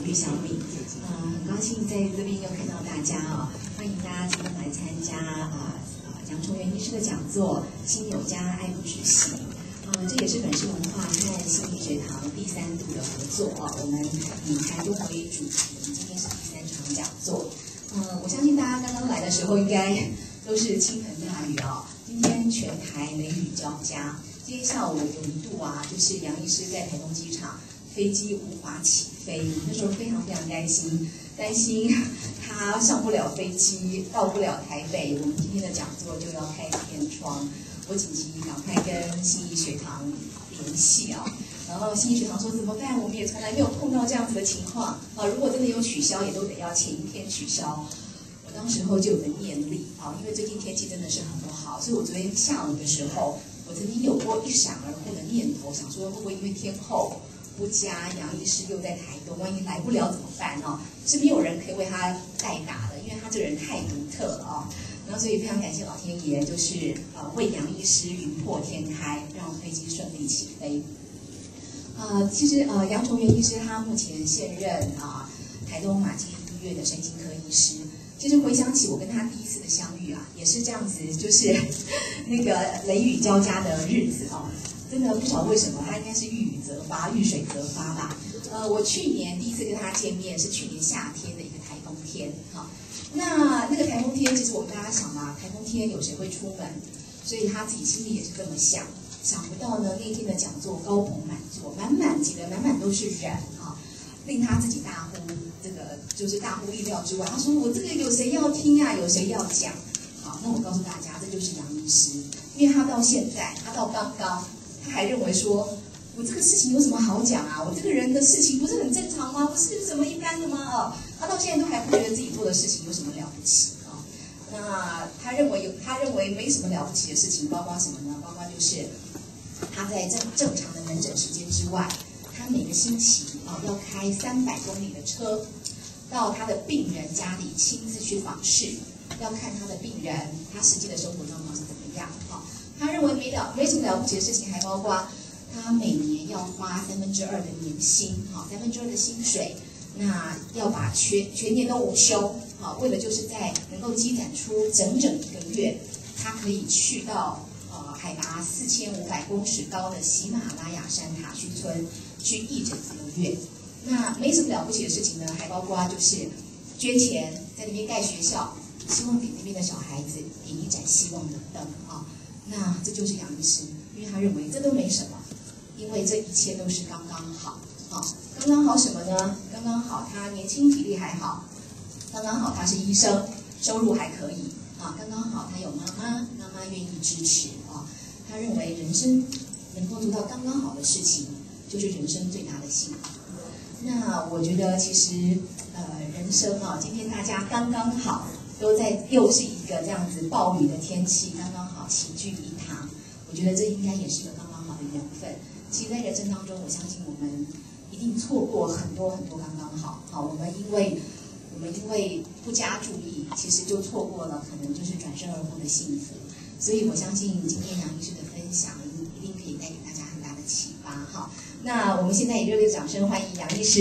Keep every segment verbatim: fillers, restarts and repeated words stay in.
吕小敏，呃，很高兴在这边又看到大家哦，欢迎大家今天来参加啊啊杨崇元医师的讲座《心有家，爱不止息》。呃，这也是本市文化和心理学堂第三度的合作哦，我们以台东为主题，今天是第三场讲座。呃，我相信大家刚刚来的时候应该都是倾盆大雨哦，今天全台雷雨交加。今天下午有一度啊，就是杨医师在台东机场，飞机无法起飞，那时候非常非常担心，担心他上不了飞机，到不了台北，我们今天的讲座就要开天窗。我紧急赶快跟信义学堂联系啊，然后信义学堂说怎么办？我们也从来没有碰到这样子的情况啊，如果真的有取消，也都得要前一天取消。我当时候就有个念力啊，因为最近天气真的是很不好，所以我昨天下午的时候，我曾经有过一闪而过的念头，想说会不会因为天候不佳，杨医师又在台东，万一来不了怎么办呢？是没有人可以为他代打的，因为他这个人太独特了啊。然后所以非常感谢老天爷，就是呃为杨医师云破天开，让飞机顺利起飞。呃，其实呃杨崇元医师他目前现任啊、呃、台东马偕医院的神经科医师。其实回想起我跟他第一次的相遇啊，也是这样子，就是那个雷雨交加的日子哦。真的不晓得为什么，他应该是遇雨则发，遇水则发吧。呃，我去年第一次跟他见面是去年夏天的一个台风天，哈、哦。那那个台风天，其实我们大家想嘛，台风天有谁会出门？所以他自己心里也是这么想。想不到呢，那天的讲座高朋满座，满满挤得满满都是人啊、哦，令他自己大呼这个就是大乎意料之外。他说：“我这个有谁要听啊？有谁要讲？”好，那我告诉大家，这就是杨医师，因为他到现在，他到刚刚。他还认为说，我这个事情有什么好讲啊？我这个人的事情不是很正常吗？不是什么一般的吗？哦，他到现在都还不觉得自己做的事情有什么了不起啊、哦？那他认为有，他认为没什么了不起的事情，包括什么呢？包括就是他在正正常的门诊时间之外，他每个星期啊、哦、要开三百公里的车，到他的病人家里亲自去访视，要看他的病人他实际的生活状况是怎么样啊。哦他认为没了没什么了不起的事情，还包括他每年要花三分之二的年薪，哈，三分之二的薪水，那要把全全年都无休，啊，为了就是在能够积攒出整整一个月，他可以去到呃海拔四千五百公尺高的喜马拉雅山塔须村去一整个月。那没什么了不起的事情呢，还包括就是捐钱在那边盖学校，希望给那边的小孩子点一盏希望的灯啊。那这就是杨医师，因为他认为这都没什么，因为这一切都是刚刚好。啊，刚刚好什么呢？刚刚好他年轻体力还好，刚刚好他是医生，收入还可以。啊，刚刚好他有妈妈，妈妈愿意支持。啊，他认为人生能够做到刚刚好的事情，就是人生最大的幸福。那我觉得其实呃人生啊，今天大家刚刚好。都在又是一个这样子暴雨的天气，刚刚好齐聚一堂，我觉得这应该也是一个刚刚好的缘分。其实，在人生当中，我相信我们一定错过很多很多刚刚好。好，我们因为我们因为不加注意，其实就错过了可能就是转身而过的幸福。所以我相信今天杨医师的分享一定可以带给大家很大的启发。哈，那我们现在以热烈的掌声欢迎杨医师。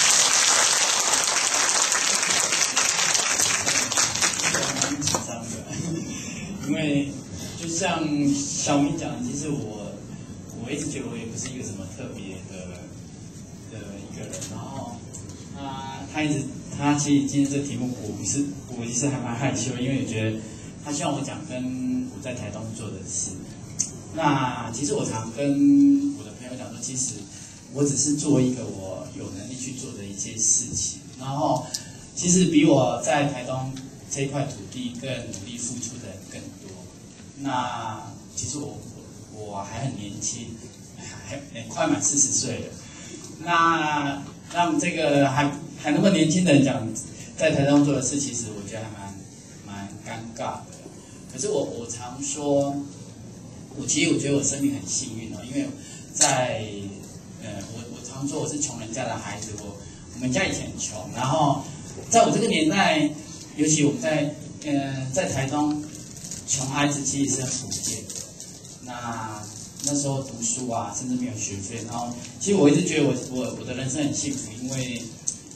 因为就像小明讲，其实我我一直觉得我也不是一个什么特别的的一个人，然后他他一直他其实今天这个题目我不是我其实还蛮害羞，因为我觉得他希望我讲跟我在台东做的事。那其实我常跟我的朋友讲说，其实我只是做一个我有能力去做的一些事情，然后其实比我在台东这一块土地更努力付出的人更多。那其实我我还很年轻，还很快满四十岁了。那让这个还还那么年轻的人讲在台东做的事，其实我觉得还蛮蛮尴尬的。可是我我常说，我其实我觉得我生命很幸运哦，因为在呃我我常说我是穷人家的孩子，我我们家以前很穷，然后在我这个年代。尤其我们在呃在台东，穷孩子其实是很普遍的。那那时候读书啊，甚至没有学费。然后，其实我一直觉得我我我的人生很幸福，因为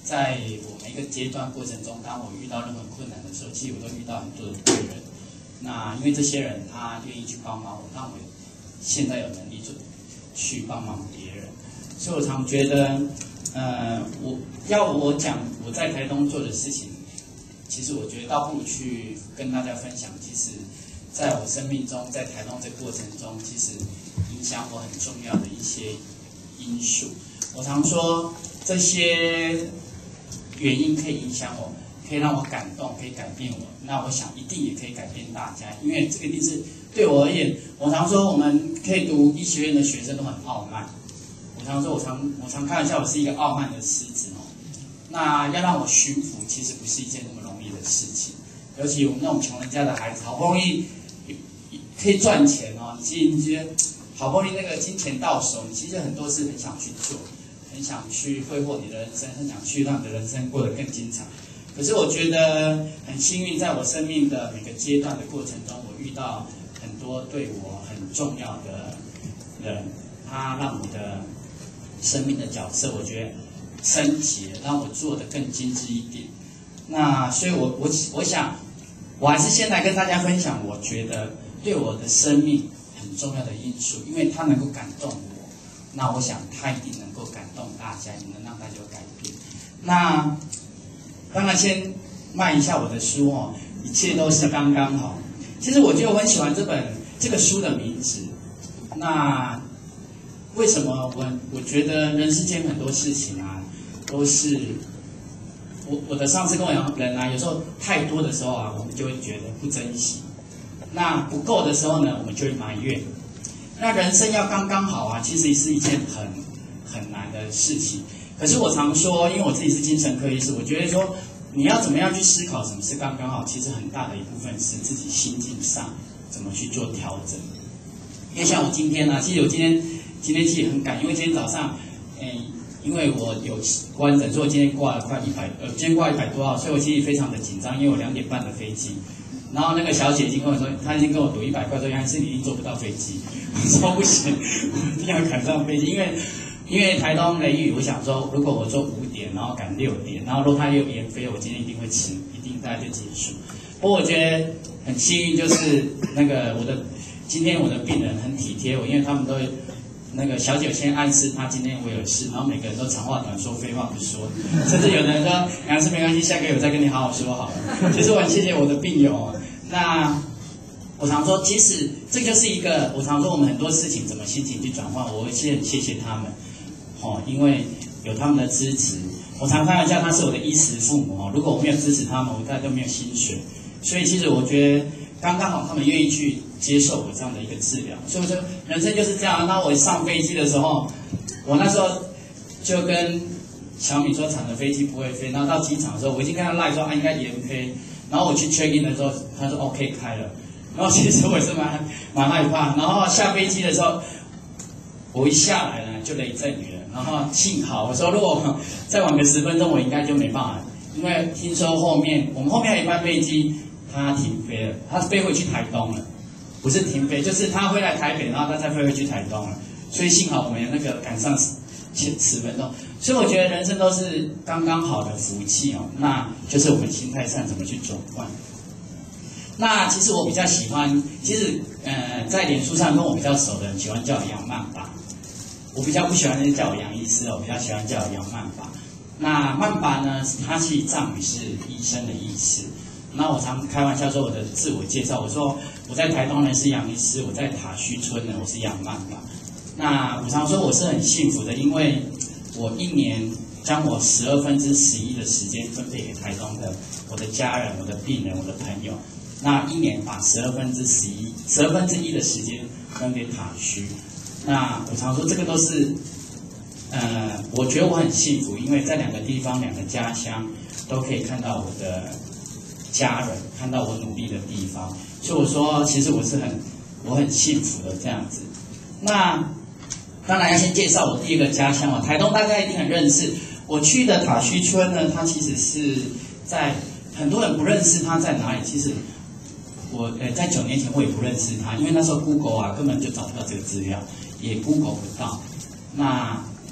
在我每一个阶段过程中，当我遇到任何困难的时候，其实我都遇到很多的贵人。那因为这些人他愿意去帮忙我，让我现在有能力做去帮忙别人，所以我常觉得，呃，我要我讲我在台东做的事情，其实我觉得倒不如去跟大家分享，其实在我生命中，在台东这个过程中，其实影响我很重要的一些因素。我常说这些原因可以影响我，可以让我感动，可以改变我。那我想一定也可以改变大家，因为这个一定是对我而言。我常说我们可以读医学院的学生都很傲慢。我常说，我常我常开玩笑，我是一个傲慢的狮子哦。那要让我驯服，其实不是一件那么容易的事情。尤其我们那种穷人家的孩子，好不容易可以赚钱哦，你其实你觉得好不容易那个金钱到手，你其实很多事很想去做。很想去挥霍你的人生，很想去让你的人生过得更精彩。可是我觉得很幸运，在我生命的每个阶段的过程中，我遇到很多对我很重要的人，他让我的生命的角色，我觉得升级，让我做得更精致一点。那所以我，我我想，我还是先来跟大家分享，我觉得对我的生命很重要的因素，因为它能够感动我。那我想他一定能够感动大家，也能让大家有改变。那当然先卖一下我的书哦，一切都是刚刚好。其实我觉得我很喜欢这本这个书的名字。那为什么我我觉得人世间很多事情啊，都是我我的上次跟我讲人啊，有时候太多的时候啊，我们就会觉得不珍惜；那不够的时候呢，我们就会埋怨。那人生要刚刚好啊，其实是一件很很难的事情。可是我常说，因为我自己是精神科医师，我觉得说你要怎么样去思考什么是刚刚好，其实很大的一部分是自己心境上怎么去做调整。因为像我今天呢、啊，其实我今天今天其实很赶，因为今天早上，嗯，因为我有关诊，所以我今天挂了快一百，呃，今天挂一百多号，所以我其实非常的紧张，因为我两点半的飞机。然后那个小姐已经跟我说，她已经跟我赌一百块，说还是你一定坐不到飞机。我说不行，我一定要赶上飞机，因为因为台东雷雨，我想说，如果我坐五点，然后赶六点，然后如果它又延飞，我今天一定会迟，一定大概就结束。不过我觉得很幸运，就是那个我的今天我的病人很体贴我，因为他们都那个小姐先暗示他今天我有事，然后每个人都长话短说，废话不说，甚至有的人说杨老师没关系，下个月我再跟你好好说好了。其实我很谢谢我的病友。那我常说，其实这就是一个，我常说我们很多事情怎么心情去转换，我其实很谢谢他们，哦，因为有他们的支持。我常开玩笑，他是我的衣食父母哦，如果我没有支持他们，我大概都没有薪水。所以其实我觉得刚刚好，他们愿意去接受我这样的一个治疗。所以我说人生就是这样。那我上飞机的时候，我那时候就跟小米说，厂的飞机不会飞。然后到机场的时候，我已经跟他赖说啊应该延飞。然后我去 check in 的时候，他说 OK 开了。然后其实我也是蛮蛮害怕。然后下飞机的时候，我一下来呢就雷阵雨了。然后幸好我说如果再晚个十分钟，我应该就没办法，因为听说后面我们后面还有一班飞机它停飞了，它飞回去台东了，不是停飞，就是它回来台北，然后它再飞回去台东了。所以幸好我们那个赶上十十分钟。所以我觉得人生都是刚刚好的福气哦，那就是我们心态上怎么去转换。那其实我比较喜欢，其实呃在脸书上跟我比较熟的人喜欢叫我杨曼爸，我比较不喜欢人叫我杨医师哦，我比较喜欢叫我杨曼爸。那曼爸呢，它其实藏语是医生的意思。那我常开玩笑说我的自我介绍，我说我在台东呢是杨医师，我在塔须村呢我是杨曼爸。那我常说我是很幸福的，因为我一年将我十二分之十一的时间分配给台东的我的家人、我的病人、我的朋友。那一年把十二分之十一、十二分之一的时间分给塔须。那我常说这个都是，呃，我觉得我很幸福，因为在两个地方、两个家乡都可以看到我的家人，看到我努力的地方。所以我说，其实我是很我很幸福的这样子。那当然要先介绍我第一个家乡哦，台东大家一定很认识。我去的塔须村呢，它其实是在很多人不认识它在哪里。其实我呃在九年前我也不认识它，因为那时候 Google 啊根本就找不到这个资料，也 Google 不到。那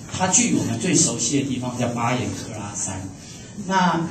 它距我们最熟悉的地方叫巴颜克拉山。那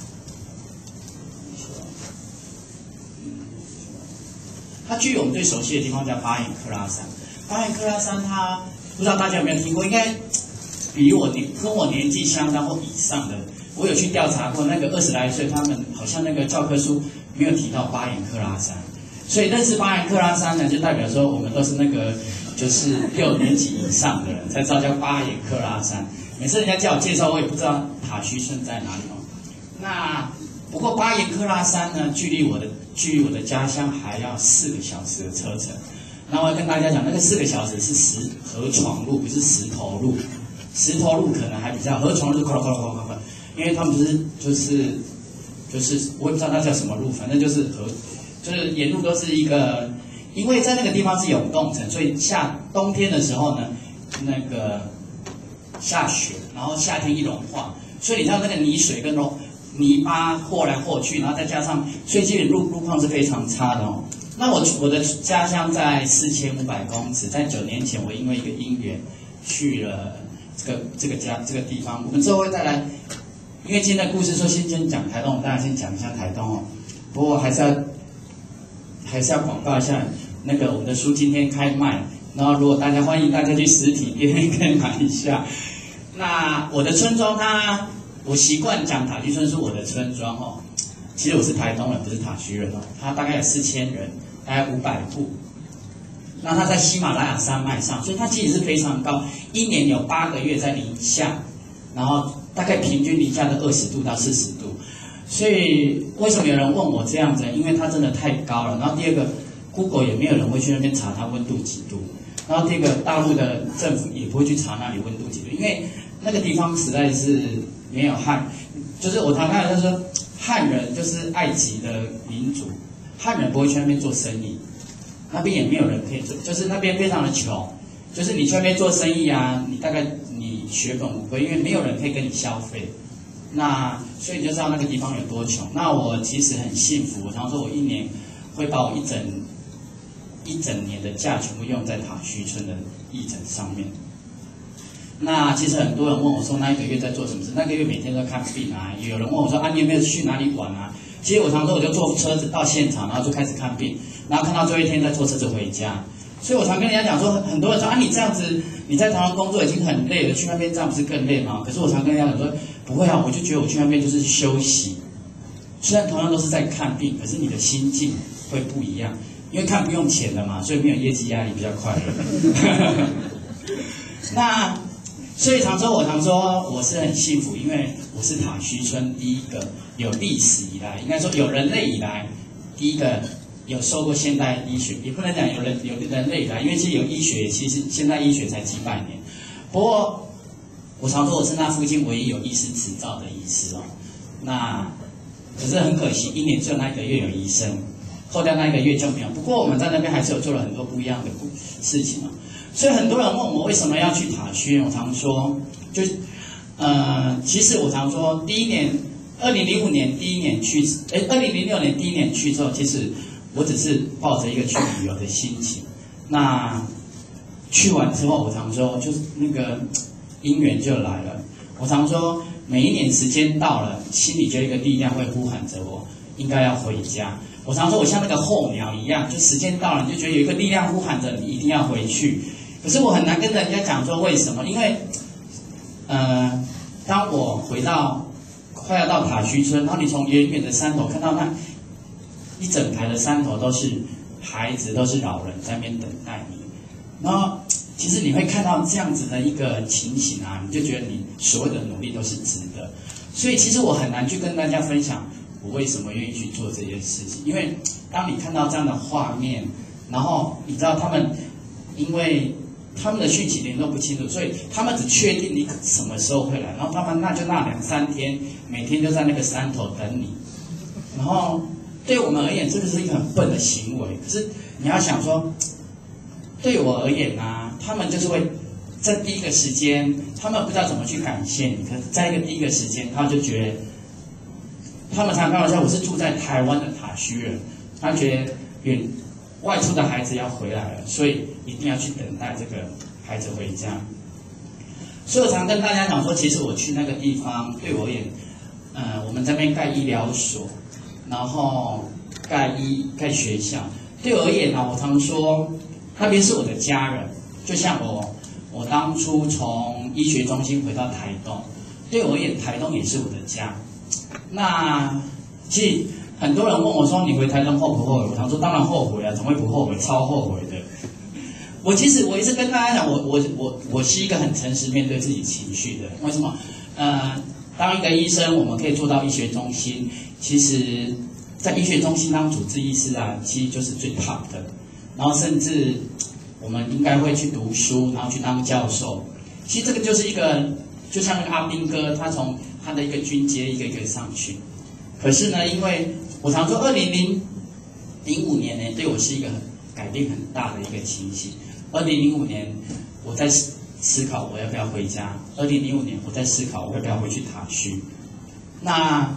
它距我们最熟悉的地方叫巴颜克拉山。巴颜克拉山，它不知道大家有没有听过？应该比我年跟我年纪相当或以上的，我有去调查过，那个二十来岁，他们好像那个教科书没有提到巴颜克拉山。所以认识巴颜克拉山呢，就代表说我们都是那个就是六年级以上的人才知道叫巴颜克拉山。每次人家叫我介绍，我也不知道塔须村在哪里哦。那不过巴颜克拉山呢，距离我的距离我的家乡还要四个小时的车程。那我要跟大家讲，那个四个小时是石河床路，不是石头路。石头路可能还比较，河床路快快快快快，因为他们不是就是就是我也不知道那叫什么路，反正就是河。就是沿路都是一个，因为在那个地方是永冻层，所以夏冬天的时候呢，那个下雪，然后夏天一融化，所以你知道那个泥水跟融泥巴和来和去，然后再加上，所以基本路路况是非常差的哦。那我我的家乡在四千五百公尺，在九年前我因为一个因缘去了这个这个家这个地方，我们之后会带来，因为今天的故事说先先讲台东，大家先讲一下台东哦，不过还是要。还是要广告一下，那个我们的书今天开卖，然后如果大家欢迎大家去实体店面可以买一下。那我的村庄它，我习惯讲塔须村是我的村庄哦，其实我是台东人，不是塔须人哦。它大概有四千人，大概五百户。那它在喜马拉雅山脉上，所以它其实是非常高，一年有八个月在零下，然后大概平均零下的二十度到四十度。所以为什么有人问我这样子？因为它真的太高了。然后第二个 ，Google 也没有人会去那边查它温度几度。然后第二个，大陆的政府也不会去查那里温度几度，因为那个地方实在是没有汉，就是我常看就是说汉人就是埃及的民族，汉人不会去那边做生意，那边也没有人可以做，就是那边非常的穷，就是你去那边做生意啊，你大概你血本无归，因为没有人可以跟你消费。那所以你就知道那个地方有多穷。那我其实很幸福，我常说我一年会把我一整一整年的假全部用在塔须村的义诊上面。那其实很多人问我说那一个月在做什么事？那个月每天都在看病啊。也有人问我说啊，你有没有去哪里玩啊？其实我常说我就坐车子到现场，然后就开始看病，然后看到最后一天再坐车子回家。所以我常跟人家讲说，很多人说啊，你这样子你在台湾工作已经很累了，去那边这样不是更累吗？可是我常跟人家讲说，不会啊，我就觉得我去那边就是休息。虽然同样都是在看病，可是你的心境会不一样，因为看不用钱的嘛，所以没有业绩压力，比较快乐。那所以常说，我常说我是很幸福，因为我是塔须村第一个有历史以来，应该说有人类以来第一个。有受过现代医学，也不能讲有人有人类来，因为其实有医学，其实现代医学才几百年。不过我常说我是那附近唯一有医师执照的医师哦。那可是很可惜，一年只有那一个月有医生，后掉那一个月就没有。不过我们在那边还是有做了很多不一样的事情哦。所以很多人问我为什么要去塔须，我常说，就呃，其实我常说，第一年，二零零五年第一年去，哎，二零零六年第一年去之后，其实。我只是抱着一个去旅游的心情，那去完之后，我常说就是那个因缘就来了。我常说每一年时间到了，心里就有一个力量会呼喊着我，应该要回家。我常说我像那个候鸟一样，就时间到了，你就觉得有一个力量呼喊着你一定要回去。可是我很难跟人家讲说为什么，因为呃，当我回到快要到塔须村，然后你从远远的山头看到那。一整排的山头都是孩子，都是老人在那边等待你，然后其实你会看到这样子的一个情形啊，你就觉得你所有的努力都是值得。所以其实我很难去跟大家分享我为什么愿意去做这件事情，因为当你看到这样的画面，然后你知道他们因为他们的讯息联络不清楚，所以他们只确定你什么时候会来，然后他们那就那两三天，每天就在那个山头等你，然后。对我们而言，这个是一个很笨的行为。可是你要想说，对我而言啊，他们就是会在第一个时间，他们不知道怎么去感谢你。可是在一个第一个时间，他们就觉得，他们常开玩笑，我是住在台湾的塔须人，他觉得远外出的孩子要回来了，所以一定要去等待这个孩子回家。 所以我常跟大家讲说，其实我去那个地方，对我而言，呃，我们这边盖医疗所，然后盖医盖学校，对我而言呢，我常说那边是我的家人，就像我我当初从医学中心回到台东，对我而言，台东也是我的家。那其实很多人问我说，你回台东后不后悔？我常说当然后悔啊，怎么会不后悔？超后悔的。我其实我一直跟大家讲，我我我我是一个很诚实面对自己情绪的。为什么？呃，当一个医生，我们可以做到医学中心。其实，在医学中心当主治医师啊，其实就是最 top 的。然后甚至我们应该会去读书，然后去当教授。其实这个就是一个，就像那个阿兵哥，他从他的一个军阶一个一个上去。可是呢，因为我常说，二零零零五年呢，对我是一个很改变很大的一个情形。二零零五年，我在思思考我要不要回家。二零零五年，我在思考我要不要回去塔虚。那，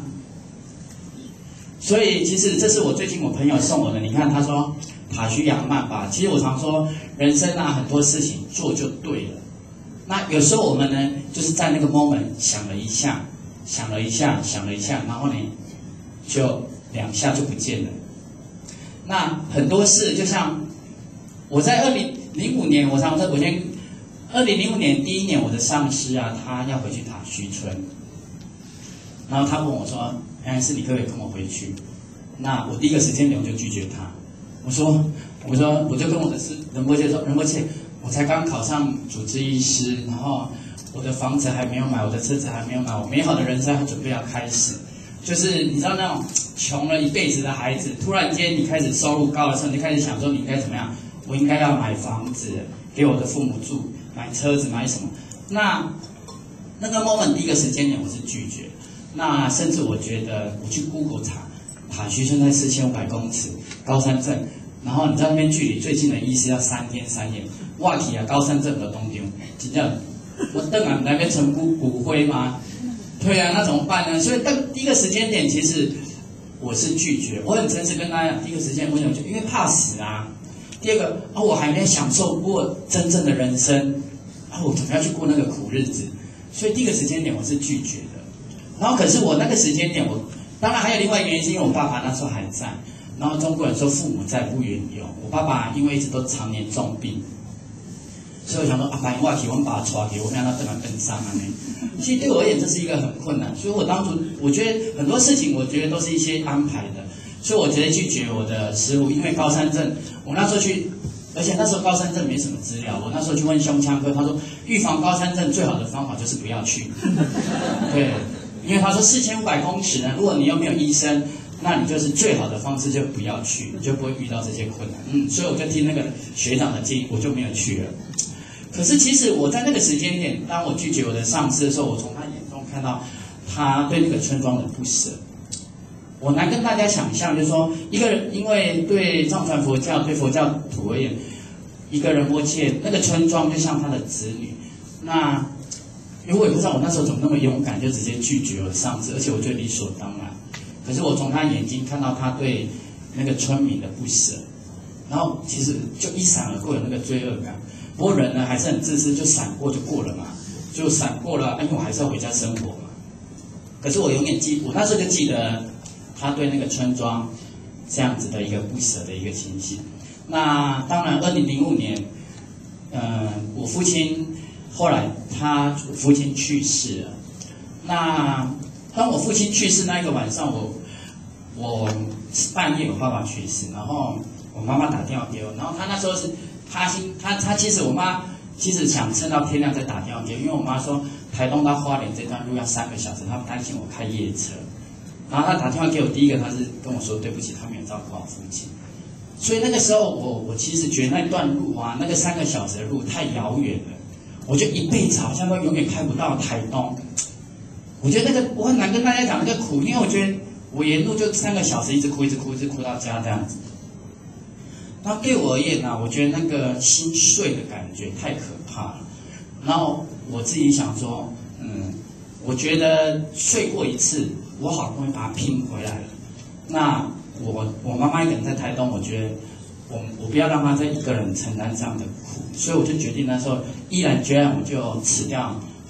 所以其实这是我最近我朋友送我的。你看，他说塔虚扬曼吧。其实我常说，人生啊，很多事情做就对了。那有时候我们呢，就是在那个 moment 想了一下，想了一下，想了一下，然后呢，就两下就不见了。那很多事就像我在二零零五年，我常说，我先二零零五年第一年，我的上司啊，他要回去塔虚村，然后他问我说：“杨是你可不可以跟我回去？”那我第一个时间点我就拒绝他，我说：“我说我就跟我的师仁波切说，仁波切，我才刚考上主治医师，然后我的房子还没有买，我的车子还没有买，我美好的人生还准备要开始。”就是你知道那种穷了一辈子的孩子，突然间你开始收入高的时候，你就开始想说你应该怎么样？我应该要买房子给我的父母住，买车子，买什么？那那个 moment 第一个时间点我是拒绝。那甚至我觉得我去 Google 查，塔虚村在四千五百公尺，高山镇，然后你在那边距离最近的医师要三天三夜，哇题啊，高山镇的东京，真正我邓啊那边成骨骨灰吗？对啊，那怎么办呢？所以第一个时间点，其实我是拒绝。我很诚实跟大家讲，第一个时间为什么就因为怕死啊。第二个啊，我还没享受过真正的人生，啊，我怎么要去过那个苦日子？所以第一个时间点我是拒绝的。然后可是我那个时间点，我当然还有另外一个原因，是因为我爸爸那时候还在。然后中国人说父母在不远游，我爸爸因为一直都常年重病。所以我想说啊，把话题我们把它抓给我们让他跟他跟上啊呢。其实对我而言这是一个很困难，所以我当初我觉得很多事情我觉得都是一些安排的，所以我直接拒绝我的师父，因为高山症，我那时候去，而且那时候高山症没什么资料，我那时候去问胸腔科，他说预防高山症最好的方法就是不要去，对，因为他说四千五百公尺呢，如果你又没有医生，那你就是最好的方式就不要去，你就不会遇到这些困难。嗯，所以我就听那个学长的建议，我就没有去了。可是其实我在那个时间点，当我拒绝我的上司的时候，我从他眼中看到他对那个村庄的不舍。我难跟大家想象，就是说一个人，因为对藏传佛教、对佛教徒而言，一个仁波切那个村庄就像他的子女。那因为我也不知道我那时候怎么那么勇敢，就直接拒绝我的上司，而且我觉得理所当然。可是我从他眼睛看到他对那个村民的不舍，然后其实就一闪而过有那个罪恶感。不过人呢还是很自私，就闪过就过了嘛，就闪过了，因为我还是要回家生活嘛。可是我永远记，我那时候就记得他对那个村庄这样子的一个不舍的一个情形。那当然，二零零五年，呃，我父亲后来他父亲去世了。那当我父亲去世那一个晚上，我我半夜我爸爸去世，然后我妈妈打电话给我，然后他那时候是。他心他他其实我妈其实想撑到天亮再打电话给我，因为我妈说台东到花莲这段路要三个小时，她担心我开夜车。然后她打电话给我，第一个她是跟我说对不起，她没有照顾好父亲。所以那个时候我我其实觉得那段路啊，那个三个小时的路太遥远了，我就一辈子好像都永远开不到台东。我觉得那个我很难跟大家讲那个苦，因为我觉得我沿路就三个小时一直哭一直哭一直哭到家这样子。那对我而言呢、啊，我觉得那个心碎的感觉太可怕了。然后我自己想说，嗯，我觉得睡过一次，我好不容易把它拼回来了。那我我妈妈一个人在台东，我觉得我我不要让她再一个人承担这样的苦，所以我就决定那时候毅然决然我就辞掉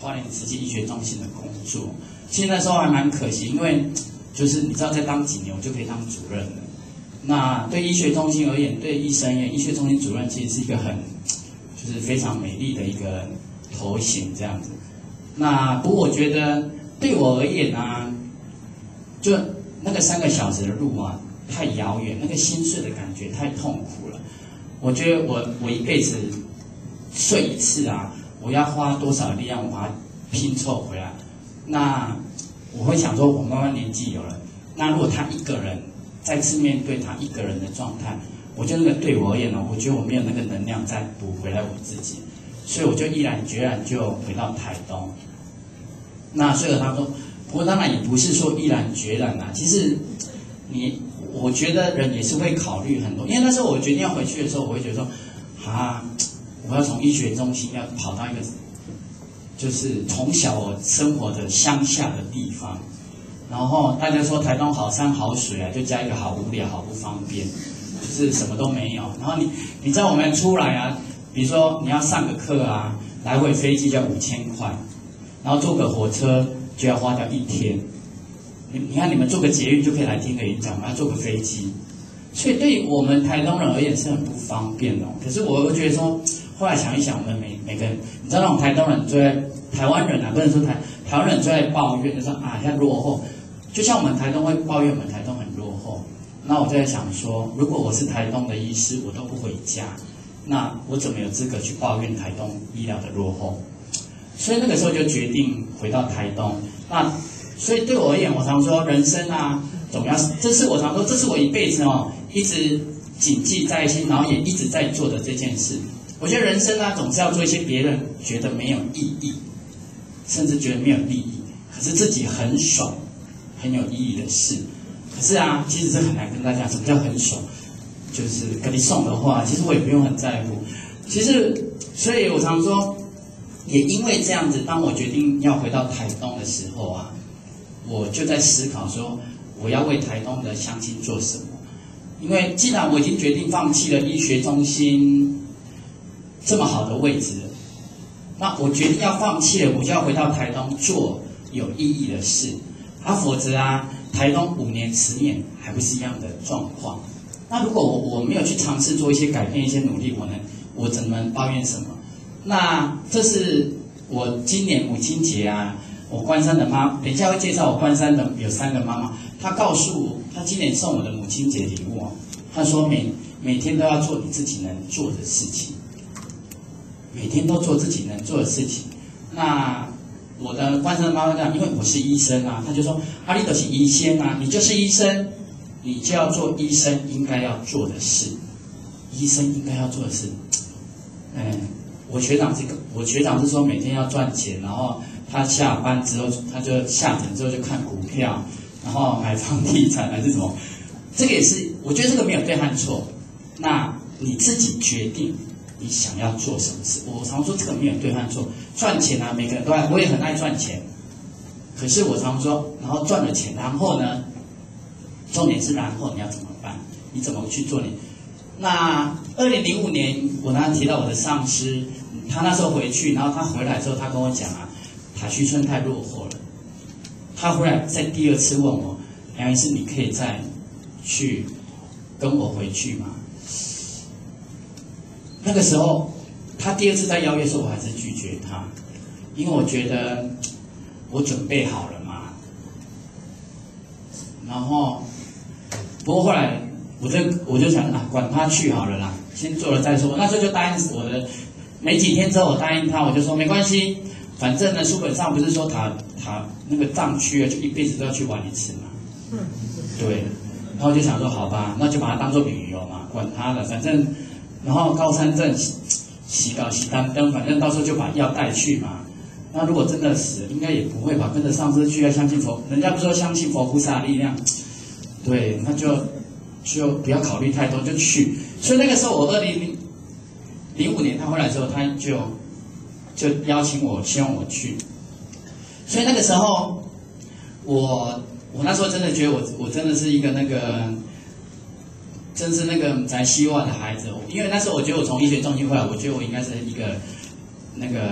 花莲慈济医学中心的工作。其实那时候还蛮可惜，因为就是你知道再当几年我就可以当主任了。那对医学中心而言，对医生而言，医学中心主任其实是一个很就是非常美丽的一个头衔这样子。那不过我觉得对我而言啊，就那个三个小时的路啊太遥远，那个心碎的感觉太痛苦了。我觉得我我一辈子睡一次啊，我要花多少力量把它拼凑回来？那我会想说，我妈妈年纪有了，那如果她一个人再次面对她一个人的状态，我觉得那个对我而言呢，我觉得我没有那个能量再补回来我自己，所以我就毅然决然就回到台东。那所以他说，不过当然也不是说毅然决然啊，其实你我觉得人也是会考虑很多，因为那时候我决定要回去的时候，我会觉得说，啊，我要从医学中心要跑到一个就是从小我生活的乡下的地方，然后大家说台东好山好水啊，就加一个好无聊好不方便，就是什么都没有。然后你你知道我们出来啊，比如说你要上个课啊，来回飞机就要五千块，然后坐个火车就要花掉一天。你你看你们坐个捷运就可以来听个演讲，我们要坐个飞机，所以对我们台东人而言是很不方便的。可是我又觉得说，后来想一想，我们每每个人，你知道那种台东人最爱台湾人啊，不能说台台湾人最爱抱怨，就说啊现在落后，就像我们台东会抱怨我们台东很落后。那我就在想说，如果我是台东的医师，我都不回家，那我怎么有资格去抱怨台东医疗的落后？所以那个时候就决定回到台东。那所以对我而言，我常说人生啊，总要，这是我常说，这是我一辈子哦一直谨记在心，然后也一直在做的这件事。我觉得人生啊，总是要做一些别人觉得没有意义，甚至觉得没有利益，可是自己很爽、很有意义的事。可是啊，其实是很难跟大家什么叫很爽，就是跟你送的话，其实我也不用很在乎。其实，所以我常说，也因为这样子，当我决定要回到台东的时候啊，我就在思考说，我要为台东的乡亲做什么？因为既然我已经决定放弃了医学中心这么好的位置，那我决定要放弃了，我就要回到台东做有意义的事。啊，否则啊，台东五年、十年还不是一样的状况。那如果我我没有去尝试做一些改变、一些努力，我能我怎么抱怨什么？那这是我今年母亲节啊，我关山的妈，等一下会介绍我关山的有三个妈妈，她告诉我，她今年送我的母亲节礼物哦，她说每每天都要做你自己能做的事情，每天都做自己能做的事情。那我的关山的妈妈讲，因为我是医生啊，她就说阿里都是医生啊，你就是医生，你就要做医生应该要做的事，医生应该要做的事。嗯，我学长这个，我学长是说每天要赚钱，然后他下班之后，他就下诊之后就看股票，然后买房地产还是什么，这个也是，我觉得这个没有对和错。那你自己决定你想要做什么事。我常说这个没有对和错，赚钱啊，每个人都爱，我也很爱赚钱。可是我常说，然后赚了钱，然后呢，重点是然后你要怎么办？你怎么去做你？那二零零五年，我刚刚提到我的上司，他那时候回去，然后他回来之后，他跟我讲啊，塔须村太落后了。他回来在第二次问我，梁医师，你可以再去跟我回去吗？那个时候，他第二次再邀约的时候，我还是拒绝他，因为我觉得我准备好了嘛。然后，不过后来。我就我就想啊，管他去好了啦，先做了再说。那时候就答应我的，没几天之后我答应他，我就说没关系，反正呢书本上不是说塔塔那个藏区啊，就一辈子都要去玩一次嘛。嗯，对。然后就想说好吧，那就把它当做旅游嘛，管他的，反正然后高山症洗稿洗单灯，反正到时候就把药带去嘛。那如果真的死，应该也不会吧，跟着上师去要相信佛，人家不是说相信佛菩萨的力量，对，那就。就不要考虑太多，就去。所以那个时候，我二零零五年他回来之后，他就就邀请我，希望我去。所以那个时候，我我那时候真的觉得我我真的是一个那个，真是那个在希望的孩子。因为那时候我觉得我从医学中心回来，我觉得我应该是一个那个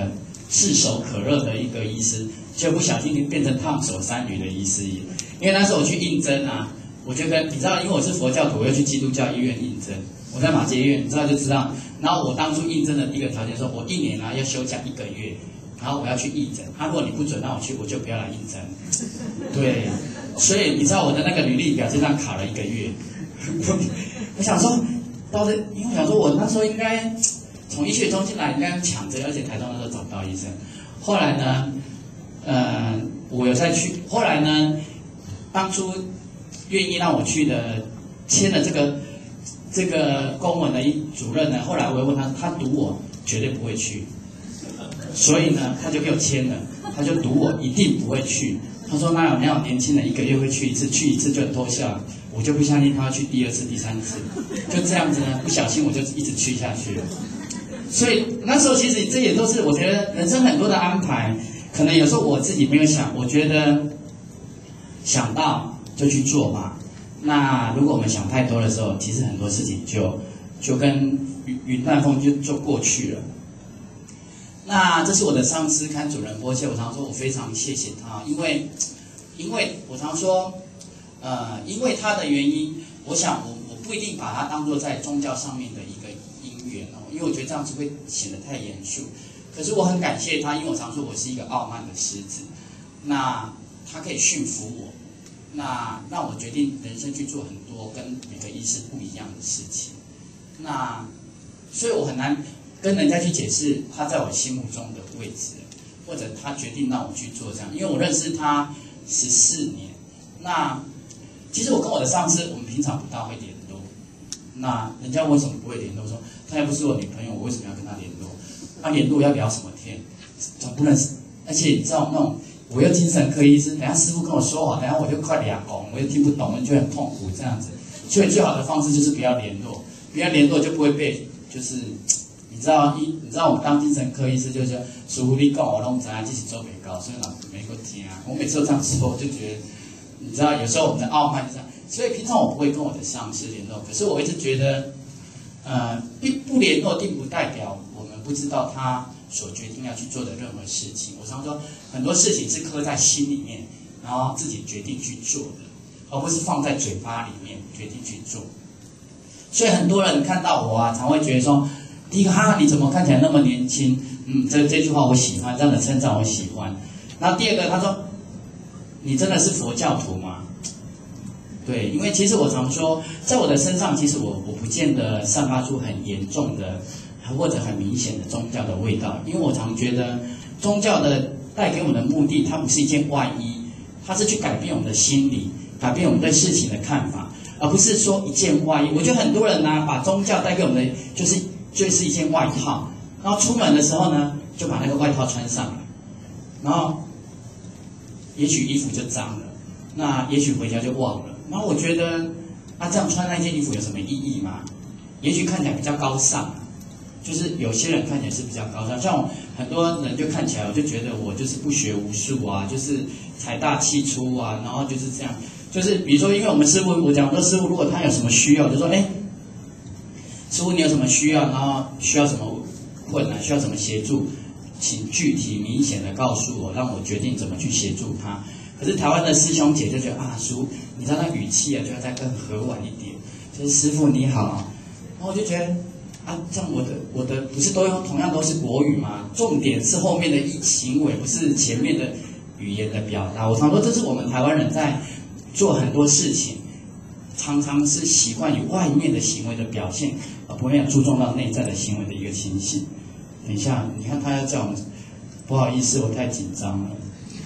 炙手可热的一个医师，就不小心变成烫手山芋的医师。因为那时候我去应征啊，我就跟你知道，因为我是佛教徒，我又去基督教医院应征。我在马偕医院，你知道就知道。然后我当初应征的第一个条件说，我一年啊要休假一个月，然后我要去义诊。他、啊、如果你不准让我去，我就不要来应征。对，所以你知道我的那个履历表就这样卡了一个月。我想说，到底因为我想说，我那时候应该从医学中心来，应该抢着，而且台中那时候找不到医生。后来呢，呃，我有再去，后来呢，当初愿意让我去的，签了这个。这个公文的主任呢，后来我又问他，他赌我绝对不会去，所以呢，他就给我签了，他就赌我一定不会去。他说哪有哪有年轻人一个月会去一次，去一次就很偷笑，我就不相信他要去第二次、第三次，就这样子呢，不小心我就一直去下去了。所以那时候其实这也都是我觉得人生很多的安排，可能有时候我自己没有想，我觉得想到就去做吧。那如果我们想太多的时候，其实很多事情就就跟云云淡风就就过去了。那这是我的上司看主任波切，我常说我非常谢谢他，因为因为我常说，呃，因为他的原因，我想我我不一定把它当作在宗教上面的一个因缘哦，因为我觉得这样子会显得太严肃。可是我很感谢他，因为我常说我是一个傲慢的狮子，那他可以驯服我。那让我决定人生去做很多跟每个医师不一样的事情，那所以我很难跟人家去解释他在我心目中的位置，或者他决定让我去做这样，因为我认识他十四年。那其实我跟我的上司，我们平常不大会联络。那人家为什么不会联络？说他又不是我女朋友，我为什么要跟他联络？他、啊、联络要聊什么天？总不能，而且你知道那种。我又精神科医师，等下师傅跟我说好，等下我就快俩拱，我又听不懂，我就很痛苦这样子。所以最好的方式就是不要联络，不要联络就不会被，就是你知道一，你知道我们当精神科医师就是，师傅你讲我拢知道，这是做不到，所以老没个听啊。我每次都这样说，我就觉得，你知道有时候我们的傲慢就这样，所以平常我不会跟我的上司联络，可是我一直觉得，呃，并不联络并不代表我们不知道他所决定要去做的任何事情。我常说很多事情是刻在心里面，然后自己决定去做的，而不是放在嘴巴里面决定去做。所以很多人看到我啊，常会觉得说，第一个哈，你怎么看起来那么年轻？嗯，这这句话我喜欢，这样的称赞我喜欢。然后第二个，他说，你真的是佛教徒吗？对，因为其实我常说，在我的身上，其实我我不见得散发出很严重的或者很明显的宗教的味道，因为我常觉得宗教的带给我们的目的，它不是一件外衣，它是去改变我们的心理，改变我们对事情的看法，而不是说一件外衣。我觉得很多人呢、啊，把宗教带给我们的就是就是一件外套，然后出门的时候呢，就把那个外套穿上了，然后也许衣服就脏了，那也许回家就忘了。然后我觉得啊，这样穿那件衣服有什么意义吗？也许看起来比较高尚，就是有些人看起来是比较高尚，像我很多人就看起来，我就觉得我就是不学无术啊，就是财大气粗啊，然后就是这样，就是比如说，因为我们师傅，我讲说师傅如果他有什么需要，就说哎，师傅你有什么需要，然后需要什么困难，需要什么协助，请具体明显的告诉我，让我决定怎么去协助他。可是台湾的师兄姐就觉得啊，叔，你知道那语气啊，就要再更和缓一点，就是师傅你好，然后我就觉得啊，这样我的我的不是都用同样都是国语吗？重点是后面的一行为，不是前面的语言的表达。我常说这是我们台湾人在做很多事情，常常是习惯于外面的行为的表现，而不会注重到内在的行为的一个情形。等一下，你看他要叫我们，不好意思，我太紧张了。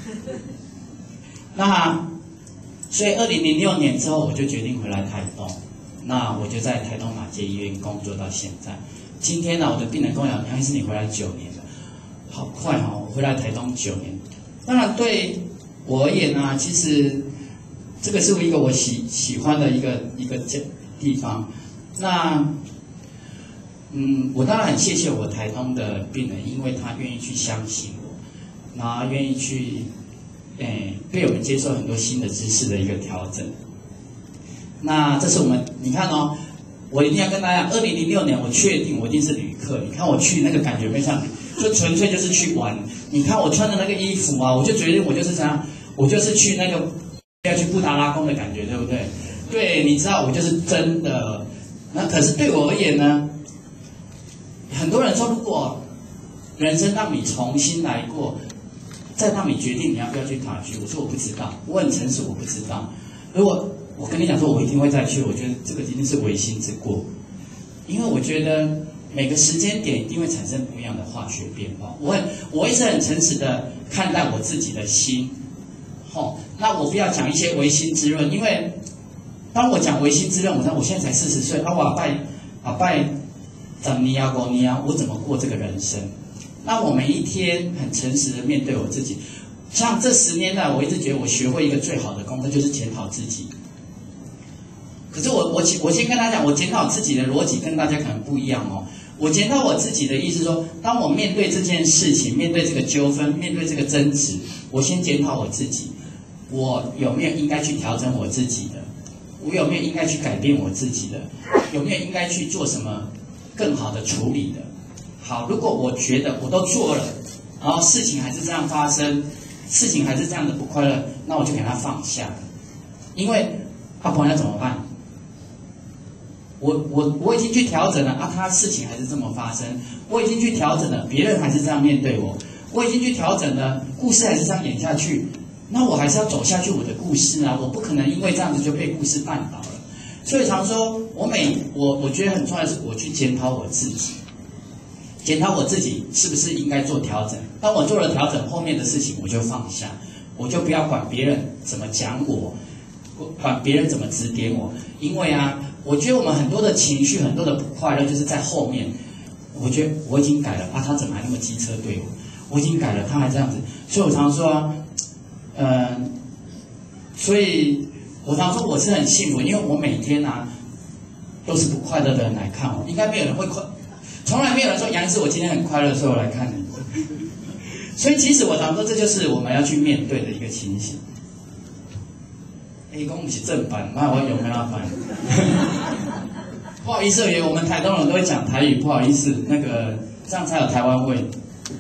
那所以二零零六年之后，我就决定回来台东。那我就在台东马偕医院工作到现在。今天呢，我的病人跟我讲，杨医师你回来九年了，好快哦！我回来台东九年。当然对我而言呢、啊，其实这个是一个我喜喜欢的一个一个地方。那嗯，我当然很谢谢我台东的病人，因为他愿意去相信我，然后愿意去。诶，被我们接受很多新的知识的一个调整。那这是我们，你看哦，我一定要跟大家，二零零六年我确定我一定是旅客。你看我去那个感觉没像就纯粹就是去玩。你看我穿的那个衣服啊，我就觉得我就是这样，我就是去那个要去布达拉宫的感觉，对不对？对，你知道我就是真的。那可是对我而言呢，很多人说，如果人生让你重新来过，再让你决定你要不要去塔区，我说我不知道，我很诚实，我不知道。如果我跟你讲说，我一定会再去，我觉得这个一定是违心之过，因为我觉得每个时间点一定会产生不一样的化学变化。我很，我一直很诚实的看待我自己的心，吼，那我不要讲一些违心之论，因为当我讲违心之论，我说我现在才四十岁，啊，我阿拜阿拜怎尼亚国尼亚，我怎么过这个人生？那我每一天很诚实的面对我自己。像这十年来，我一直觉得我学会一个最好的功课就是检讨自己。可是我我我先跟大家讲，我检讨自己的逻辑跟大家可能不一样哦。我检讨我自己的意思说，当我面对这件事情，面对这个纠纷，面对这个争执，我先检讨我自己，我有没有应该去调整我自己的？我有没有应该去改变我自己的？有没有应该去做什么更好的处理的？好，如果我觉得我都做了，然后事情还是这样发生，事情还是这样的不快乐，那我就给它放下。因为阿婆要怎么办？我我我已经去调整了啊，他事情还是这么发生，我已经去调整了，别人还是这样面对我，我已经去调整了，故事还是这样演下去，那我还是要走下去我的故事啊，我不可能因为这样子就被故事绊倒了。所以常说，我每我我觉得很重要的是，我去检讨我自己。检讨我自己是不是应该做调整？当我做了调整，后面的事情我就放下，我就不要管别人怎么讲我，管别人怎么指点我。因为啊，我觉得我们很多的情绪、很多的不快乐，就是在后面。我觉得我已经改了啊，他怎么还那么机车对我？我已经改了，他还这样子。所以我常说啊，嗯、呃，所以我常说我是很幸福，因为我每天啊都是不快乐的人来看我，应该没有人会快。从来没有人说杨医师，我今天很快乐，所以我来看你。所以其实我常说，这就是我们要去面对的一个情形。哎，公不是正版，那我有没有版？不好意思，因为我们台东人都会讲台语，不好意思，那个这样才有台湾味。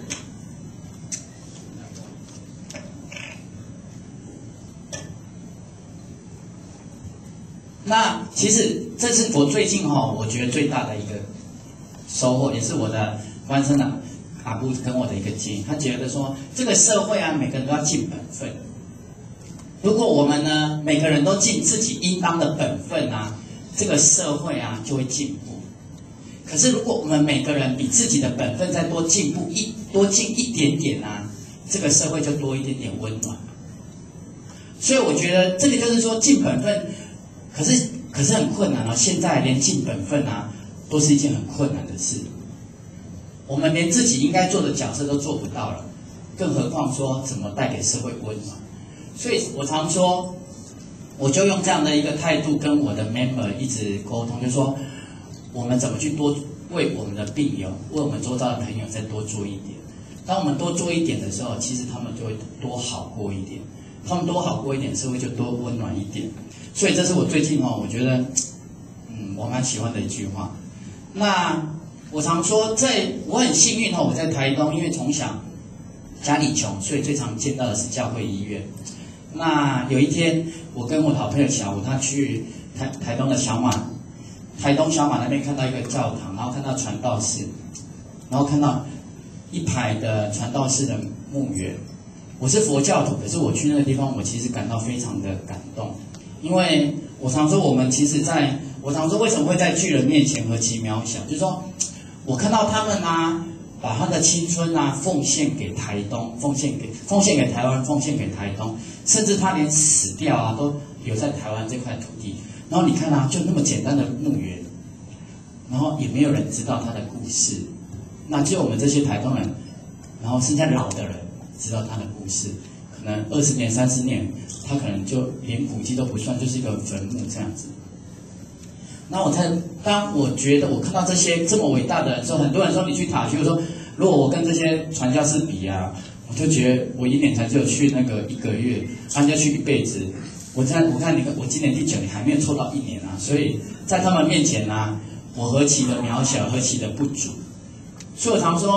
那其实这是我最近哈、哦，我觉得最大的一个收获，也是我的关生的阿布跟我的一个建议。他觉得说，这个社会啊，每个人都要尽本分。如果我们呢，每个人都尽自己应当的本分啊，这个社会啊就会进步。可是如果我们每个人比自己的本分再多进步一多进一点点啊，这个社会就多一点点温暖。所以我觉得这个就是说尽本分，可是可是很困难啊。现在连尽本分啊，都是一件很困难的事。我们连自己应该做的角色都做不到了，更何况说怎么带给社会温暖。所以我常说，我就用这样的一个态度跟我的 member 一直沟通，就是说我们怎么去多为我们的病友、为我们周遭的朋友再多做一点。当我们多做一点的时候，其实他们就会多好过一点，他们多好过一点，社会就多温暖一点。所以这是我最近哦，我觉得嗯，我蛮喜欢的一句话。那我常说在，我很幸运哦，我在台东，因为从小家里穷，所以最常见到的是教会医院。那有一天，我跟我的好朋友小吴，他去台台东的小马，台东小马那边看到一个教堂，然后看到传道士，然后看到一排的传道士的墓园。我是佛教徒，可是我去那个地方，我其实感到非常的感动，因为我常说我们其实在，我常说为什么会在巨人面前何其渺小，就是说我看到他们啊，把他的青春啊奉献给台东，奉献给奉献给台湾，奉献给台东，甚至他连死掉啊都留在台湾这块土地。然后你看啊，就那么简单的墓园，然后也没有人知道他的故事，那只有我们这些台东人，然后剩下老的人知道他的故事，可能二十年、三十年，他可能就连古迹都不算，就是一个坟墓这样子。那我才当我觉得我看到这些这么伟大的人说，很多人说你去塔区，我说如果我跟这些传教士比啊，我就觉得我一年才只有去那个一个月，人家去一辈子。我在我看你看我今年第九年还没有凑到一年啊，所以在他们面前啊，我何其的渺小，何其的不足。所以我常说，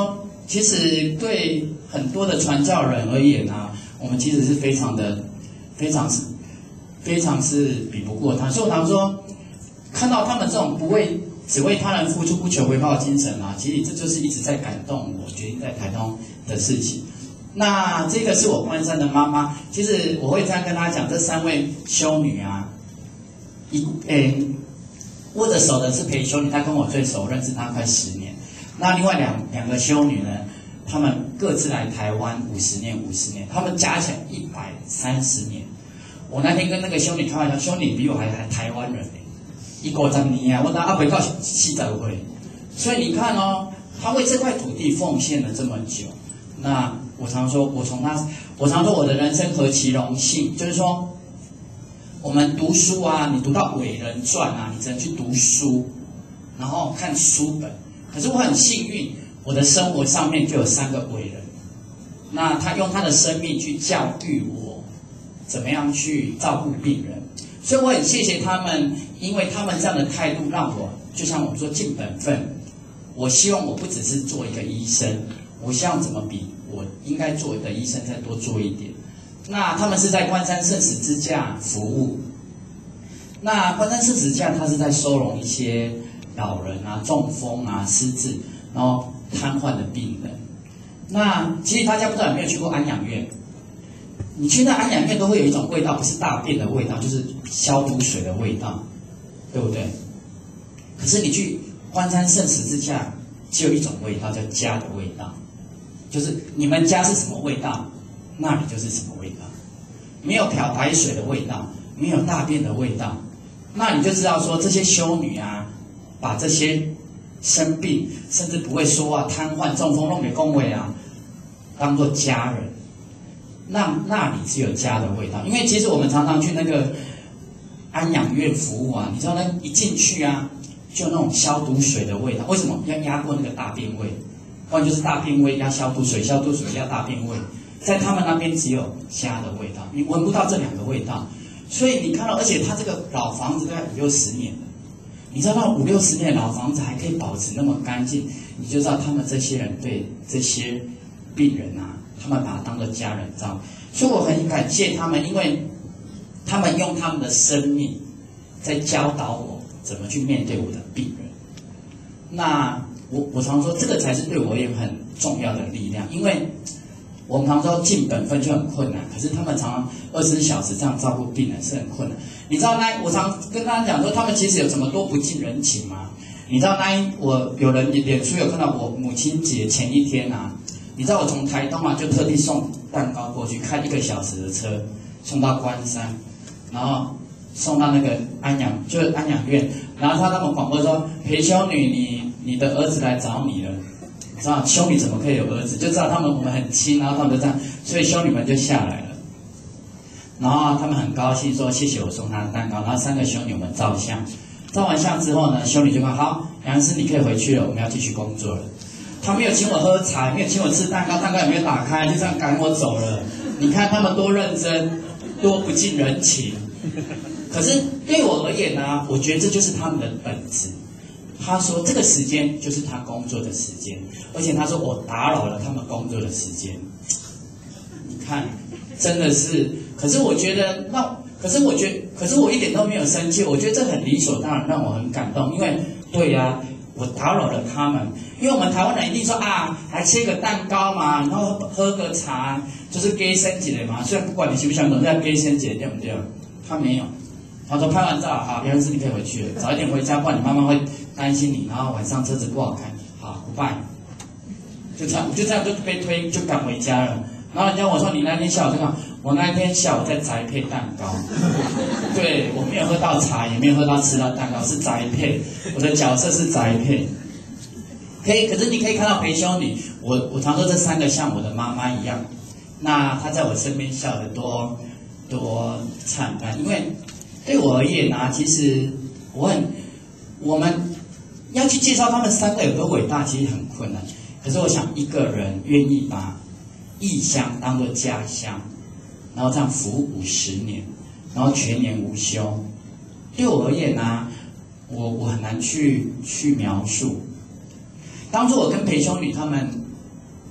其实对很多的传教人而言啊，我们其实是非常的、非常是、非常是比不过他。所以我常说，看到他们这种不为只为他人付出、不求回报的精神啊，其实这就是一直在感动我决定在台东的事情。那这个是我关山的妈妈，其实我会这样跟她讲，这三位修女啊，一诶。握着手的是裴修女，她跟我最熟，认识她快十年。那另外两两个修女呢，她们各自来台湾五十年，五十年，她们加起来一百三十年。我那天跟那个修女开玩笑，修女比我还还台湾人呢，一五十年啊，我到阿北到四十岁。所以你看哦，她为这块土地奉献了这么久。那我常说，我从她，我常说我的人生何其荣幸，就是说。我们读书啊，你读到伟人传啊，你只能去读书，然后看书本。可是我很幸运，我的生活上面就有三个伟人，那他用他的生命去教育我，怎么样去照顾病人。所以我很谢谢他们，因为他们这样的态度，让我就像我们说尽本分。我希望我不只是做一个医生，我希望怎么比我应该做的医生再多做一点。那他们是在关山圣十字架服务。那关山圣十字架，它是在收容一些老人啊、中风啊、失智，然后瘫痪的病人。那其实大家不知道有没有去过安养院？你去那安养院都会有一种味道，不是大便的味道，就是消毒水的味道，对不对？可是你去关山圣十字架，只有一种味道，叫家的味道，就是你们家是什么味道？那里就是什么味道？没有漂白水的味道，没有大便的味道，那你就知道说这些修女啊，把这些生病甚至不会说话、瘫痪、中风、弄给恭维啊，当做家人。那那里只有家的味道。因为其实我们常常去那个安养院服务啊，你知道那一进去啊，就有那种消毒水的味道。为什么要压过那个大便味？不然就是大便味压消毒水，消毒水压大便味。在他们那边只有家的味道，你闻不到这两个味道，所以你看到，而且它这个老房子大概五六十年了，你知道那五六十年的老房子还可以保持那么干净，你就知道他们这些人对这些病人啊，他们把它当做家人照。所以我很感谢他们，因为他们用他们的生命在教导我怎么去面对我的病人。那我我常说，这个才是对我也很重要的力量，因为。我们常说尽本分就很困难，可是他们常常二十四小时这样照顾病人是很困难。你知道那我常跟大家讲说，他们其实有什么多不近人情吗？你知道那一我有人脸书有看到我母亲节前一天啊，你知道我从台东啊就特地送蛋糕过去，开一个小时的车送到关山，然后送到那个安养就是安养院，然后他他们广播说裴修女你你的儿子来找你了。知道修女怎么可以有儿子？就知道他们我们很亲，然后他们就这样，所以修女们就下来了。然后他们很高兴说谢谢我送他的蛋糕，然后三个修女们照相，照完相之后呢，修女就说好，杨师你可以回去了，我们要继续工作了。他没有请我喝茶，没有请我吃蛋糕，蛋糕也没有打开，就这样赶我走了。你看他们多认真，多不近人情。可是对我而言呢、啊，我觉得这就是他们的本质。他说这个时间就是他工作的时间，而且他说我打扰了他们工作的时间。你看，真的是，可是我觉得那，可是我觉得，可是我一点都没有生气，我觉得这很理所当然，让我很感动。因为对呀、啊，我打扰了他们，因为我们台湾人一定说啊，来切个蛋糕嘛，然后喝个茶，就是给生节嘛。虽然不管你喜不喜欢，都在给生节，对不对？他没有。他说拍完照，好，杨师你可以回去了，早一点回家，不然你妈妈会担心你，然后晚上车子不好开。好，不拜，就这样，就这样就被推就赶回家了。然后人家我说你那天下午在干嘛？我那天下午在宅配蛋糕，对我没有喝到茶，也没有喝到吃到蛋糕，是宅配，我的角色是宅配。可以，可是你可以看到裴修女，我我常说这三个像我的妈妈一样，那她在我身边笑得多多灿烂，因为。对我而言啊，其实我很，我们要去介绍他们三个有多伟大，其实很困难。可是我想，一个人愿意把异乡当作家乡，然后这样服务五十年，然后全年无休，对我而言啊，我我很难去去描述。当初我跟裴修女他们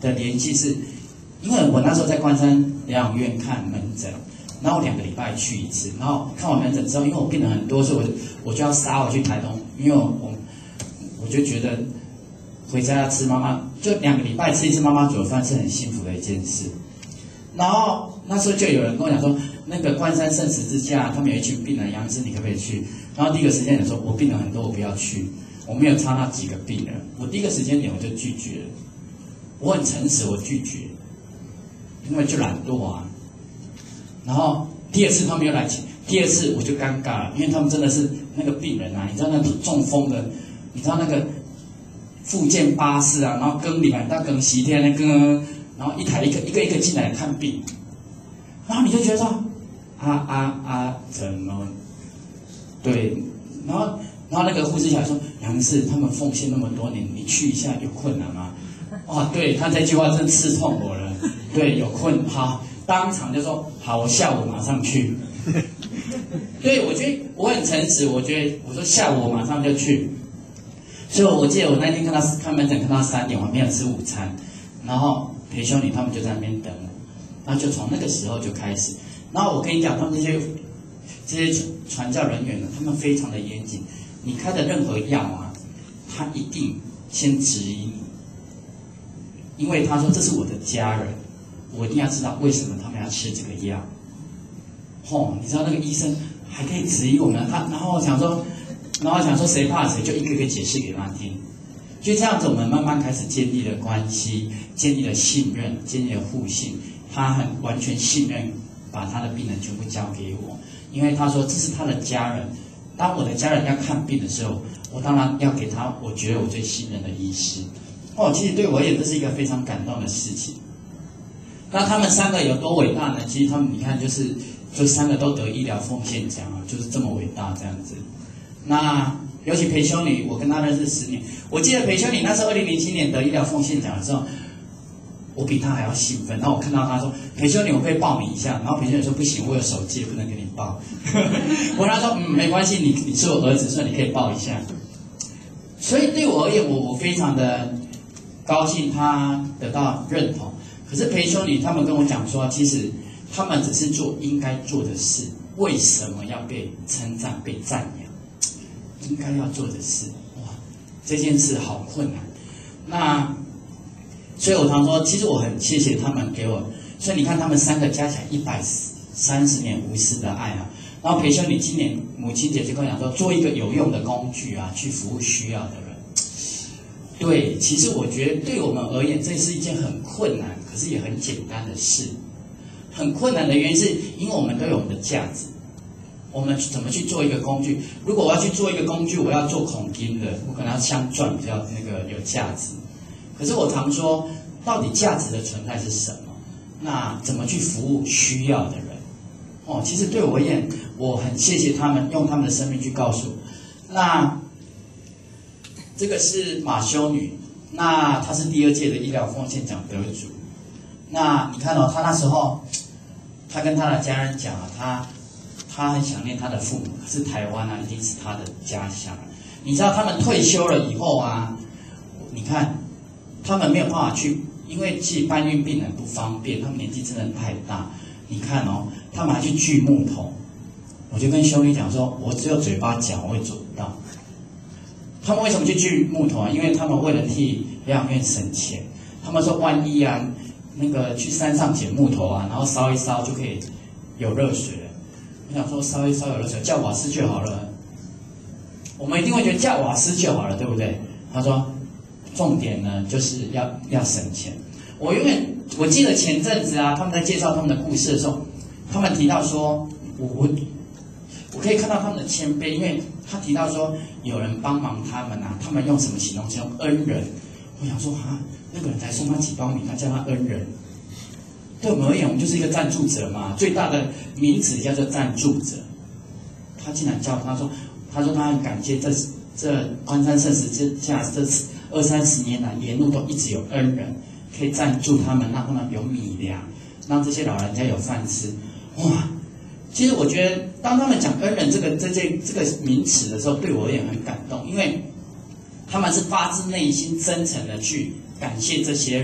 的联系是，因为我那时候在关山疗养院看门诊，然后两个礼拜去一次，然后看完门诊之后，因为我病人很多，所以我就我就要杀我去台东，因为我我我就觉得回家要吃妈妈，就两个礼拜吃一次妈妈煮的饭是很幸福的一件事。然后那时候就有人跟我讲说，那个关山圣十字架，他们有一群病人，杨医师你可不可以去？然后第一个时间点说，我病人很多，我不要去，我没有差那几个病人，我第一个时间点我就拒绝了，我很诚实，我拒绝，因为就懒惰啊。然后第二次他们又来请，第二次我就尴尬了，因为他们真的是那个病人啊，你知道那个中风的，你知道那个复健巴士啊，然后更里面到更西天那个。然后一台一个一个一个进来看病，然后你就觉得说，啊啊啊，怎么？对，然后然后那个护士小姐说，杨氏他们奉献那么多年，你去一下有困难吗？哇，对他这句话真刺痛我了。对，有困好，当场就说好，我下午马上去。对，我觉得我很诚实，我觉得我说下午我马上就去。所以我记得我那天看到看门诊看到三点，我还没有吃午餐，然后。陪修女他们就在那边等我，然后就从那个时候就开始。然后我跟你讲，他们这些这些传教人员呢，他们非常的严谨。你开的任何药啊，他一定先质疑你，因为他说这是我的家人，我一定要知道为什么他们要吃这个药。哦，你知道那个医生还可以质疑我们，他然后我想说，然后我想说谁怕谁，就一个个解释给他听。就这样子，我们慢慢开始建立了关系，建立了信任，建立了互信。他很完全信任，把他的病人全部交给我，因为他说这是他的家人。当我的家人要看病的时候，我当然要给他我觉得我最信任的医师。哦，其实对我而言，这是一个非常感动的事情。那他们三个有多伟大呢？其实他们你看，就是就三个都得医疗奉献奖啊，就是这么伟大这样子。那。尤其裴修女，我跟她认识十年。我记得裴修女那时候二零零七年得医疗奉献奖的时候，我比她还要兴奋。然后我看到她说：“裴修女，我可以报你一下。”然后裴修女说：“不行，我有手机，不能给你报。”我跟她说：“嗯，没关系，你你是我儿子，所以你可以报一下。”所以对我而言，我我非常的高兴，她得到认同。可是裴修女他们跟我讲说，其实他们只是做应该做的事，为什么要被称赞、被赞扬？应该要做的事，哇，这件事好困难。那，所以我常说，其实我很谢谢他们给我。所以你看，他们三个加起来一百三十年无私的爱啊。然后裴修女今年母亲节就跟我讲说，做一个有用的工具啊，去服务需要的人。对，其实我觉得对我们而言，这是一件很困难，可是也很简单的事。很困难的原因是因为我们都有我们的价值。我们怎么去做一个工具？如果我要去做一个工具，我要做孔金的，我可能要镶钻比较那个有价值。可是我常说，到底价值的存在是什么？那怎么去服务需要的人？哦，其实对我而言，我很谢谢他们用他们的生命去告诉我。那这个是马修女，那她是第二届的医疗奉献奖得主。那你看哦，她那时候，她跟她的家人讲啊，她。他很想念他的父母，可是台湾啊，一定是他的家乡。你知道他们退休了以后啊，你看他们没有办法去，因为其实搬运病人不方便，他们年纪真的太大。你看哦，他们还去锯木头。我就跟修女讲说，我只有嘴巴讲，我会做不到。他们为什么去锯木头啊？因为他们为了替疗养院省钱。他们说，万一啊，那个去山上捡木头啊，然后烧一烧就可以有热水了。我想说烧一烧有热水，叫瓦斯就好了。我们一定会觉得叫瓦斯就好了，对不对？他说，重点呢就是要要省钱。我永远我记得前阵子啊，他们在介绍他们的故事的时候，他们提到说，我我我可以看到他们的谦卑，因为他提到说有人帮忙他们啊，他们用什么形容词？用恩人。我想说啊，那个人才送他几包米，他叫他恩人。对我们而言，我们就是一个赞助者嘛，最大的名词叫做赞助者。他竟然叫他说，他说他很感谢这这关山圣十字架这二三十年来沿路都一直有恩人可以赞助他们，让他们有米粮，让这些老人家有饭吃。哇！其实我觉得，当他们讲恩人这个这这这个名词的时候，对我也很感动，因为他们是发自内心、真诚的去感谢这些人。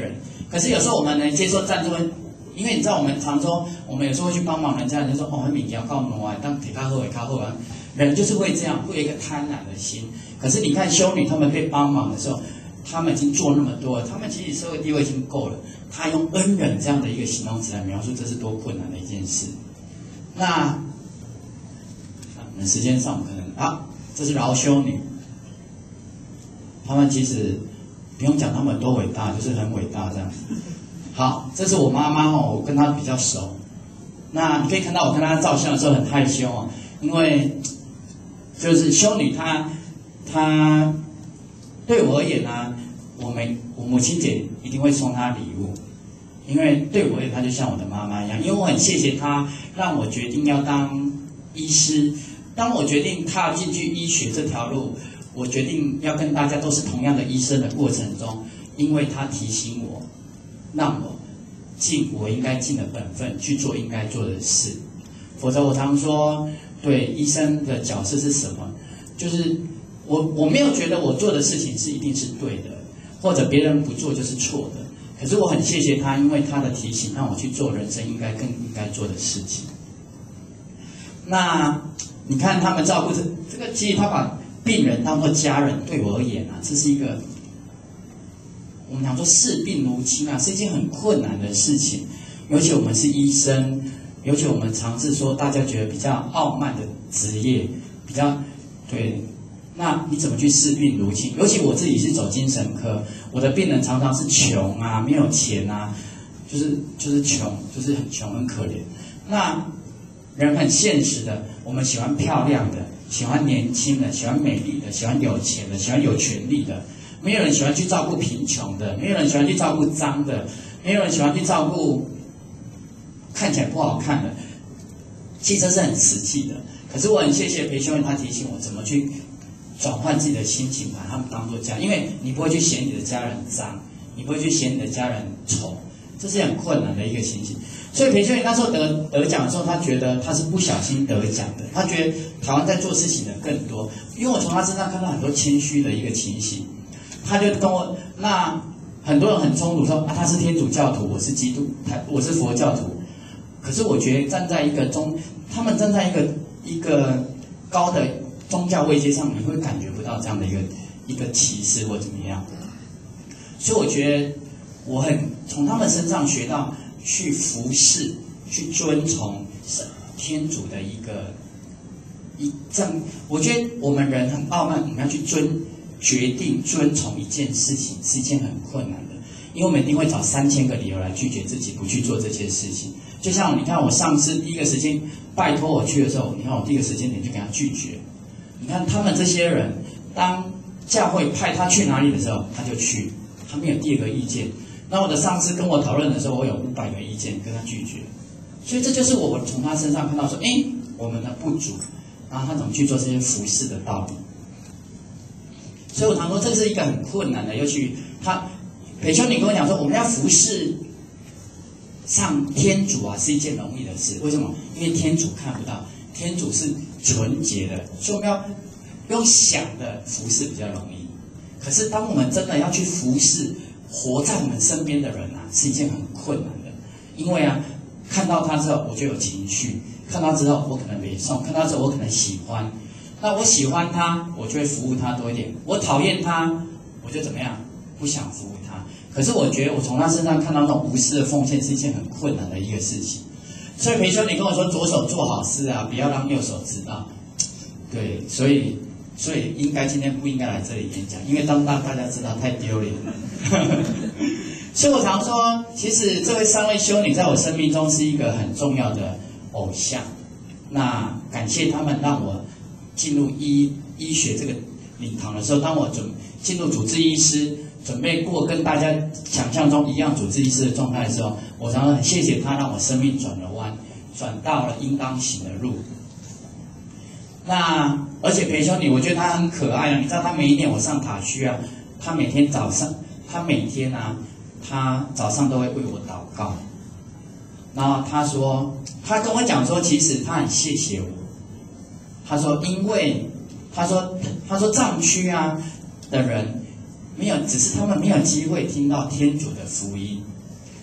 可是有时候我们能接受赞助，因为你知道我们常说，我们有时候会去帮忙人家，人家说哦，很敏感，靠挪啊，当铁卡后也靠后啊，人就是会这样，会有一个贪婪的心。可是你看修女她们被帮忙的时候，他们已经做那么多了，他们其实社会地位已经够了。他用恩人这样的一个形容词来描述，这是多困难的一件事。那，我们时间上可能啊，这是饶修女，他们其实不用讲他们多伟大，就是很伟大这样。好，这是我妈妈哦，我跟她比较熟。那你可以看到我跟她照相的时候很害羞哦，因为就是修女她她对我而言呢、啊，我每我母亲节一定会送她礼物，因为对我而言她就像我的妈妈一样，因为我很谢谢她让我决定要当医师。当我决定踏进去医学这条路，我决定要跟大家都是同样的医生的过程中，因为她提醒我，让我尽我应该尽的本分去做应该做的事。否则我常说，对医生的角色是什么？就是我我没有觉得我做的事情是一定是对的，或者别人不做就是错的。可是我很谢谢他，因为他的提醒让我去做人生应该更应该做的事情。那你看他们照顾这这个，其实他把病人当作家人，对我而言啊，这是一个我们讲说视病如亲啊，是一件很困难的事情。尤其我们是医生，尤其我们尝试说大家觉得比较傲慢的职业，比较对。那你怎么去视病如亲？尤其我自己是走精神科，我的病人常常是穷啊，没有钱啊，就是就是穷，就是很穷很可怜。那人很现实的，我们喜欢漂亮的，喜欢年轻的，喜欢美丽的，喜欢有钱的，喜欢有权利的。没有人喜欢去照顾贫穷的，没有人喜欢去照顾脏的，没有人喜欢去照顾看起来不好看的。其实这是很实际的。可是我很谢谢裴修女，她提醒我怎么去转换自己的心情，把他们当作家，因为你不会去嫌你的家人脏，你不会去嫌你的家人丑，这是很困难的一个情形。所以裴修女那时候得得奖的时候，她觉得她是不小心得奖的，她觉得台湾在做事情的更多，因为我从她身上看到很多谦虚的一个情形。她就跟我，那很多人很冲突说啊，他是天主教徒，我是基督，我是佛教徒。可是我觉得站在一个中，他们站在一个一个高的宗教位阶上，你会感觉不到这样的一个一个歧视或怎么样。所以我觉得我很从他们身上学到去服侍、去遵从天主的一个一这样。我觉得我们人很傲慢，我们要去遵决定遵从一件事情是一件很困难的，因为我们一定会找三千个理由来拒绝自己不去做这件事情。就像你看我上次第一个时间拜托我去的时候，你看我第一个时间点就给他拒绝。你看他们这些人，当教会派他去哪里的时候，他就去，他没有第二个意见。那我的上司跟我讨论的时候，我有五百个意见跟他拒绝。所以这就是我从他身上看到说，哎，我们的不足，然后他怎么去做这些服事的道理。所以我常说这是一个很困难的，尤其他裴修女跟我讲说，我们要服侍上天主啊，是一件容易的事。为什么？因为天主看不到，天主是纯洁的，所以我们要用想的服侍比较容易。可是当我们真的要去服侍活在我们身边的人啊，是一件很困难的。因为啊，看到他之后我就有情绪，看到之后我可能没送，看到之后我可能喜欢。那我喜欢他，我就会服务他多一点；我讨厌他，我就怎么样，不想服务他。可是我觉得我从他身上看到那种无私的奉献是一件很困难的一个事情。所以裴修女跟我说，左手做好事啊，不要让右手知道。对，所以所以应该今天不应该来这里演讲，因为当大大家知道太丢脸了。所以我常说，其实这位三位修女在我生命中是一个很重要的偶像。那感谢他们让我进入医医学这个领堂的时候，当我准进入主治医师，准备过跟大家想象中一样主治医师的状态的时候，我常常很谢谢他，让我生命转了弯，转到了应当行的路。那而且裴修女，我觉得她很可爱啊！你知道，她每一年我上塔区啊，她每天早上，她每天啊，她早上都会为我祷告。然后她说，她跟我讲说，其实她很谢谢我。他说，因为他说他说藏区啊的人没有，只是他们没有机会听到天主的福音，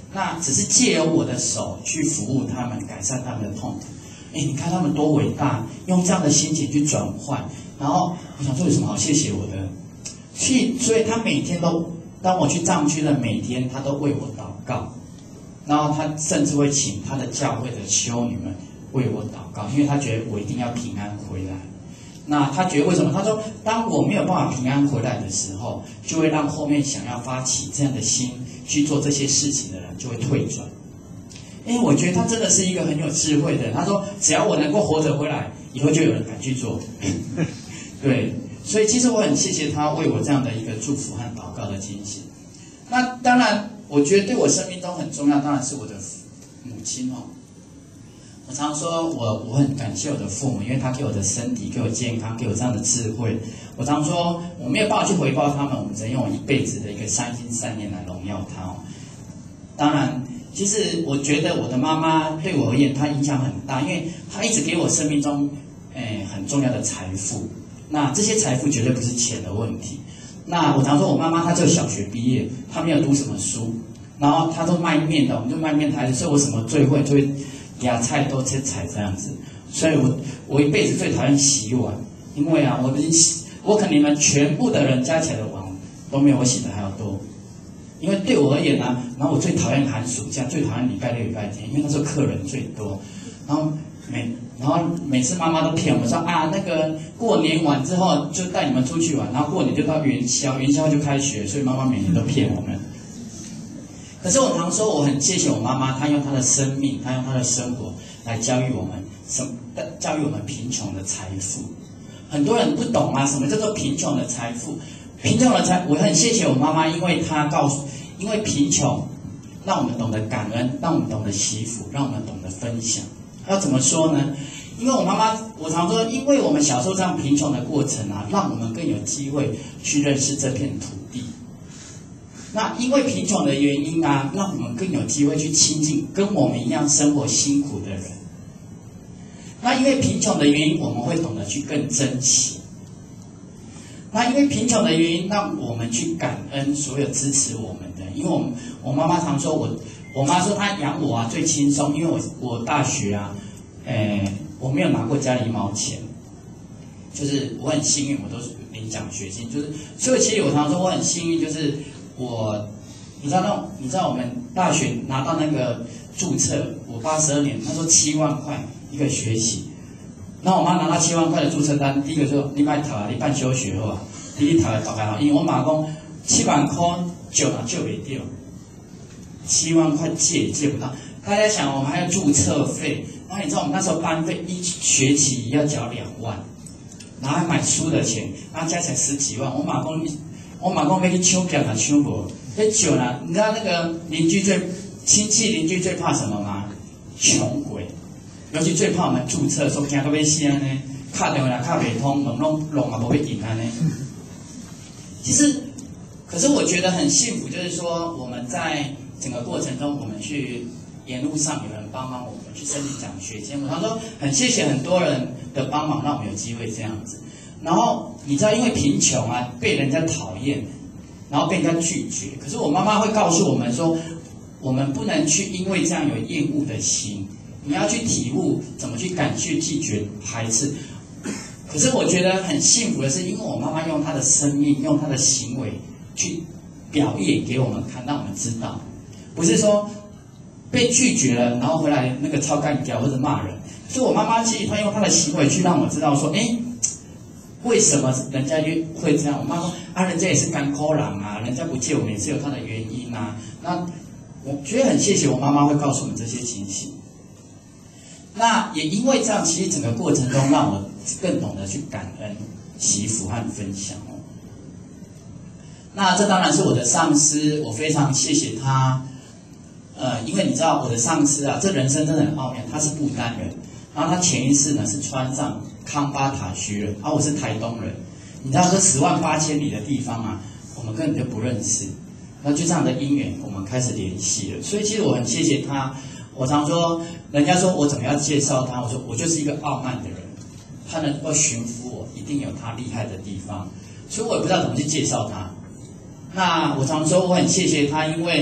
那只是借由我的手去服务他们，改善他们的痛苦。哎，你看他们多伟大，用这样的心情去转换。然后我想说，有什么好谢谢我的？所以，所以他每天都，当我去藏区的每天，他都为我祷告。然后他甚至会请他的教会的修女们为我祷告，因为他觉得我一定要平安回来。那他觉得为什么？他说，当我没有办法平安回来的时候，就会让后面想要发起这样的心去做这些事情的人就会退转。因为我觉得他真的是一个很有智慧的人。他说，只要我能够活着回来，以后就有人敢去做。对，所以其实我很谢谢他为我这样的一个祝福和祷告的惊喜。那当然，我觉得对我生命中很重要，当然是我的母亲哦。我常说我我很感谢我的父母，因为他给我的身体，给我健康，给我这样的智慧。我常说我没有办法去回报他们，我们只能用我一辈子的一个善心善念来荣耀他哦。当然，其实我觉得我的妈妈对我而言，她影响很大，因为她一直给我生命中诶很重要的财富。那这些财富绝对不是钱的问题。那我常说我妈妈她只有小学毕业，她没有读什么书，然后她都卖面的，我们就卖面台，所以我什么最会就会芽菜都切菜这样子。所以我我一辈子最讨厌洗碗，因为啊，我的我可能你们全部的人加起来的碗都没有我洗的还要多。因为对我而言啊，然后我最讨厌寒暑假，最讨厌礼拜六、礼拜天，因为那时候客人最多。然后每然后每次妈妈都骗我说啊，那个过年完之后就带你们出去玩，然后过年就到元宵，元宵就开学，所以妈妈每年都骗我们。可是我常说，我很谢谢我妈妈，她用她的生命，她用她的生活来教育我们什么？教育我们贫穷的财富。很多人不懂啊，什么叫做贫穷的财富？贫穷的财，我很谢谢我妈妈，因为她告诉，因为贫穷，让我们懂得感恩，让我们懂得惜福，让我们懂得分享。要怎么说呢？因为我妈妈，我常说，因为我们小时候这样贫穷的过程啊，让我们更有机会去认识这片土地。那因为贫穷的原因啊，让我们更有机会去亲近跟我们一样生活辛苦的人。那因为贫穷的原因，我们会懂得去更珍惜。那因为贫穷的原因，让我们去感恩所有支持我们的。因为我们我妈妈常说我，我妈说她养我啊最轻松，因为我我大学啊，诶我没有拿过家里一毛钱，就是我很幸运，我都是领奖学金，就是所以其实我常说我很幸运，就是我你知道那种你知道我们大学拿到那个注册，我八十二年，他说七万块一个学期。然后我妈拿到七万块的注册单，第一个说你别读啊，你办休学好啊，你你读的大概好，因为我妈讲七万块借嘛借不掉，七万块借也借不到。大家想，我们还要注册费，然后你知道我们那时候班费一学期要缴两万，然后还买书的钱，然后加起来十几万。我妈讲，我妈讲要去抢票啊，抢无，那久了，你知道那个邻居最亲戚邻居最怕什么吗？穷鬼。尤其最怕我们注册，说惊到要死安尼，打电话来打不通，拢拢拢也无要赢安尼。其实，可是我觉得很幸福，就是说我们在整个过程中，我们去沿路上有人帮忙我们去申请奖学金。我常说很谢谢很多人的帮忙，让我们有机会这样子。然后你知道，因为贫穷啊，被人家讨厌，然后被人家拒绝。可是我妈妈会告诉我们说，我们不能去因为这样有厌恶的心。你要去体悟怎么去感谢、拒绝、排斥。可是我觉得很幸福的是，因为我妈妈用她的生命、用她的行为去表演给我们看，让我们知道，不是说被拒绝了，然后回来那个超干掉或者骂人。就我妈妈其实她用她的行为去让我知道说，哎，为什么人家会这样？我妈说啊，人家也是干抠狼啊，人家不借我们也是有他的原因啊。那我觉得很谢谢我妈妈会告诉我们这些情形。那也因为这样，其实整个过程中让我更懂得去感恩、祈福和分享哦。那这当然是我的上司，我非常谢谢他。呃，因为你知道我的上司啊，这人生真的很奥妙，他是不丹人，然后他前一世呢是川藏康巴塔须人，而、啊、我是台东人。你知道这十万八千里的地方啊，我们根本就不认识。那就这样的因缘，我们开始联系了。所以其实我很谢谢他。我常说，人家说我怎么样介绍他，我说我就是一个傲慢的人，他能够驯服我，一定有他厉害的地方，所以我也不知道怎么去介绍他。那我常说我很谢谢他，因为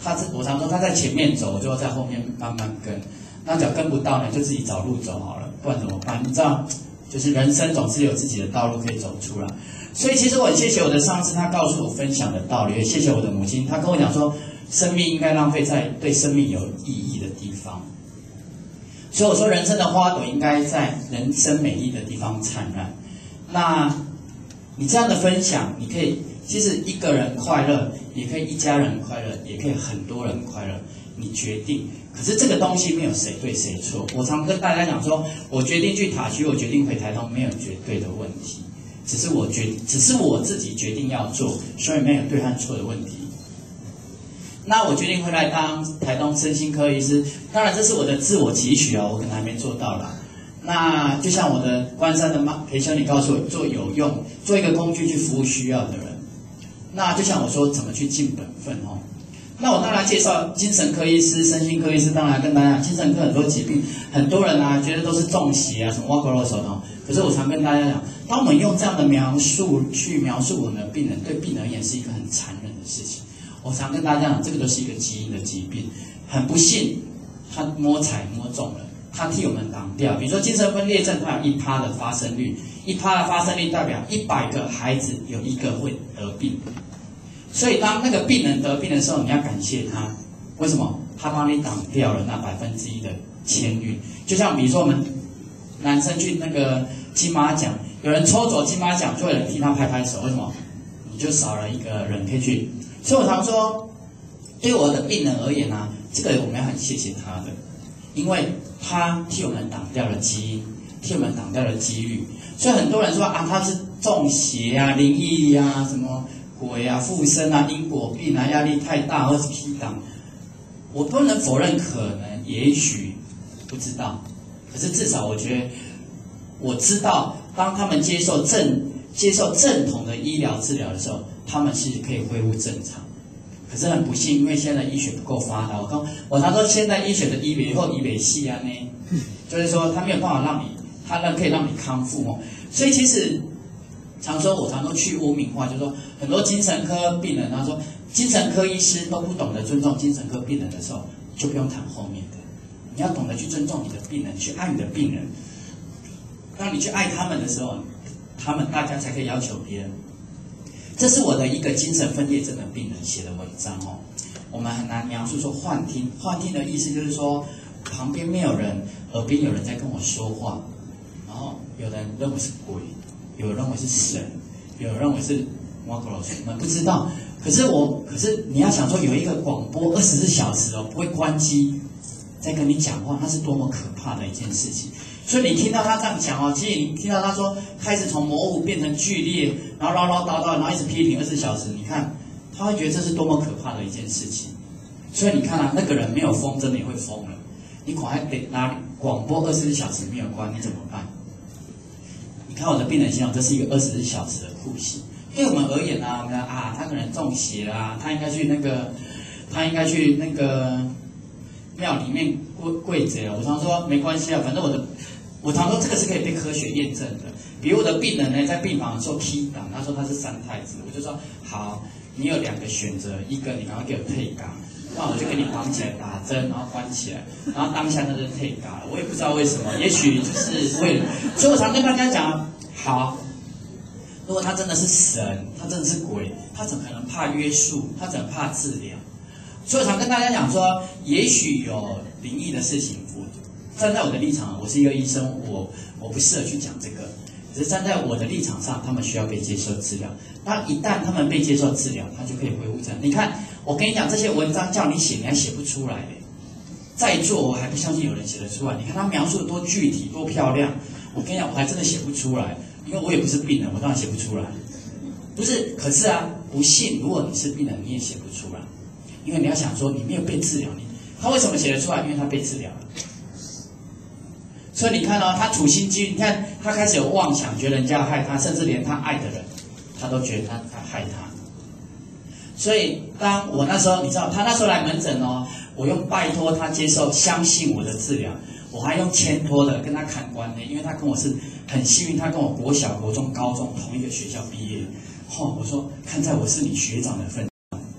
他是我常说他在前面走，我就在后面慢慢跟。那只要跟不到呢，就自己找路走好了，不然怎么办？你知道，就是人生总是有自己的道路可以走出来。所以其实我很谢谢我的上司，他告诉我分享的道理，也谢谢我的母亲，她跟我讲说，生命应该浪费在对生命有意义的地方。所以我说，人生的花朵应该在人生美丽的地方灿烂。那你这样的分享，你可以其实一个人快乐，也可以一家人快乐，也可以很多人快乐，你决定。可是这个东西没有谁对谁错。我常跟大家讲说，我决定去塔区，我决定回台东，没有绝对的问题，只是我决，只是我自己决定要做，所以没有对和错的问题。那我决定回来当台东身心科医师，当然这是我的自我期许哦，我可能还没做到啦。那就像我的关山的妈裴修女告诉我，做有用，做一个工具去服务需要的人。那就像我说，怎么去尽本分哦。那我当然介绍精神科医师、身心科医师，当然跟大家讲，精神科很多疾病，很多人啊觉得都是中邪啊，什么挖口肉手痛。可是我常跟大家讲，当我们用这样的描述去描述我们的病人，对病人而言是一个很残忍的事情。我常跟大家讲，这个都是一个基因的疾病，很不幸，他摸彩摸中了，他替我们挡掉。比如说精神分裂症，它有一趴的发生率，一趴的发生率代表一百个孩子有一个会得病。所以当那个病人得病的时候，你要感谢他，为什么？他帮你挡掉了那百分之一的签运。就像比如说我们男生去那个金马奖，有人抽走金马奖，就有人替他拍拍手，为什么？你就少了一个人可以去。所以我常说，对我的病人而言啊，这个我们要很谢谢他的，因为他替我们挡掉了基因，替我们挡掉了几率。所以很多人说啊，他是中邪啊、灵异啊、什么鬼啊、附身啊、因果病啊、压力太大或是批档，我不能否认可能，也许不知道，可是至少我觉得我知道，当他们接受正接受正统的医疗治疗的时候，他们其实可以恢复正常。可是很不幸，因为现在医学不够发达，我刚我常说现在医学的医美或医美系啊呢，就是说他没有办法让你，他呢可以让你康复哦。所以其实常说我常说去污名化，就是说很多精神科病人，他说精神科医师都不懂得尊重精神科病人的时候，就不用谈后面的。你要懂得去尊重你的病人，去爱你的病人。当你去爱他们的时候，他们大家才可以要求别人。这是我的一个精神分裂症的病人写的文章哦。我们很难描述说幻听，幻听的意思就是说旁边没有人，耳边有人在跟我说话，然后有人认为是鬼，有人认为是神，有人认为是挖口老师，我们不知道。可是我，可是你要想说有一个广播二十四小时哦，不会关机，在跟你讲话，那是多么可怕的一件事情。所以你听到他这样讲哦，其实你听到他说开始从模糊变成剧烈，然后唠唠叨叨，然后一直批评二十四小时，你看他会觉得这是多么可怕的一件事情。所以你看啊，那个人没有疯，真的也会疯了。你赶快得拿广播二十四小时没有关，你怎么办？你看我的病人形容，这是一个二十四小时的酷刑。对我们而言啊，我们啊，他可能中邪啊，他应该去那个，他应该去那个庙里面跪跪着。我常说没关系啊，反正我的。我常说这个是可以被科学验证的。比如我的病人呢，在病房做 key 档，他说他是三太子，我就说好，你有两个选择，一个你赶快给我退岗，那我就给你绑起来打针，然后关起来，然后当下他就退岗了。我也不知道为什么，也许就是为了，所以我常跟大家讲，好，如果他真的是神，他真的是鬼，他怎么可能怕约束？他怎么怕治疗？所以我常跟大家讲说，也许有灵异的事情。站在我的立场，我是一个医生，我我不适合去讲这个。只是站在我的立场上，他们需要被接受治疗。当一旦他们被接受治疗，他就可以恢复正常。你看，我跟你讲，这些文章叫你写，你还写不出来嘞。在座我还不相信有人写得出来。你看他描述的多具体、多漂亮。我跟你讲，我还真的写不出来，因为我也不是病人，我当然写不出来。不是，可是啊，不信，如果你是病人，你也写不出来，因为你要想说，你没有被治疗，你他为什么写得出来？因为他被治疗了。所以你看哦，他处心积虑，你看他开始有妄想，觉得人家要害他，甚至连他爱的人，他都觉得他他害他。所以当我那时候，你知道，他那时候来门诊哦，我用拜托他接受、相信我的治疗，我还用牵拖的跟他砍关呢，因为他跟我是很幸运，他跟我国小、国中、高中同一个学校毕业。哦，我说看在我是你学长的份上，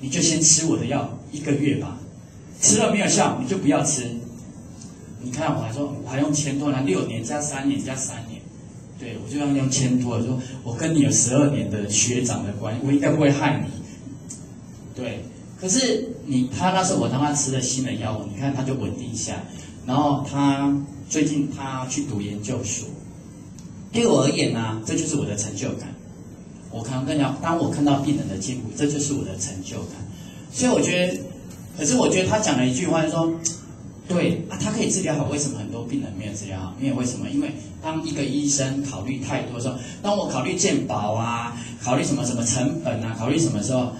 你就先吃我的药一个月吧，吃了没有效你就不要吃。你看我还说我还用签托呢，六年加三年加三年，对我就要用签托，说我跟你有十二年的学长的关系，我应该不会害你。对，可是你他那时候我当他吃了新的药物，你看他就稳定下来，然后他最近他去读研究所。对我而言呢、啊，这就是我的成就感。我可能跟你讲，当我看到病人的进步，这就是我的成就感。所以我觉得，可是我觉得他讲了一句话，就说，对啊，他可以治疗好，为什么很多病人没有治疗好？没有为什么？因为当一个医生考虑太多的时候，当我考虑健保啊，考虑什么什么成本啊，考虑什么时候，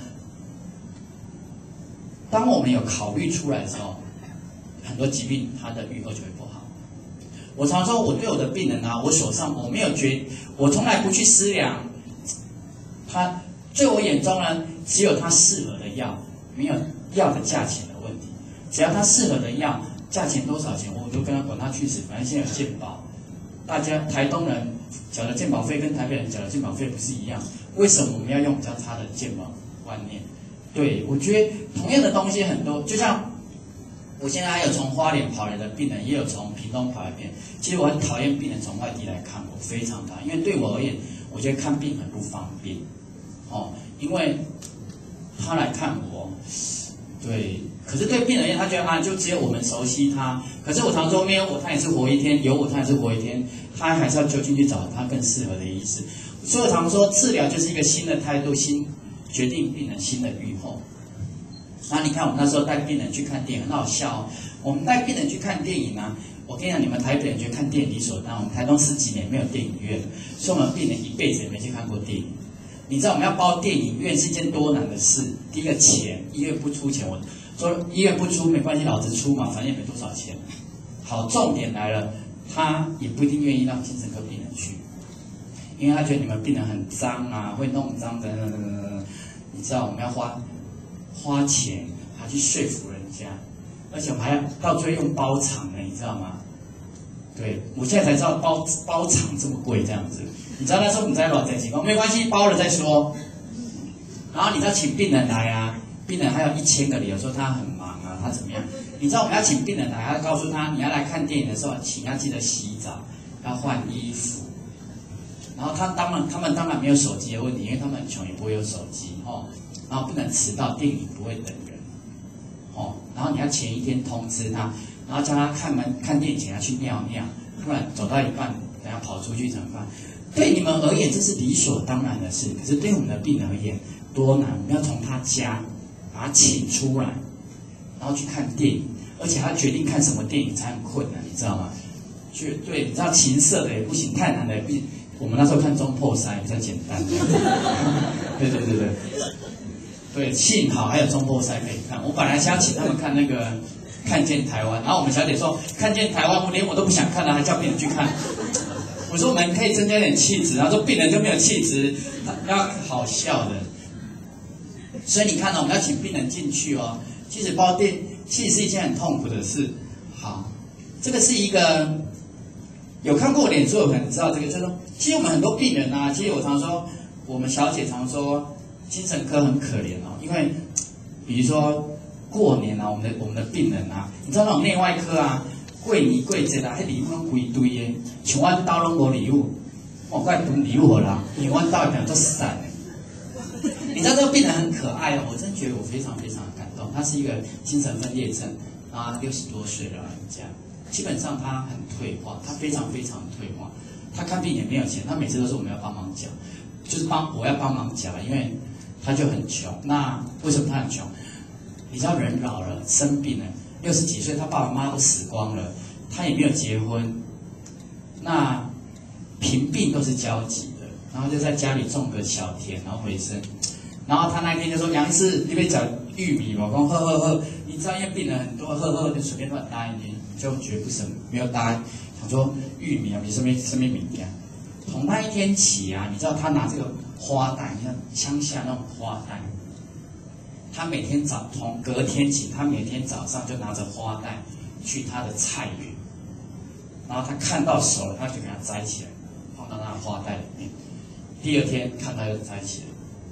当我们有考虑出来的时候，很多疾病它的预后就会不好。我常说，我对我的病人啊，我手上我没有觉，我从来不去思量，他在我眼中呢，只有他适合的药，没有药的价钱的问题。只要他适合的药，价钱多少钱，我就跟他管他去死。反正现在有健保，大家台东人缴的健保费跟台北人缴的健保费不是一样，为什么我们要用比较差的健保观念？对，我觉得同样的东西很多，就像。我现在还有从花莲跑来的病人，也有从屏东跑来的病人。其实我很讨厌病人从外地来看我，非常讨厌，因为对我而言，我觉得看病很不方便，哦，因为他来看我，对，可是对病人而言，他觉得啊，就只有我们熟悉他。可是我常说，没有我，他也是活一天；有我，他也是活一天。他还是要就近去找他更适合的医师。所以我常说，治疗就是一个新的态度，新决定病人新的预后。然后你看，我们那时候带病人去看电影，很好笑哦。我们带病人去看电影啊，我跟你讲，你们台北人觉得看电影理所当然，我们台东十几年没有电影院，所以我们病人一辈子也没去看过电影。你知道我们要包电影院是一件多难的事？第一个钱，医院不出钱，我说医院不出没关系，老子出嘛，反正也没多少钱。好，重点来了，他也不一定愿意让精神科病人去，因为他觉得你们病人很脏啊，会弄脏的。你知道我们要花。花钱还去说服人家，而且我们还要到最后用包场呢，你知道吗？对，我现在才知道包包场这么贵这样子。你知道那时候你在老在情况，没关系，包了再说。然后你知道请病人来啊，病人还有一千个理由说他很忙啊，他怎么样？你知道我们要请病人来，要告诉他你要来看电影的时候，请要记得洗澡，要换衣服。然后他当然他们当然没有手机的问题，因为他们很穷，也不会有手机哦。然后不能迟到，电影不会等人，哦。然后你要前一天通知他，然后叫他看门看电影前要去尿尿，不然走到一半等下跑出去怎么办？对你们而言这是理所当然的事，可是对我们的病人而言多难！我们要从他家把他请出来，然后去看电影，而且他决定看什么电影才很困难，你知道吗？就对，你知道情色的也不行，太难的也不行。我们那时候看中破塞比较简单，对对对对。对，幸好还有中波赛可以看。我本来想请他们看那个《看见台湾》，然后我们小姐说《看见台湾》，我连我都不想看了，还叫病人去看。我说我们可以增加点气质，然后说病人就没有气质，要好笑的。所以你看到、哦、我们要请病人进去哦，其实包电其实是一件很痛苦的事。好，这个是一个有看过我脸书的可能知道这个，就是说，其实我们很多病人啊，其实我常说，我们小姐常说。精神科很可怜哦，因为比如说过年啊，我们的我们的病人啊，你知道那种内外科啊，过年过节啊，迄礼物规堆的，像我兜拢无礼物，我怪囤礼物啦，因为我兜一边都散的。你知道这个病人很可爱哦，我真觉得我非常非常的感动。他是一个精神分裂症啊，六十多岁的老人家，基本上他很退化，他非常非常退化。他看病也没有钱，他每次都是我们要帮忙缴，就是帮我要帮忙缴，因为。他就很穷，那为什么他很穷？你知道人老了生病了，六十几岁，他爸爸妈妈都死光了，他也没有结婚，那贫病都是交集的，然后就在家里种个小田，然后回生。然后他那天就说：“杨医师，你别讲玉米嘛。”我说：“呵呵呵。”你知道，因为病人很多，呵呵就随便乱答应你，就绝不什没有答应。想说玉米啊，你身边身边米呀。从那一天起啊，你知道他拿这个花袋，你看乡下那种花袋，他每天早从隔天起，他每天早上就拿着花袋去他的菜园，然后他看到熟了，他就给它摘起来，放到那个花袋里面。第二天看到又摘起来，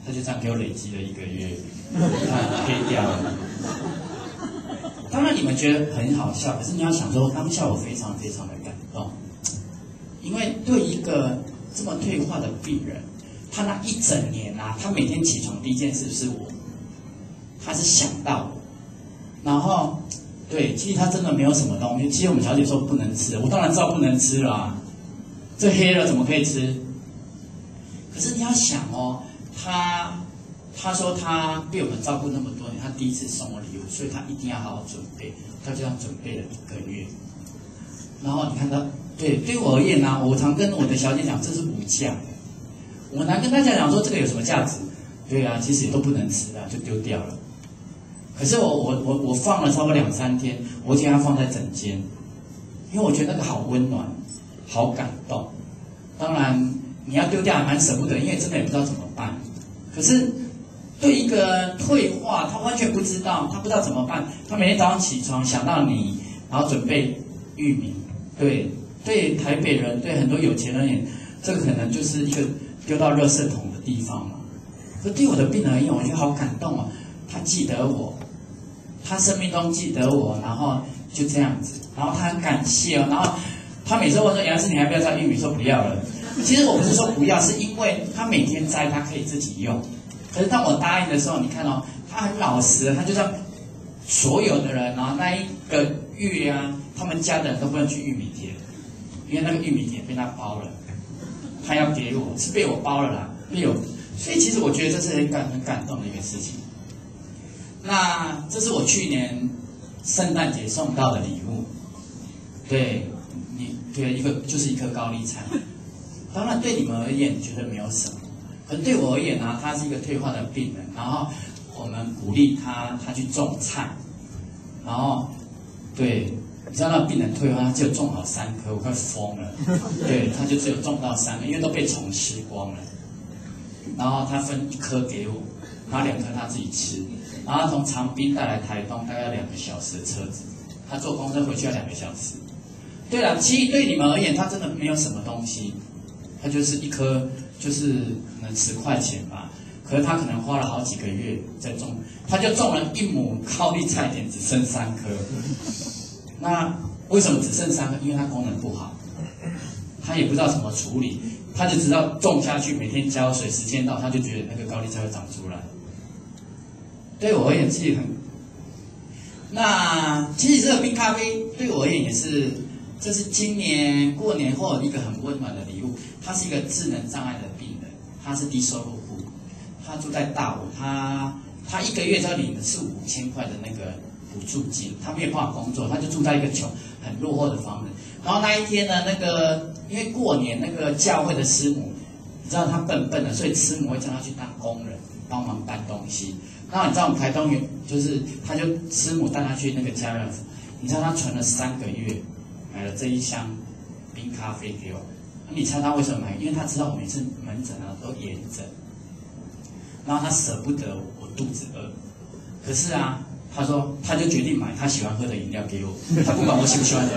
他就这样给我累积了一个月，他黑掉了。当然你们觉得很好笑，可是你要想说，当下我非常非常的感动，因为对一个这么退化的病人，他那一整年啊，他每天起床第一件事是我，他是想到我，然后对，其实他真的没有什么东西。其实我们小姐说不能吃，我当然知道不能吃了啊，这黑了怎么可以吃？可是你要想哦，他他说他被我们照顾那么多年，他第一次送我礼物，所以他一定要好好准备，他就这样准备了一个月。然后你看他，对，对我而言啊，我常跟我的小姐讲，这是无价的。我难跟大家讲说这个有什么价值？对啊，其实也都不能吃啊，就丢掉了。可是我我我我放了差不多两三天，我将它放在枕间，因为我觉得那个好温暖，好感动。当然你要丢掉还蛮舍不得，因为真的也不知道怎么办。可是对一个退化，他完全不知道，他不知道怎么办。他每天早上起床想到你，然后准备玉米。对对，台北人对很多有钱人也，这个可能就是一个丢到垃圾桶的地方嘛。可对我的病人而言，我觉得好感动哦。他记得我，他生命中记得我，然后就这样子，然后他很感谢哦，然后他每次问说：“杨老师，你还不要摘玉米？”说不要了。其实我不是说不要，是因为他每天摘，他可以自己用。可是当我答应的时候，你看哦，他很老实，他就让所有的人，然后那一个月啊，他们家的人都不能去玉米田，因为那个玉米田被他包了，他要给我，是被我包了啦，被我。所以其实我觉得这是很感很感动的一个事情。那这是我去年圣诞节送到的礼物，对你对一个就是一颗高丽菜。当然对你们而言觉得没有什么，可是对我而言呢、啊，他是一个退化的病人，然后我们鼓励他，他去种菜，然后对，你知道那病人退化，他只有种好三颗，我快疯了。对，他就只有种到三颗，因为都被虫吃光了。然后他分一颗给我，然后两颗他自己吃。然后他从长滨带来台东，大概要两个小时的车子，他坐公车回去要两个小时。对了，其实对你们而言，他真的没有什么东西，他就是一颗，就是可能十块钱吧。可是他可能花了好几个月在种，他就种了一亩高丽菜田，只剩三颗。那为什么只剩三颗？因为它功能不好，他也不知道怎么处理，他就知道种下去，每天浇水，时间到他就觉得那个高丽菜会长出来。对我而言是很，那其实这个冰咖啡对我而言也是，这是今年过年后一个很温暖的礼物。他是一个智能障碍的病人，他是低收入户，他住在大武，他他一个月要领的是五千块的那个补助金，他没有办法工作，他就住在一个穷很落后的房子。然后那一天呢，那个因为过年那个教会的师母，你知道他笨笨的，所以师母会叫他去当工人，帮忙搬东西。那你知道我们台东有，就是他就师母带他去那个家乐福，你知道他存了三个月，买了这一箱冰咖啡给我。你猜他为什么买？因为他知道我每次门诊啊都严诊，然后他舍不得我肚子饿。可是啊，他说他就决定买他喜欢喝的饮料给我，他不管我喜不喜欢喝，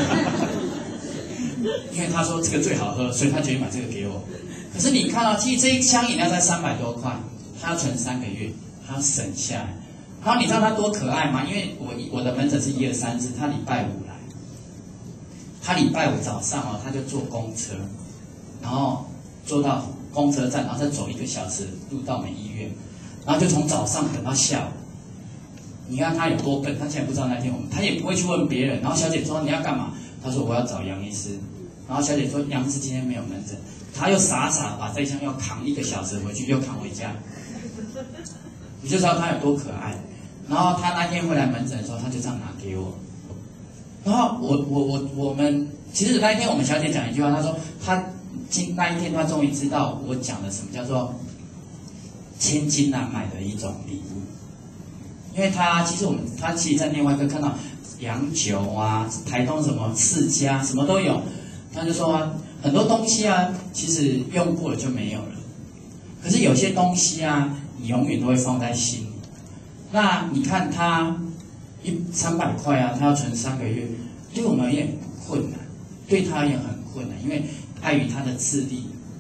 因为他说这个最好喝，所以他决定买这个给我。可是你看到、哦，其实这一箱饮料才三百多块，他要存三个月。他要省下来，然后你知道他多可爱吗？因为我我的门诊是一二三四，他礼拜五来，他礼拜五早上哦，他就坐公车，然后坐到公车站，然后再走一个小时路到我们医院，然后就从早上等到下午。你看他有多笨，他现在不知道那天我们，他也不会去问别人。然后小姐说你要干嘛？他说我要找杨医师。然后小姐说杨医师今天没有门诊，他又傻傻把这一箱要扛一个小时回去，又扛回家。你就知道他有多可爱。然后他那天回来门诊的时候，他就这样拿给我。然后我我我我们其实那一天我们小姐讲一句话，她说她今那一天她终于知道我讲的什么叫做千金难买的一种礼物。因为她其实我们她其实在另外一个看到洋酒啊、台东什么世家什么都有，她就说、啊、很多东西啊，其实用过了就没有了。可是有些东西啊，你永远都会放在心里。那你看他一三百块啊，他要存三个月，对我们而言很困难，对他也很困难，因为碍于他的智力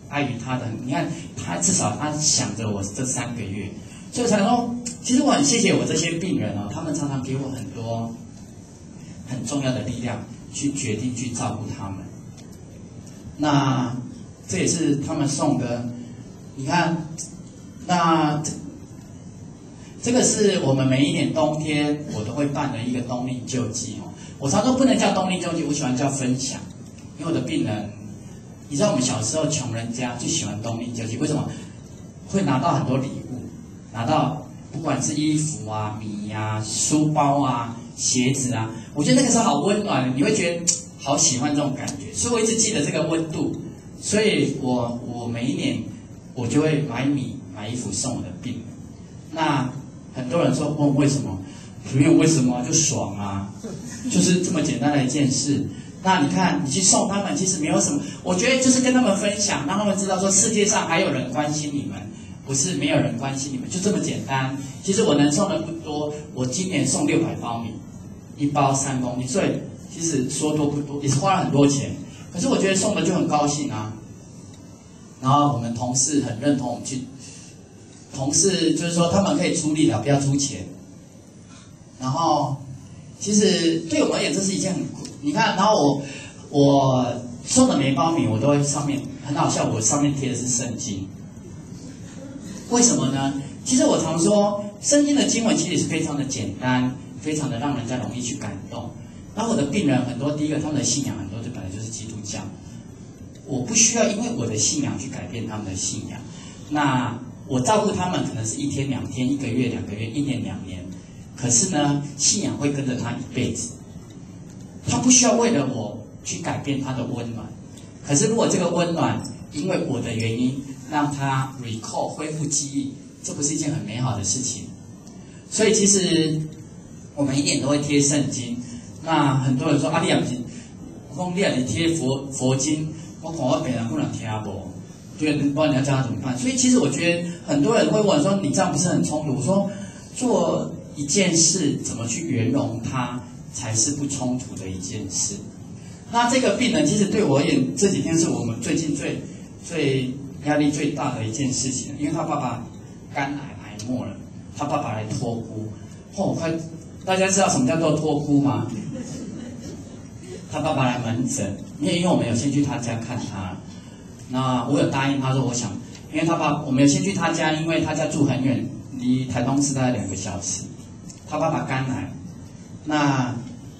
碍于他的，你看他至少他想着我这三个月，所以我才说，其实我很谢谢我这些病人哦，他们常常给我很多很重要的力量，去决定去照顾他们。那这也是他们送的，你看，那这这个是我们每一年冬天我都会办的一个冬令救济哦。我常说不能叫冬令救济，我喜欢叫分享，因为我的病人，你知道我们小时候穷人家就喜欢冬令救济，为什么？会拿到很多礼物，拿到不管是衣服啊、米啊、书包啊、鞋子啊，我觉得那个时候好温暖，你会觉得好喜欢这种感觉，所以我一直记得这个温度，所以我我每一年我就会买米、买衣服送我的病人。那很多人说问为什么？没有为什么，就爽啊，就是这么简单的一件事。那你看，你去送他们，其实没有什么，我觉得就是跟他们分享，让他们知道说世界上还有人关心你们，不是没有人关心你们，就这么简单。其实我能送的不多，我今年送六百包米，一包三公斤，所以其实说多不多，也是花了很多钱。可是我觉得送的就很高兴啊。然后我们同事很认同我们去，同事就是说他们可以出力了，不要出钱。然后其实对我们而言，这是一件很，你看，然后我我送的每一包米，我都会上面很好笑，我上面贴的是圣经。为什么呢？其实我常说，圣经的经文其实也是非常的简单，非常的让人家容易去感动。然后我的病人很多，第一个他们的信仰很多就本来就是基督教，我不需要因为我的信仰去改变他们的信仰。那我照顾他们可能是一天两天、一个月两个月、一年两年，可是呢，信仰会跟着他一辈子。他不需要为了我去改变他的温暖，可是如果这个温暖因为我的原因让他 recall 恢复记忆，这不是一件很美好的事情。所以其实我们一点都会贴圣经。那很多人说啊，你也不是，我讲你也是贴佛佛经，我看我病人不能听不，对，不知道你要叫他怎么办。所以其实我觉得很多人会问说，你这样不是很冲突？我说做一件事怎么去圆融它，才是不冲突的一件事。那这个病人其实对我而言，这几天是我们最近最最压力最大的一件事情，因为他爸爸肝癌癌末了，他爸爸来托孤。哦，快，大家知道什么叫做托孤吗？他爸爸来门诊，因为因为我们有先去他家看他，那我有答应他说，我想，因为他爸，我们有先去他家，因为他家住很远，离台东市大概两个小时。他爸爸肝癌，那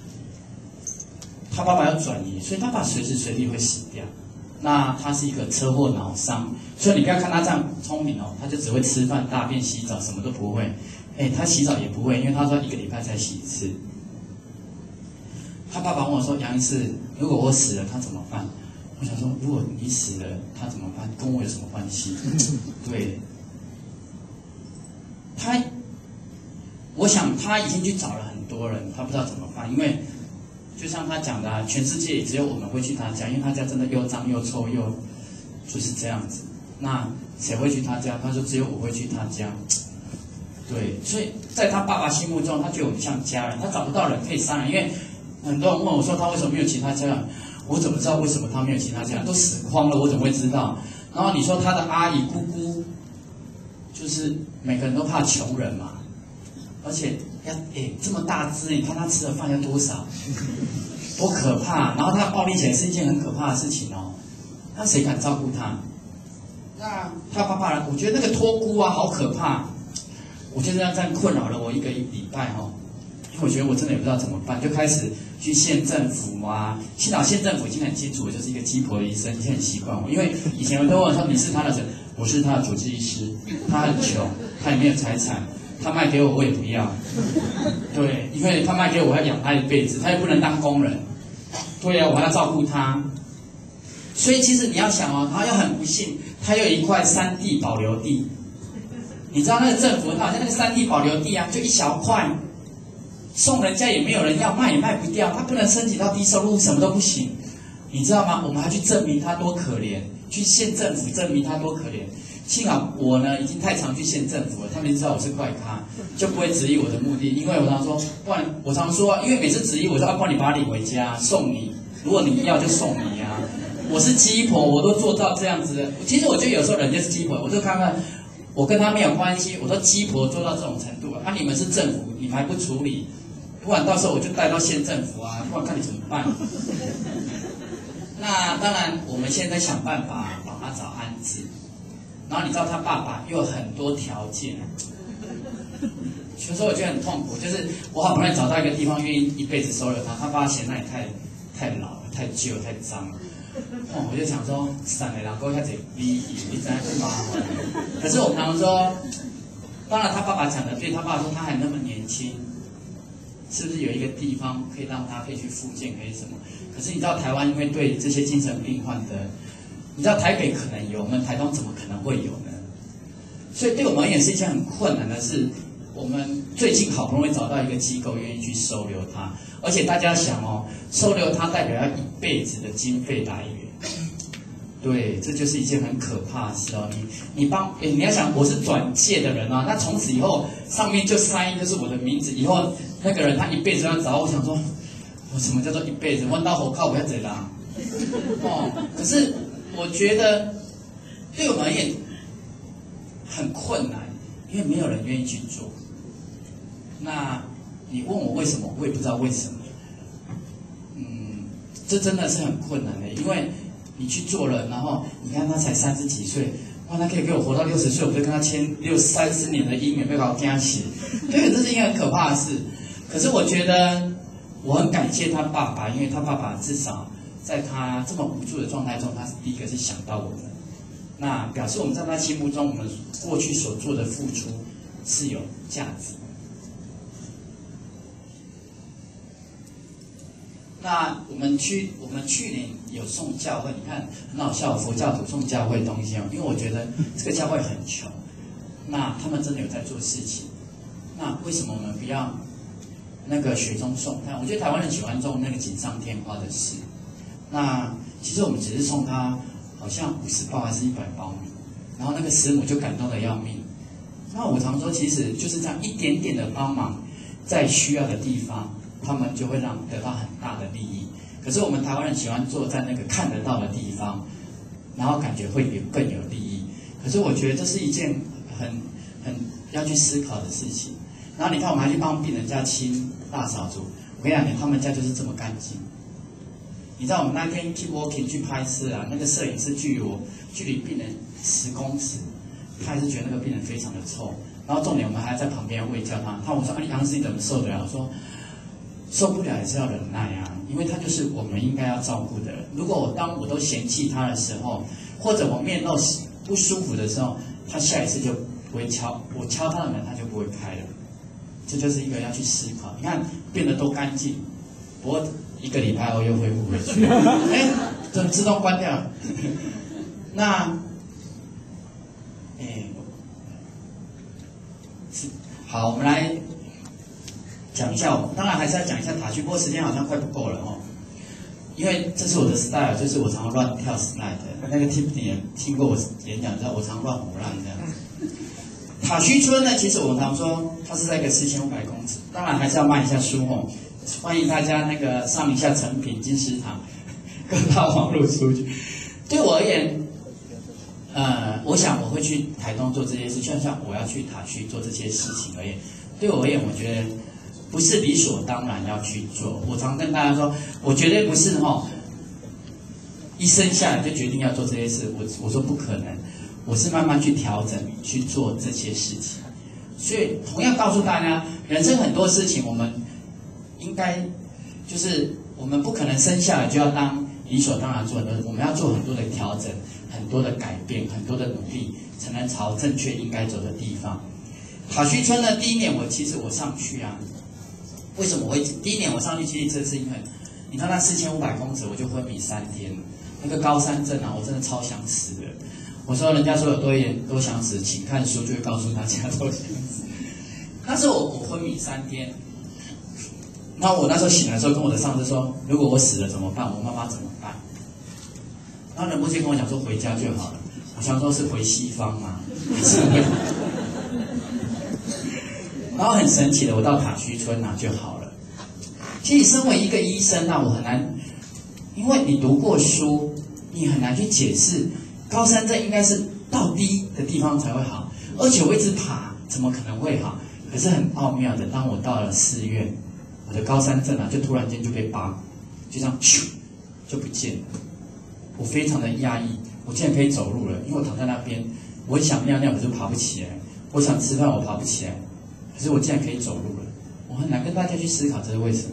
他爸爸要转移，所以他爸爸随时随地会死掉。那他是一个车祸脑伤，所以你不要看他这样聪明哦，他就只会吃饭、大便、洗澡，什么都不会。哎，他洗澡也不会，因为他说一个礼拜才洗一次。他爸爸问我说：“杨医师，如果我死了，他怎么办？”我想说，如果你死了，他怎么办？跟我有什么关系？对，他，我想他已经去找了很多人，他不知道怎么办，因为就像他讲的、啊，全世界也只有我们会去他家，因为他家真的又脏又臭又就是这样子。那谁会去他家？他说只有我会去他家。对，所以在他爸爸心目中，他觉得我们像家人，他找不到人可以商量，因为很多人问我说他为什么没有其他家人，我怎么知道为什么他没有其他家人？都死光了，我怎么会知道？然后你说他的阿姨姑姑，就是每个人都怕穷人嘛，而且要诶这么大只，你看他吃的饭要多少，多可怕！然后他暴力起来是一件很可怕的事情哦，那谁敢照顾他？那他爸爸，我觉得那个托孤啊，好可怕。我就这样这样困扰了我一个礼拜哦，因为我觉得我真的也不知道怎么办，就开始去县政府啊。幸好县政府已经很清楚，我就是一个鸡婆的医生，已经很习惯我。因为以前有人问我说你是他的谁？我是他的主治医师。他很穷，他也没有财产，他卖给我我也不要。对，因为他卖给我，我要养他一辈子，他也不能当工人。对呀、啊，我还要照顾他。所以其实你要想哦，他又很不幸，他有一块山地保留地。你知道那个政府，他好像那个山地保留地啊，就一小块，送人家也没有人要，卖也卖不掉，他不能申请到低收入，什么都不行，你知道吗？我们还去证明他多可怜，去县政府证明他多可怜。幸好我呢已经太常去县政府了，他们知道我是怪咖，就不会质疑我的目的。因为我常说，不然我常说，因为每次质疑我说，啊，不然你把他领回家送你，如果你要就送你啊。 我是鸡婆，我都做到这样子的。其实我觉得有时候人家是鸡婆，我就看看，我跟他没有关系，我说鸡婆做到这种程度啊，你们是政府，你们还不处理，不然到时候我就带到县政府啊，不然看你怎么办。那当然，我们现在想办法帮他找安置，然后你知道他爸爸又有很多条件。所以说我觉得很痛苦，就是我好不容易找到一个地方愿意一辈子收留他，他爸嫌那里太太老了、太旧、太脏了。哦，我就想说，散了，然后开始逼你，你怎样去麻烦？可是我常常说，当然他爸爸讲的对，他爸爸说他还那么年轻，是不是有一个地方可以让他可以去复健，可以什么？可是你知道台湾因为对这些精神病患的，你知道台北可能有，我们台东怎么可能会有呢？所以对我们而言是一件很困难的事。我们最近好不容易找到一个机构愿意去收留他，而且大家想哦，收留他代表要一辈子的经费来源，对，这就是一件很可怕的事哦。你你帮，你要想我是转介的人啊，那从此以后上面就塞就是我的名字，以后那个人他一辈子要找我，想说，我什么叫做一辈子？问到火靠我要怎样？哦，可是我觉得对我们而言很困难，因为没有人愿意去做。那你问我为什么，我也不知道为什么。嗯，这真的是很困难的，因为你去做了，然后你看他才三十几岁，哇，他可以给我活到六十岁，我就跟他签六三十年的姻缘，被搞惊死。对，这是一件很可怕的事。可是我觉得我很感谢他爸爸，因为他爸爸至少在他这么无助的状态中，他是第一个是想到我们。那表示我们在他心目中，我们过去所做的付出是有价值。那我们去，我们去年有送教会，你看很好笑，佛教徒送教会东西哦，因为我觉得这个教会很穷，那他们真的有在做事情。那为什么我们不要那个雪中送炭？我觉得台湾人喜欢种那个锦上添花的事。那其实我们只是送他好像五十包还是一百包米，然后那个师母就感动得要命。那我常说，其实就是这样一点点的帮忙，在需要的地方，他们就会让得到很大的利益。可是我们台湾人喜欢坐在那个看得到的地方，然后感觉会有更有利益。可是我觉得这是一件很很要去思考的事情。然后你看，我们还去帮病人家清大扫除，我跟你讲，他们家就是这么干净。你知道我们那天 keep walking 去拍摄啊，那个摄影师距离我距离病人十公尺，他还是觉得那个病人非常的臭。然后重点我们还在旁边喂教他，他问我说：“啊，杨师你怎么受得了？”我说：“受不了也是要忍耐啊，因为他就是我们应该要照顾的人。如果我当我都嫌弃他的时候，或者我面露不舒服的时候，他下一次就不会敲我敲他的门，他就不会开了。这就是一个要去思考。你看变得多干净，不过一个礼拜后又恢复回去，哎，怎么自动关掉？那，哎，好，我们来讲一下，当然还是要讲一下塔区，不过时间好像快不够了哦。因为这是我的 style， 就是我常常乱跳 slide 的。那个 Tiffany 也听过我演讲，知道我常乱胡乱这样。塔区村呢，其实我常说它是在一个四千五百公尺，当然还是要卖一下书哦。欢迎大家那个上一下成品金石堂，各大网络出去。对我而言，呃，我想我会去台东做这些事，就像我要去塔区做这些事情而言，对我而言，我觉得不是理所当然要去做。我常跟大家说，我绝对不是哈、哦，一生下来就决定要做这些事。我我说不可能，我是慢慢去调整去做这些事情。所以同样告诉大家，人生很多事情我们应该就是我们不可能生下来就要当理所当然做的，我们要做很多的调整，很多的改变，很多的努力，才能朝正确应该走的地方。塔区村呢，第一年我其实我上去啊，为什么我会第一年我上去？其实这是因为你看那四千五百公尺，我就昏迷三天，那个高山症啊，我真的超想死的。我说人家说有多远多想死，请看书就会告诉大家多想死。但是我我昏迷三天。那我那时候醒来的时候，跟我的上司说：“如果我死了怎么办？我妈妈怎么办？”然后仁波切跟我讲说：“回家就好了。”我想说是回西方吗？还是回？然后很神奇的，我到塔区村啊就好了。其实身为一个医生啊，我很难，因为你读过书， 你很难去解释高山症应该是到低的地方才会好，而且我一直爬，怎么可能会好？可是很奥妙的，当我到了寺院，我的高山症啊，就突然间就被拔，就这样咻就不见了。我非常的压抑，我竟然可以走路了，因为我躺在那边，我想尿尿我就爬不起来，我想吃饭我爬不起来，可是我竟然可以走路了。我很难跟大家去思考这是为什么。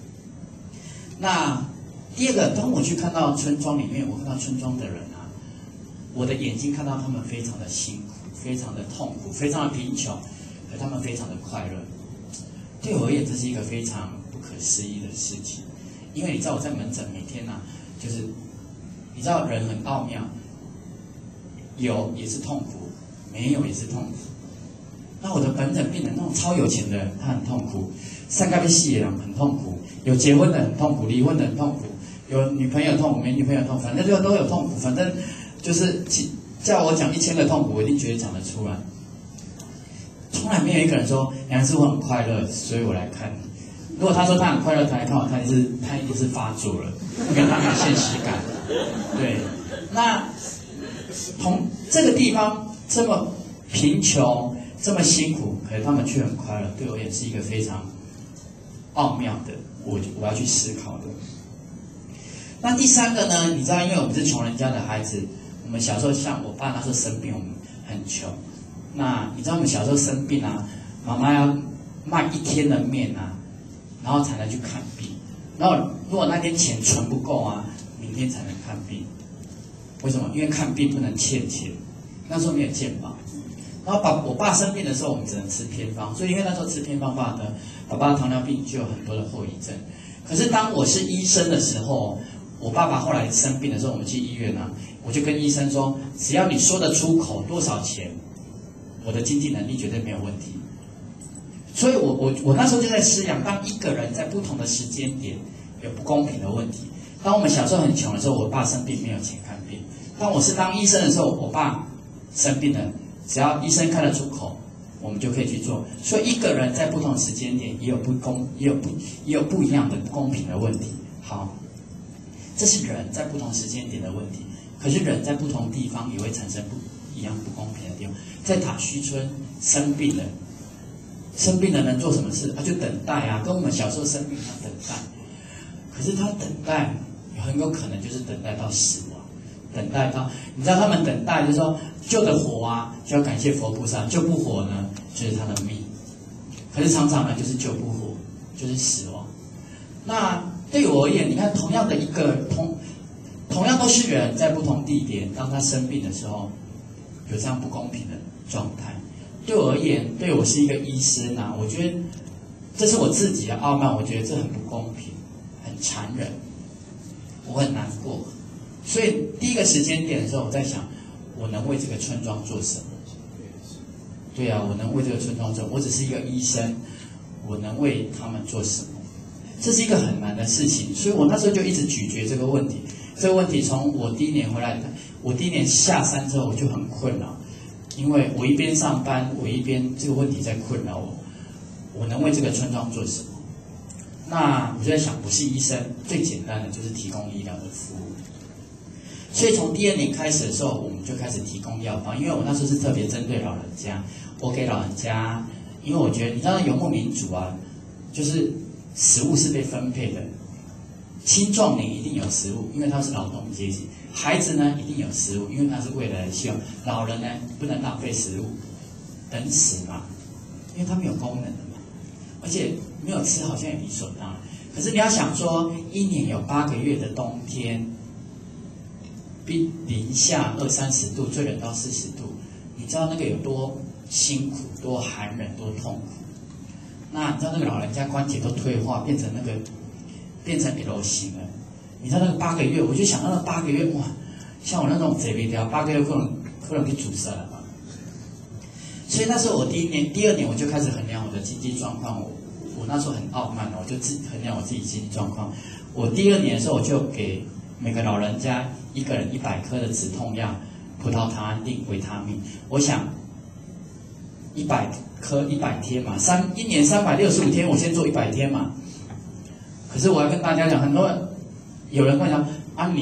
那第二个，当我去看到村庄里面，我看到村庄的人啊，我的眼睛看到他们非常的辛苦，非常的痛苦，非常的贫穷，可他们非常的快乐。对我而言，这是一个非常不可思议的事情，因为你知道我在门诊每天啊，就是你知道人很奥妙，有也是痛苦，没有也是痛苦。那我的门诊病人那种超有钱的人，他很痛苦；三个被戏的人很痛苦，有结婚的很痛苦，离婚的很痛苦，有女朋友痛苦，没女朋友痛苦，反正就都有痛苦。反正就是叫我讲一千个痛苦，我一定觉得讲得出来。从来没有一个人说梁师傅很快乐，所以我来看你。如果他说他很快乐，他来看我，他一定是他一定是发作了，跟他没有现实感。对，那同这个地方这么贫穷，这么辛苦，可是他们却很快乐，对我也是一个非常奥妙的，我我要去思考的。那第三个呢？你知道，因为我们是穷人家的孩子，我们小时候像我爸那时候生病，我们很穷。那你知道我们小时候生病啊，妈妈要卖一天的面啊，然后才能去看病。然后如果那天钱存不够啊，明天才能看病。为什么？因为看病不能欠钱，那时候没有健保。然后爸我爸生病的时候，我们只能吃偏方，所以因为那时候吃偏方，爸的爸爸糖尿病就有很多的后遗症。可是当我是医生的时候，我爸爸后来生病的时候，我们去医院啊，我就跟医生说，只要你说得出口多少钱，我的经济能力绝对没有问题。所以我我我那时候就在思想，当一个人在不同的时间点有不公平的问题。当我们小时候很穷的时候，我爸生病没有钱看病；当我是当医生的时候，我爸生病了，只要医生看得出口，我们就可以去做。所以一个人在不同时间点也有不公，也有不也有不一样的不公平的问题。好，这是人在不同时间点的问题。可是人在不同地方也会产生不一样不公平的地方。在塔须村生病了，生病了能做什么事？他就等待啊，跟我们小时候生病他等待。可是他等待很有可能就是等待到死亡，等待到你知道他们等待就是说救得活啊，就要感谢佛菩萨；救不活呢，就是他的命。可是常常呢，就是救不活，就是死亡。那对我而言，你看同样的一个同同样都是人，在不同地点，当他生病的时候，有这样不公平的状态。对我而言，对我是一个医生啊，我觉得这是我自己的傲慢，我觉得这很不公平，很残忍，我很难过。所以第一个时间点的时候，我在想，我能为这个村庄做什么？对啊，我能为这个村庄做，我只是一个医生，我能为他们做什么？这是一个很难的事情，所以我那时候就一直咀嚼这个问题。这个问题从我第一年回来，我第一年下山之后，我就很困扰，因为我一边上班，我一边这个问题在困扰我。我能为这个村庄做什么？那我就在想，我是医生，最简单的就是提供医疗的服务。所以从第二年开始的时候，我们就开始提供药方，因为我那时候是特别针对老人家，我给老人家，因为我觉得你知道游牧民族啊，就是食物是被分配的，青壮年一定有食物，因为他是劳动阶级；孩子呢一定有食物，因为他是未来的希望；老人呢不能浪费食物，等死嘛，因为他没有功能的嘛，而且没有吃好像也理所当然。可是你要想说，一年有八个月的冬天，冰零下二三十度，最冷到四十度，你知道那个有多辛苦、多寒冷、多痛苦？那你知道那个老人家关节都退化，变成那个变成 L 型了。你知道那个八个月，我就想到那八个月，哇，像我那种嘴皮条，八个月可能可能被阻塞了吧。所以那时候我第一年、第二年我就开始衡量我的经济状况。我我那时候很傲慢，我就自衡量我自己经济状况。我第二年的时候，我就给每个老人家一个人一百颗的止痛药，葡萄糖胺锭、维他命。我想一百颗一百天嘛，三一年三百六十五天，我先做一百天嘛。可是我要跟大家讲，很多人有人会讲啊，你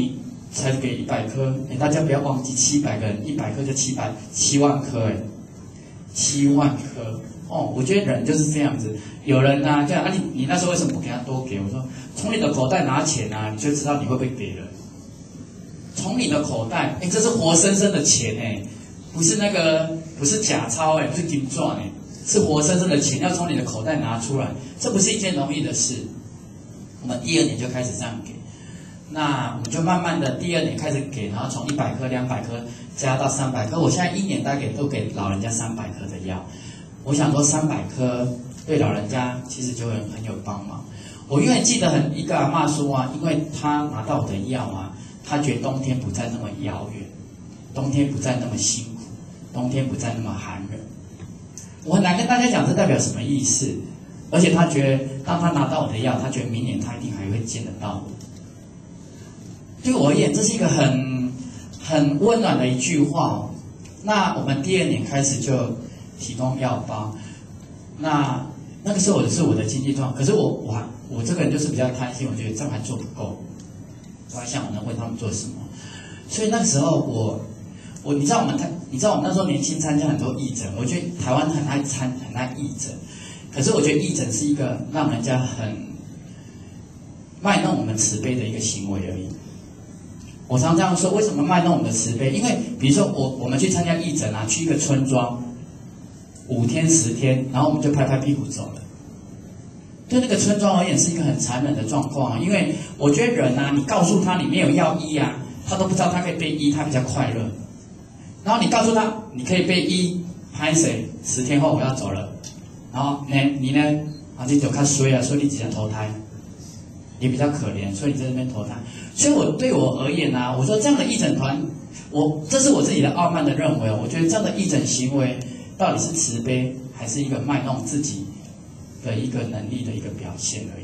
才给一百颗，哎，大家不要忘记，七百个人，一百颗就七百七万颗，哎，七万颗哦！我觉得人就是这样子，有人呐、啊，这样啊你，你你那时候为什么不给他多给？我说从你的口袋拿钱啊，你就知道你会不会给人。从你的口袋，哎，这是活生生的钱哎，不是那个不是假钞哎，不是金钻哎，是活生生的钱，要从你的口袋拿出来，这不是一件容易的事。我们第二年就开始这样给。那我们就慢慢的第二年开始给，然后从一百颗、两百颗加到三百颗。我现在一年大概都给老人家三百颗的药。我想说三百颗对老人家其实就很很有帮忙。我永远记得很一个阿嬷说啊，因为她拿到我的药啊，她觉得冬天不再那么遥远，冬天不再那么辛苦，冬天不再那么寒冷。我很难跟大家讲这代表什么意思，而且她觉得当她拿到我的药，她觉得明年她一定还会见得到我。对我而言，这是一个很很温暖的一句话哦。那我们第二年开始就提供药包，那那个时候我是我的经济状况，可是我我还我这个人就是比较贪心，我觉得这样还做不够，我还想我能为他们做什么。所以那个时候我我你知道我们台你知道我们那时候年轻参加很多义诊，我觉得台湾很爱参很爱义诊，可是我觉得义诊是一个让人家很卖弄我们慈悲的一个行为而已。我常这样说，为什么卖弄我们的慈悲？因为比如说我我们去参加义诊啊，去一个村庄，五天十天，然后我们就拍拍屁股走了。对那个村庄而言是一个很残忍的状况啊，因为我觉得人啊，你告诉他里面有药医啊，他都不知道他可以被医，他比较快乐。然后你告诉他你可以被医，拍谁？十天后我要走了，然后呢你呢啊这就看衰啊，所以你只能投胎。也比较可怜，所以你在这边投胎。所以我对我而言啊，我说这样的义诊团，我这是我自己的傲慢的认为，我觉得这样的义诊行为到底是慈悲，还是一个卖弄自己的一个能力的一个表现而已。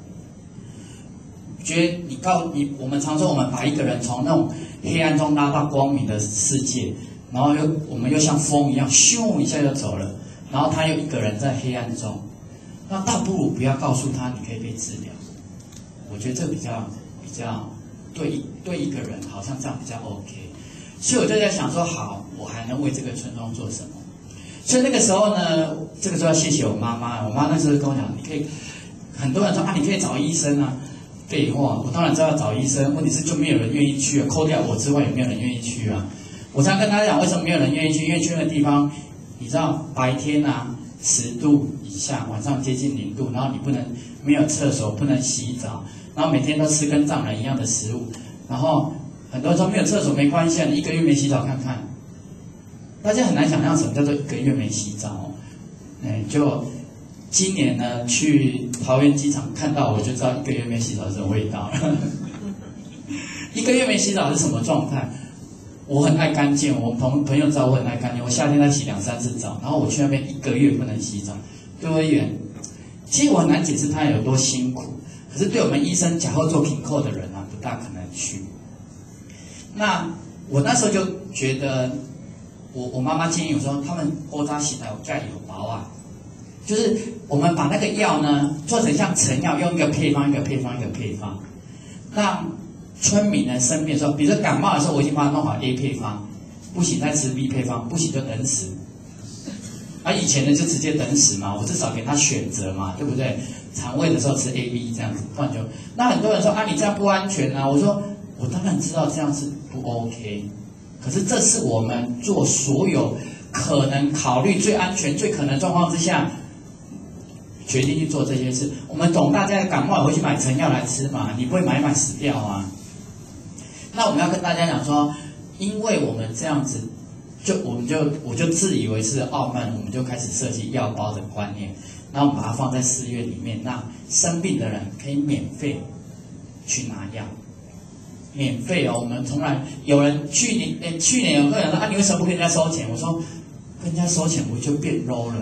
觉得你告你，我们常说我们把一个人从那种黑暗中拉到光明的世界，然后又我们又像风一样，咻一下就走了，然后他又一个人在黑暗中，那倒不如不要告诉他你可以被治疗。我觉得这比较比较对一对一个人好像这样比较 OK， 所以我就在想说，好，我还能为这个村庄做什么？所以那个时候呢，这个时候要谢谢我妈妈，我妈那时候跟我讲，你可以，很多人说啊，你可以找医生啊，废话，我当然知道要找医生，问题是就没有人愿意去啊，扣掉我之外，也没有人愿意去啊。我常跟大家讲，为什么没有人愿意去？因为去那个地方，你知道白天啊十度以下，晚上接近零度，然后你不能没有厕所，不能洗澡。然后每天都吃跟藏人一样的食物，然后很多人说没有厕所没关系，你一个月没洗澡看看，大家很难想象什么叫做一个月没洗澡哦。哎，就今年呢去桃园机场看到我就知道一个月没洗澡是什么味道了。一个月没洗澡是什么状态？我很爱干净，我朋朋友知道我很爱干净，我夏天在洗两三次澡，然后我去那边一个月不能洗澡，对我而言，其实我很难解释他有多辛苦。可是对我们医生假后做紧扣的人啊，不大可能去。那我那时候就觉得，我我妈妈建议我说，他们欧扎洗来我家里有包啊，就是我们把那个药呢做成像成药，用一个配方一个配方一个配方，让村民呢生病的时候，比如说感冒的时候，我已经帮他弄好 A 配方，不行再吃 B 配方，不行就等死。而、啊、以前呢就直接等死嘛，我至少给他选择嘛，对不对？肠胃的时候吃 A B 这样子，不然就那很多人说啊，你这样不安全啊。我说我当然知道这样是不 OK， 可是这是我们做所有可能考虑最安全、最可能状况之下，决定去做这些事。我们懂大家感冒也会去买成药来吃嘛，你不会买一买死掉啊。那我们要跟大家讲说，因为我们这样子，就我们就我就自以为是傲慢，我们就开始设计药包的观念。然后我们把它放在寺院里面，让生病的人可以免费去拿药，免费哦。我们从来有人去年，诶，去年有个人说啊，你为什么不跟人家收钱？我说跟人家收钱我就变 low 了。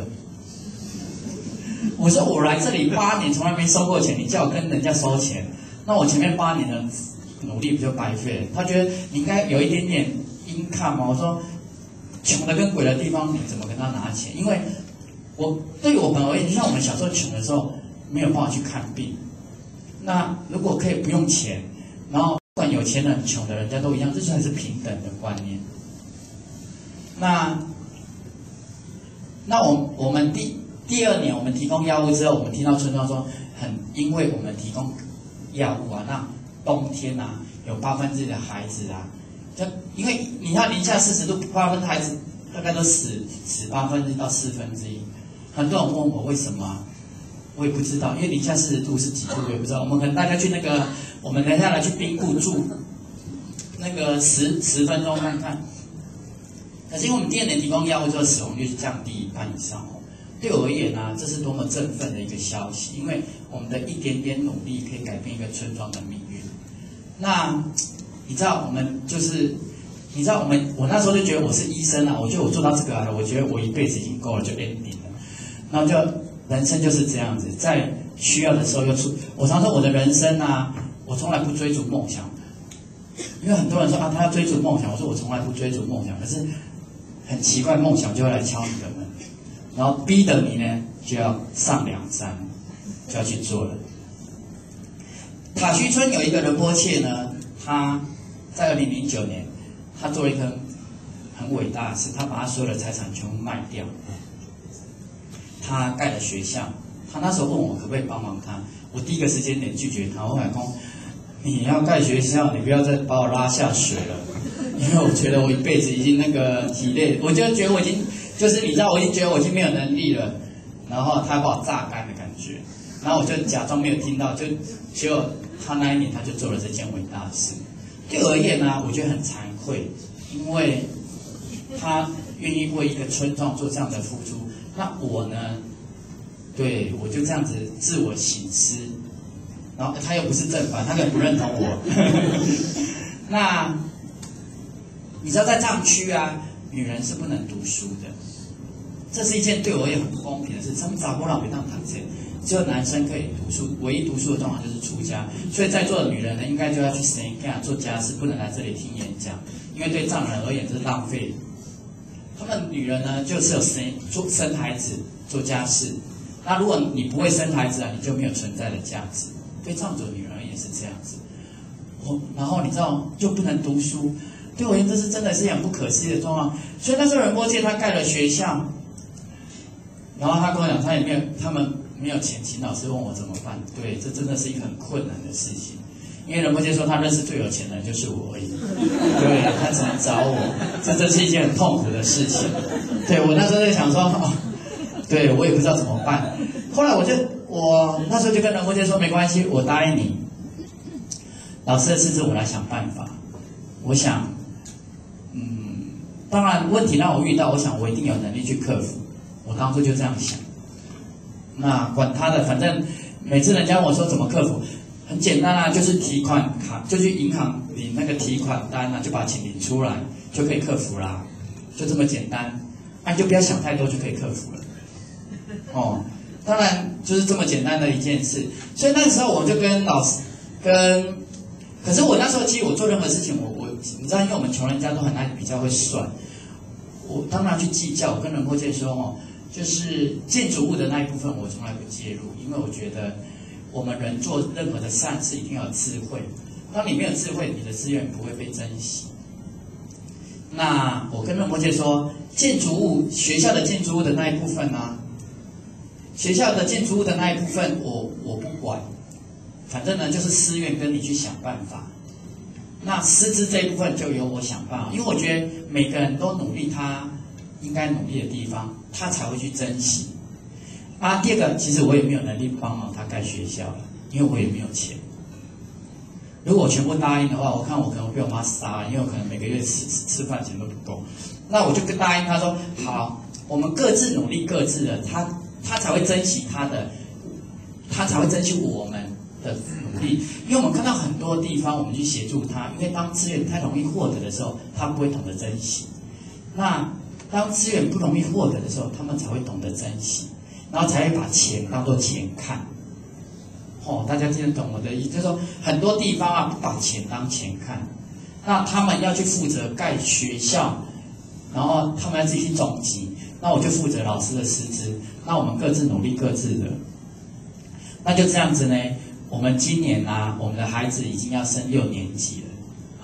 我说我来这里八年从来没收过钱，你叫我跟人家收钱，那我前面八年的努力不就白费了？他觉得你应该有一点点 income 嘛。我说穷的跟鬼的地方，你怎么跟他拿钱？因为我对于我们而言，就像我们小时候穷的时候，没有办法去看病。那如果可以不用钱，然后不管管有钱人、穷的人家都一样，这才是平等的观念。那那我我们第第二年我们提供药物之后，我们听到村庄说很，因为我们提供药物啊，那冬天啊有八分之一的孩子啊，就因为你看零下四十度，八分之孩子大概都死死八分之一到四分之一。很多人问我为什么、啊，我也不知道，因为零下四十度是几度我也不知道。我们可能大家去那个，我们等下来去冰库住那个十十分钟看看。可是因为我们第二年提供药物之后，死亡率是降低一半以上哦。对我而言呢、啊，这是多么振奋的一个消息，因为我们的一点点努力可以改变一个村庄的命运。那你知道我们就是，你知道我们我那时候就觉得我是医生啊，我觉得我做到这个啊，我觉得我一辈子已经够了，就 ending 了。然后就人生就是这样子，在需要的时候又出。我常说我的人生啊，我从来不追逐梦想，因为很多人说啊，他要追逐梦想，我说我从来不追逐梦想，可是很奇怪，梦想就会来敲你的门，然后逼得你呢就要上梁山，就要去做了。塔须村有一个仁波切呢，他在二零零九年，他做了一个很伟大的事，他把他所有的财产全部卖掉。他盖了学校，他那时候问我可不可以帮忙他，我第一个时间点拒绝他。我讲说，你要盖学校，你不要再把我拉下水了，因为我觉得我一辈子已经那个体累，我就觉得我已经就是你知道，我已经觉得我已经没有能力了。然后他把我榨干的感觉，然后我就假装没有听到，就结果他那一年他就做了这件伟大的事。对我而言呢、啊，我觉得很惭愧，因为他愿意为一个村庄做这样的付出。那我呢？对我就这样子自我省思，然后他又不是正反，他可能不认同我。那你知道在藏区啊，女人是不能读书的，这是一件对我也很不公平的事。他们找不到别当堂前，只有男生可以读书，唯一读书的状况就是出家。所以在座的女人呢，应该就要去生干做家事，不能来这里听演讲，因为对藏人而言这是浪费。他们女人呢，就是有生做生孩子做家事。那如果你不会生孩子啊，你就没有存在的价值。对藏族女人也是这样子。我然后你知道就不能读书，对我而言这是真的是很不可思议的状况。所以那时候仁波切他盖了学校，然后他跟我讲，他也没有他们没有钱请老师，问我怎么办。对，这真的是一个很困难的事情。因为仁波切说他认识最有钱的人就是我而已，对，他只能找我，这真是一件很痛苦的事情。对，我那时候在想说，哦，对我也不知道怎么办。后来我就我那时候就跟仁波切说，没关系，我答应你，老师的师资我来想办法。我想，嗯，当然问题让我遇到，我想我一定有能力去克服。我当初就这样想。那管他的，反正每次人家问我说怎么克服。很简单啊，就是提款卡，就去银行领那个提款单啊，就把钱领出来，就可以克服啦，就这么简单。那、啊、你就不要想太多，就可以克服了。哦，当然就是这么简单的一件事。所以那个时候我就跟老师跟，可是我那时候其实我做任何事情，我我你知道，因为我们穷人家都很爱比较会算，我当然去计较。我跟仁波切说哦，就是建筑物的那一部分我从来不介入，因为我觉得。我们人做任何的善事一定要有智慧，当你没有智慧，你的资源不会被珍惜。那我跟仁波切说，建筑物学校的建筑物的那一部分呢、啊，学校的建筑物的那一部分我我不管，反正呢就是寺院跟你去想办法。那师资这一部分就由我想办法，因为我觉得每个人都努力他应该努力的地方，他才会去珍惜。啊，第二个，其实我也没有能力帮忙他盖学校了，因为我也没有钱。如果我全部答应的话，我看我可能被我妈杀了，因为我可能每个月吃吃吃饭钱都不够。那我就跟答应他说，好，我们各自努力各自的，他他才会珍惜他的，他才会珍惜我们的努力。因为我们看到很多地方，我们去协助他，因为当资源太容易获得的时候，他不会懂得珍惜。那当资源不容易获得的时候，他们才会懂得珍惜。然后才会把钱当作钱看，哦，大家听得懂我的意思？就是说，很多地方啊不把钱当钱看，那他们要去负责盖学校，然后他们要自己去总集，那我就负责老师的师资，那我们各自努力各自的，那就这样子呢。我们今年啊，我们的孩子已经要升六年级了，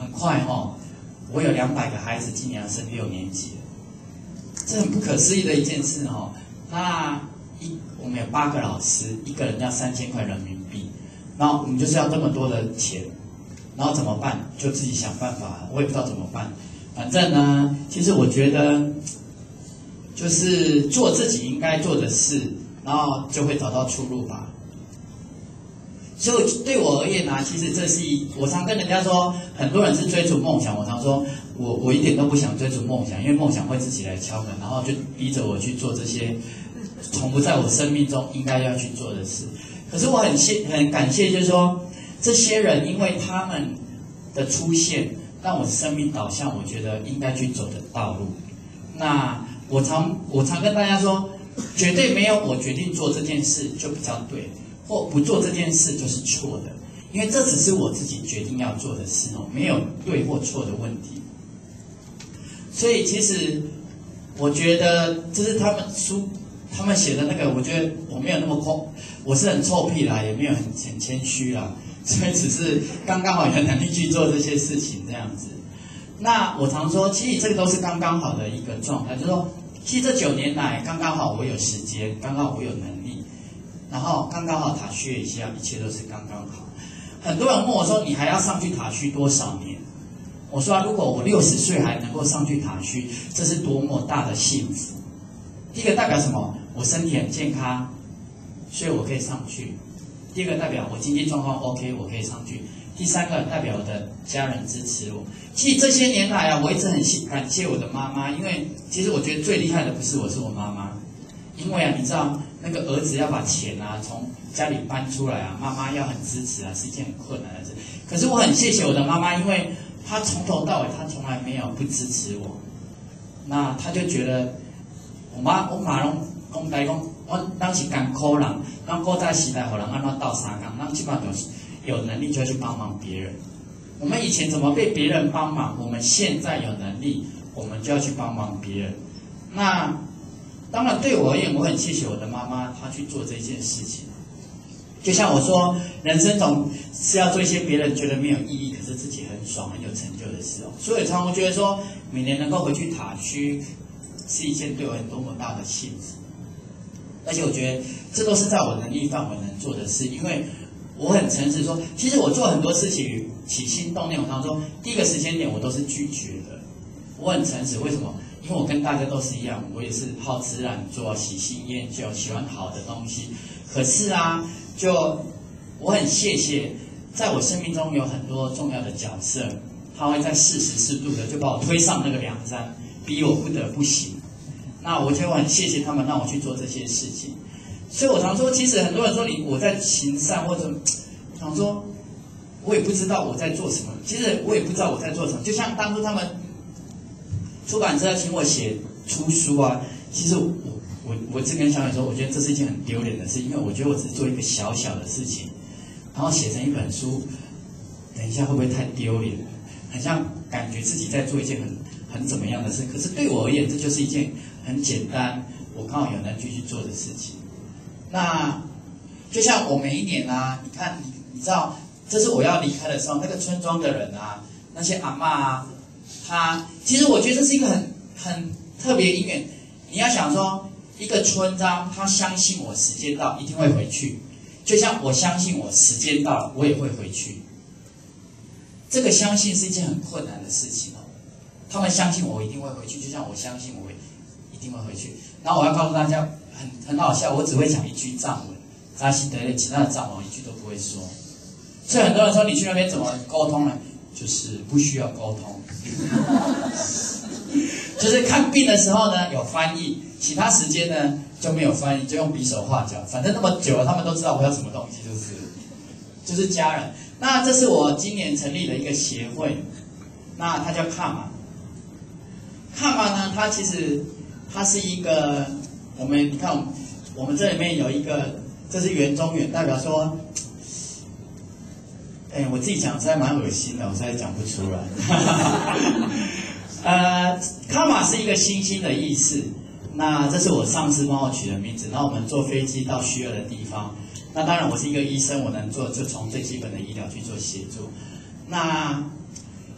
很快哦，我有两百个孩子，今年要升六年级了，这很不可思议的一件事哦。那一我们有八个老师，一个人要三千块人民币，然后我们就是要这么多的钱，然后怎么办？就自己想办法，我也不知道怎么办。反正呢，其实我觉得就是做自己应该做的事，然后就会找到出路吧。所以对我而言呢、啊，其实这是一，我常跟人家说，很多人是追逐梦想，我常说我我一点都不想追逐梦想，因为梦想会自己来敲门，然后就逼着我去做这些从不在我生命中应该要去做的事。可是我很谢很感谢，就是说这些人因为他们的出现，让我生命导向我觉得应该去走的道路。那我常我常跟大家说，绝对没有我决定做这件事就比较对，或不做这件事就是错的，因为这只是我自己决定要做的事哦，没有对或错的问题。所以其实我觉得这是他们书他们写的那个，我觉得我没有那么空，我是很臭屁啦，也没有很很谦虚啦，所以只是刚刚好有能力去做这些事情这样子。那我常说，其实这个都是刚刚好的一个状态，就是说，其实这九年来刚刚好我有时间，刚刚好我有能力，然后刚刚好塔虚一下，一切都是刚刚好。很多人问我说，你还要上去塔虚多少年？我说啊，如果我六十岁还能够上去塔虚，这是多么大的幸福！第一个代表什么？我身体很健康，所以我可以上去。第二个代表我经济状况 OK， 我可以上去。第三个代表我的家人支持我。其实这些年来啊，我一直很感谢我的妈妈，因为其实我觉得最厉害的不是我，是我妈妈。因为啊，你知道那个儿子要把钱啊从家里搬出来啊，妈妈要很支持啊，是一件很困难的事。可是我很谢谢我的妈妈，因为她从头到尾她从来没有不支持我。那她就觉得我妈我妈拢讲来讲，我当时艰苦人，咱古早时代互人安怎斗相共，咱基本上就是有能力就要去帮忙别人。我们以前怎么被别人帮忙，我们现在有能力，我们就要去帮忙别人。那当然对我而言，我很谢谢我的妈妈，她去做这件事情。就像我说，人生总是要做一些别人觉得没有意义，可是自己很爽、很有成就的事哦。所以常常觉得说，每年能够回去塔区，是一件对我很多么大的幸福。而且我觉得这都是在我能力范围能做的事，因为我很诚实说，其实我做很多事情起心动念，我常说第一个时间点我都是拒绝的。我很诚实，为什么？因为我跟大家都是一样，我也是好吃懒做、喜新厌旧，喜欢好的东西。可是啊，就我很谢谢，在我生命中有很多重要的角色，他会在适时适度的就把我推上那个梁山，逼我不得不行。那我就很谢谢他们让我去做这些事情。所以我常说，其实很多人说你我在行善或者常说，我也不知道我在做什么。其实我也不知道我在做什么。就像当初他们出版社要请我写出书啊，其实我我我只跟小美说，我觉得这是一件很丢脸的事，因为我觉得我只是做一个小小的事情，然后写成一本书，等一下会不会太丢脸？很像感觉自己在做一件很很怎么样的事。可是对我而言，这就是一件很简单，我刚好有能力去做的事情。那就像我每一年啊，你看，你你知道，这是我要离开的时候，那个村庄的人啊，那些阿嬷啊，他其实我觉得这是一个很很特别的因缘。你要想说，一个村庄，他相信我时间到一定会回去，就像我相信我时间到了，我也会回去。这个相信是一件很困难的事情哦。他们相信我一定会回去，就像我相信我一定会回去。然后我要告诉大家，很很好笑，我只会讲一句藏文，扎西德勒，其他的藏文我一句都不会说。所以很多人说你去那边怎么沟通呢？就是不需要沟通，就是看病的时候呢有翻译，其他时间呢就没有翻译，就用比手画脚。反正那么久了，他们都知道我要什么东西，就是就是家人。那这是我今年成立的一个协会，那它叫卡玛。卡玛呢，它其实它是一个，我们你看，我们这里面有一个，这是圆中圆，代表说，哎，我自己讲实在蛮恶心的，我实在讲不出来。呃，卡玛是一个星星的意思，那这是我上司帮我取的名字。然后我们坐飞机到需要的地方，那当然我是一个医生，我能做就从最基本的医疗去做协助。那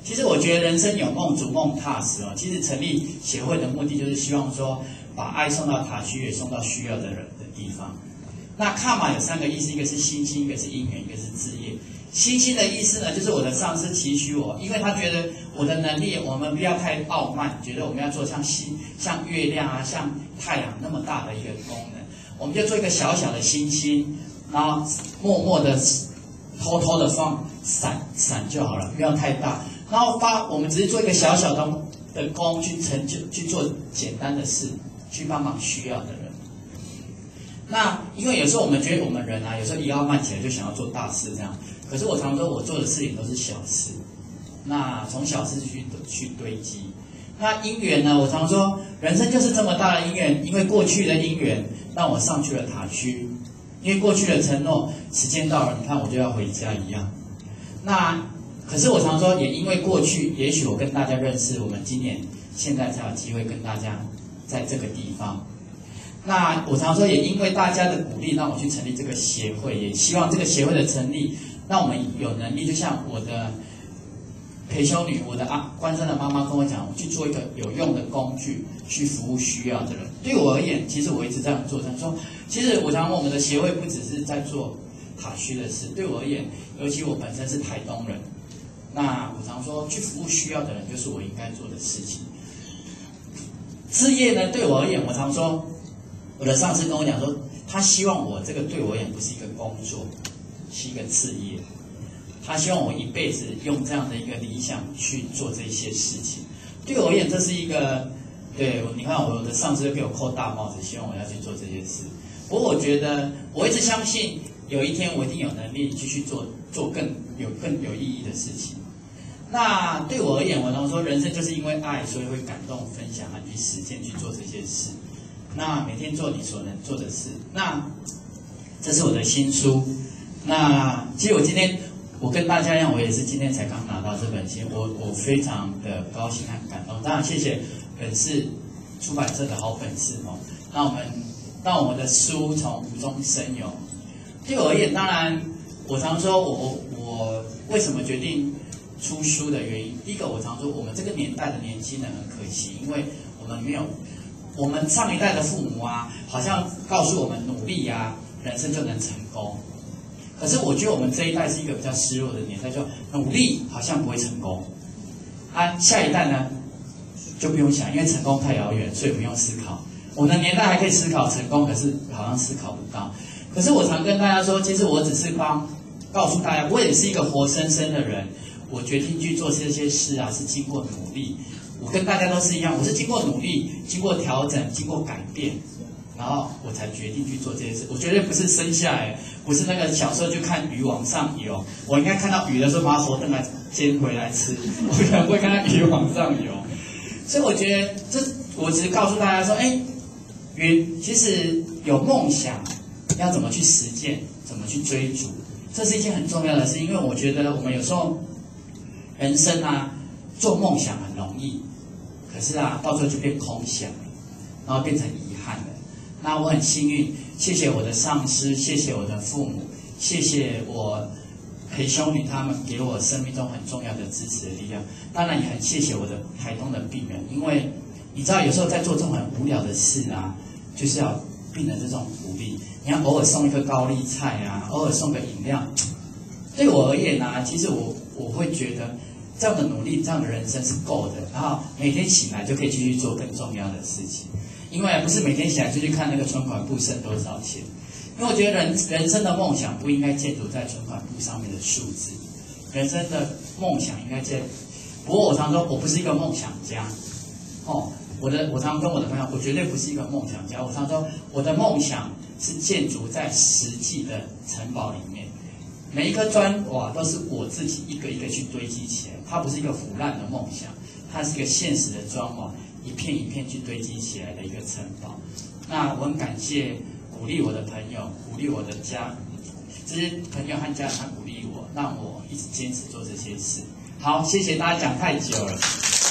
其实我觉得人生有梦，逐梦踏实哦。其实成立协会的目的就是希望说，把爱送到塔区，也送到需要的人的地方。那卡玛有三个意思，一个是心心，一个是因缘，一个是志业。心心的意思呢，就是我的上司期许我，因为他觉得我的能力，我们不要太傲慢，觉得我们要做像星、像月亮啊、像太阳那么大的一个功能，我们就做一个小小的星星，然后默默的、偷偷的放闪闪就好了，不要太大。然后发，我们只是做一个小小的的功，去成就，去做简单的事，去帮忙需要的人。那因为有时候我们觉得我们人啊，有时候一傲慢起来就想要做大事这样。可是我常说，我做的事情都是小事。那从小事去去堆积。那因缘呢？我常说，人生就是这么大的因缘，因为过去的因缘让我上去了塔区，因为过去的承诺，时间到了，你看我就要回家一样。那可是我常说，也因为过去，也许我跟大家认识，我们今年现在才有机会跟大家在这个地方。那我常说，也因为大家的鼓励，让我去成立这个协会，也希望这个协会的成立，让我们有能力，就像我的陪修女，我的啊关生的妈妈跟我讲，我去做一个有用的工具，去服务需要的人。对我而言，其实我一直这样做。这样说，其实我常我们的协会不只是在做塔区的事，对我而言，尤其我本身是台东人，那我常说，去服务需要的人，就是我应该做的事情。事业呢，对我而言，我常说。我的上司跟我讲说，他希望我这个对我而言不是一个工作，是一个事业。他希望我一辈子用这样的一个理想去做这些事情。对我而言，这是一个对，你看我的上司给我扣大帽子，希望我要去做这些事。不过我觉得，我一直相信有一天我一定有能力继续做做更有更有意义的事情。那对我而言，我常说，人生就是因为爱，所以会感动、分享和去实践去做这些事。那每天做你所能做的事，那这是我的新书。那其实我今天我跟大家一样，我也是今天才刚拿到这本新，我我非常的高兴和感动。当然谢谢本市出版社的好本事哦，让我们让我们的书从无中生有。对我而言，当然我常说我我为什么决定出书的原因，第一个我常说我们这个年代的年轻人很可惜，因为我们没有。我们上一代的父母啊，好像告诉我们努力啊，人生就能成功。可是我觉得我们这一代是一个比较失落的年代，就努力好像不会成功。啊，下一代呢就不用想，因为成功太遥远，所以不用思考。我的年代还可以思考成功，可是好像思考不到。可是我常跟大家说，其实我只是帮告诉大家，我也是一个活生生的人。我决定去做这些事啊，是经过努力。我跟大家都是一样，我是经过努力、经过调整、经过改变，然后我才决定去做这些事。我绝对不是生下来，不是那个小时候就看鱼往上游，我应该看到鱼的时候把它活动来煎回来吃，我可能不会看到鱼往上游。所以我觉得这，我只是告诉大家说，哎，云其实有梦想，要怎么去实践，怎么去追逐，这是一件很重要的事。因为我觉得我们有时候人生啊，做梦想很容易。可是啊，到最后就变空想了，然后变成遗憾了。那我很幸运，谢谢我的上司，谢谢我的父母，谢谢我陪修女他们给我生命中很重要的支持的力量。当然也很谢谢我的台东的病人，因为你知道有时候在做这种很无聊的事啊，就是要病人这种鼓励。你要偶尔送一个高丽菜啊，偶尔送个饮料。对我而言啊，其实我我会觉得。这样的努力，这样的人生是够的。然后每天醒来就可以继续做更重要的事情，因为不是每天醒来就去看那个存款簿剩多少钱。因为我觉得人人生的梦想不应该建筑在存款簿上面的数字，人生的梦想应该建。不过我常说，我不是一个梦想家。哦，我的我常跟我的朋友，我绝对不是一个梦想家。我常说，我的梦想是建筑在实际的城堡里面。每一颗砖哇，都是我自己一个一个去堆积起来，它不是一个腐烂的梦想，它是一个现实的砖瓦，一片一片去堆积起来的一个城堡。那我很感谢鼓励我的朋友，鼓励我的家，这些朋友和家人，他鼓励我，让我一直坚持做这些事。好，谢谢大家，讲太久了。